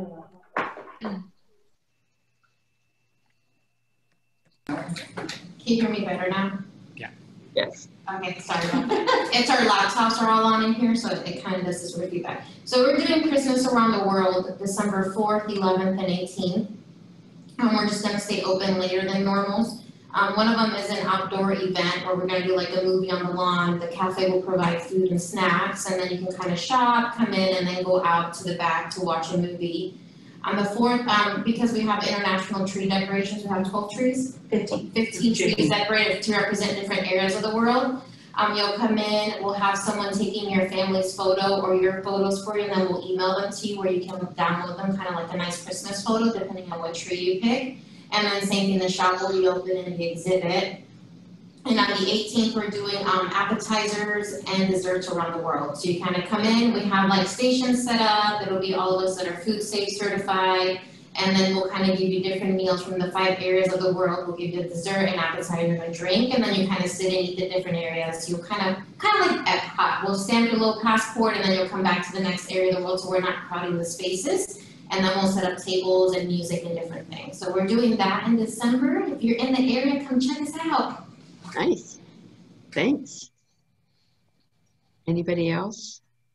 Can you hear me better now? Yeah. Yes. Okay, sorry about that. It's our laptops are all on in here, so it kind of does this weird feedback. So we're doing Christmas around the world, December fourth, eleventh, and eighteenth. And we're just gonna stay open later than normals. Um, one of them is an outdoor event where we're gonna do like a movie on the lawn. The cafe will provide food and snacks, and then you can kind of shop, come in, and then go out to the back to watch a movie. On the fourth, um, because we have international tree decorations, we have twelve trees, fifteen, fifteen trees decorated to represent different areas of the world. Um, you'll come in, we'll have someone taking your family's photo or your photos for you, and then we'll email them to you where you can download them, kind of like a nice Christmas photo, depending on what tree you pick. And then same thing, the shop will be open in the exhibit. And on the eighteenth, we're doing um, appetizers and desserts around the world. So you kind of come in, we have like stations set up, it'll be all of us that are food safe certified, and then we'll kind of give you different meals from the five areas of the world. We'll give you a dessert, an appetizer, and a drink, and then you kind of sit and eat the different areas. So you'll kind of, kind of like Epcot. We'll stamp your little passport, and then you'll come back to the next area of the world, so we're not crowding the spaces. And then we'll set up tables and music and different things. So we're doing that in December. If you're in the area, come check us out. Nice. Thanks. Anybody else?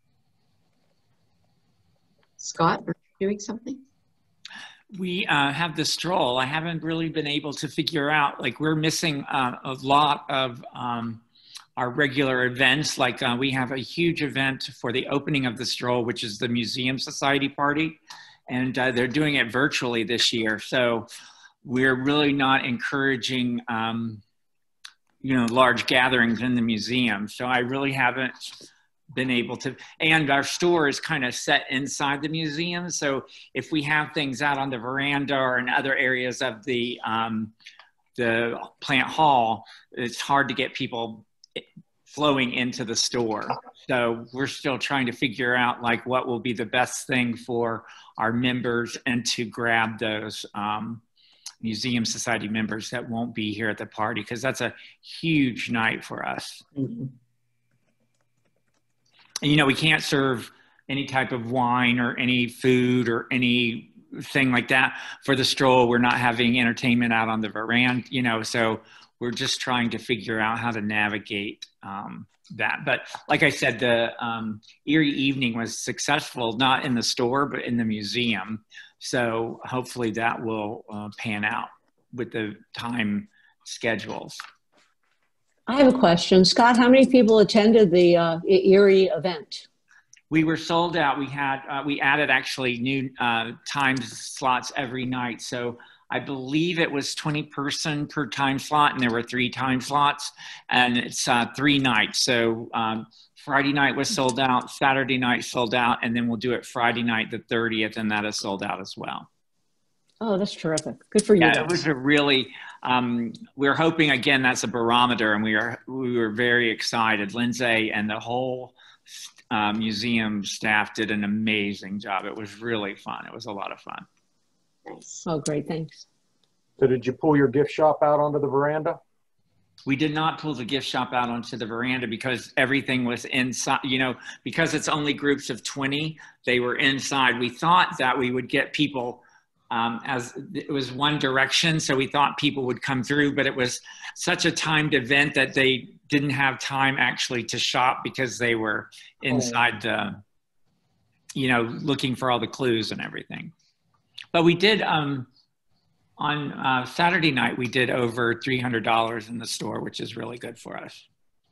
Scott, are you doing something? We uh, have the stroll. I haven't really been able to figure out, like we're missing uh, a lot of um, our regular events. Like uh, we have a huge event for the opening of the stroll, which is the Museum Society Party. And uh, they're doing it virtually this year. So we're really not encouraging um, you know, large gatherings in the museum. So I really haven't been able to, and our store is kind of set inside the museum. So if we have things out on the veranda or in other areas of the, um, the plant hall, it's hard to get people flowing into the store. So we're still trying to figure out like what will be the best thing for our members and to grab those um, Museum Society members that won't be here at the party, because that's a huge night for us. Mm-hmm. And, you know, we can't serve any type of wine or any food or anything like that for the stroll. We're not having entertainment out on the veranda, you know, so we're just trying to figure out how to navigate um, that. But like I said, the um, Erie Evening was successful, not in the store, but in the museum. So hopefully that will uh, pan out with the time schedules. I have a question. Scott, how many people attended the uh, Erie event? We were sold out. We had, uh, we added actually new uh, time slots every night. So I believe it was twenty person per time slot, and there were three time slots, and it's uh, three nights. So um, Friday night was sold out, Saturday night sold out, and then we'll do it Friday night, the thirtieth, and that is sold out as well. Oh, that's terrific. Good for you. Yeah, it was a really, um, we're hoping, again, that's a barometer, and we are, we were very excited. Lindsay and the whole uh, museum staff did an amazing job. It was really fun. It was a lot of fun. Nice. Oh, great. Thanks. So did you pull your gift shop out onto the veranda? We did not pull the gift shop out onto the veranda because everything was inside, you know, because it's only groups of twenty, they were inside. We thought that we would get people um, as it was one direction. So we thought people would come through, but it was such a timed event that they didn't have time actually to shop because they were inside the, you know, looking for all the clues and everything. But we did, um, on uh, Saturday night, we did over three hundred dollars in the store, which is really good for us.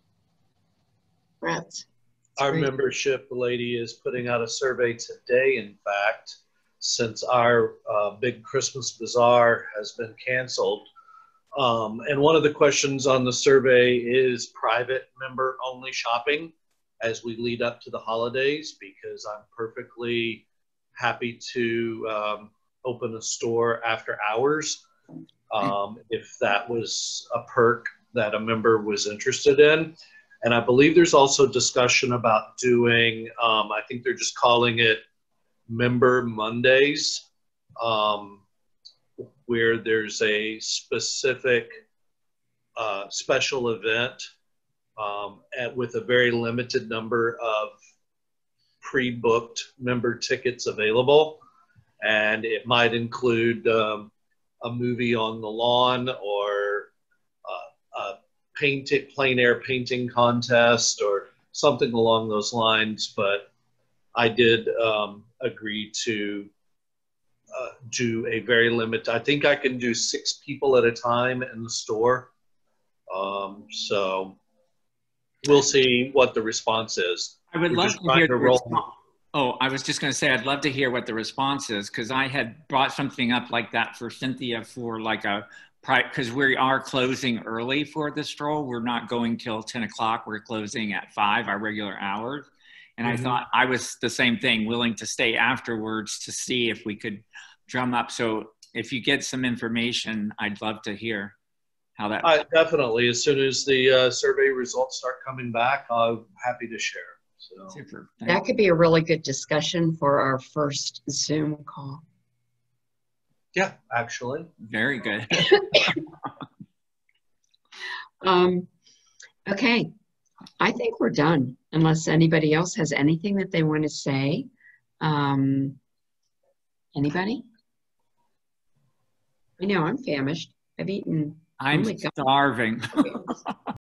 Right. Our membership lady is putting out a survey today, in fact, since our uh, big Christmas bazaar has been canceled. Um, and one of the questions on the survey is private member only shopping as we lead up to the holidays, because I'm perfectly happy to um, open a store after hours um, if that was a perk that a member was interested in. And I believe there's also discussion about doing, um, I think they're just calling it Member Mondays, um, where there's a specific uh, special event um, at, with a very limited number of pre-booked member tickets available. And it might include um, a movie on the lawn or uh, a paint plein air painting contest or something along those lines. But I did um, agree to uh, do a very limited, I think I can do six people at a time in the store. Um, so we'll see what the response is. I would We're love just to trying hear to the roll. response. Oh, I was just going to say, I'd love to hear what the response is, because I had brought something up like that for Cynthia for like a because we are closing early for the stroll. We're not going till ten o'clock. We're closing at five, our regular hours. And Mm-hmm. I thought I was the same thing, willing to stay afterwards to see if we could drum up. So if you get some information, I'd love to hear how that. I, definitely. As soon as the uh, survey results start coming back, I'm happy to share. So. Super. That could be a really good discussion for our first Zoom call. Yeah, actually. Very good. um, okay. I think we're done, unless anybody else has anything that they want to say. Um, anybody? I know I'm famished. I've eaten. I'm oh my God. starving.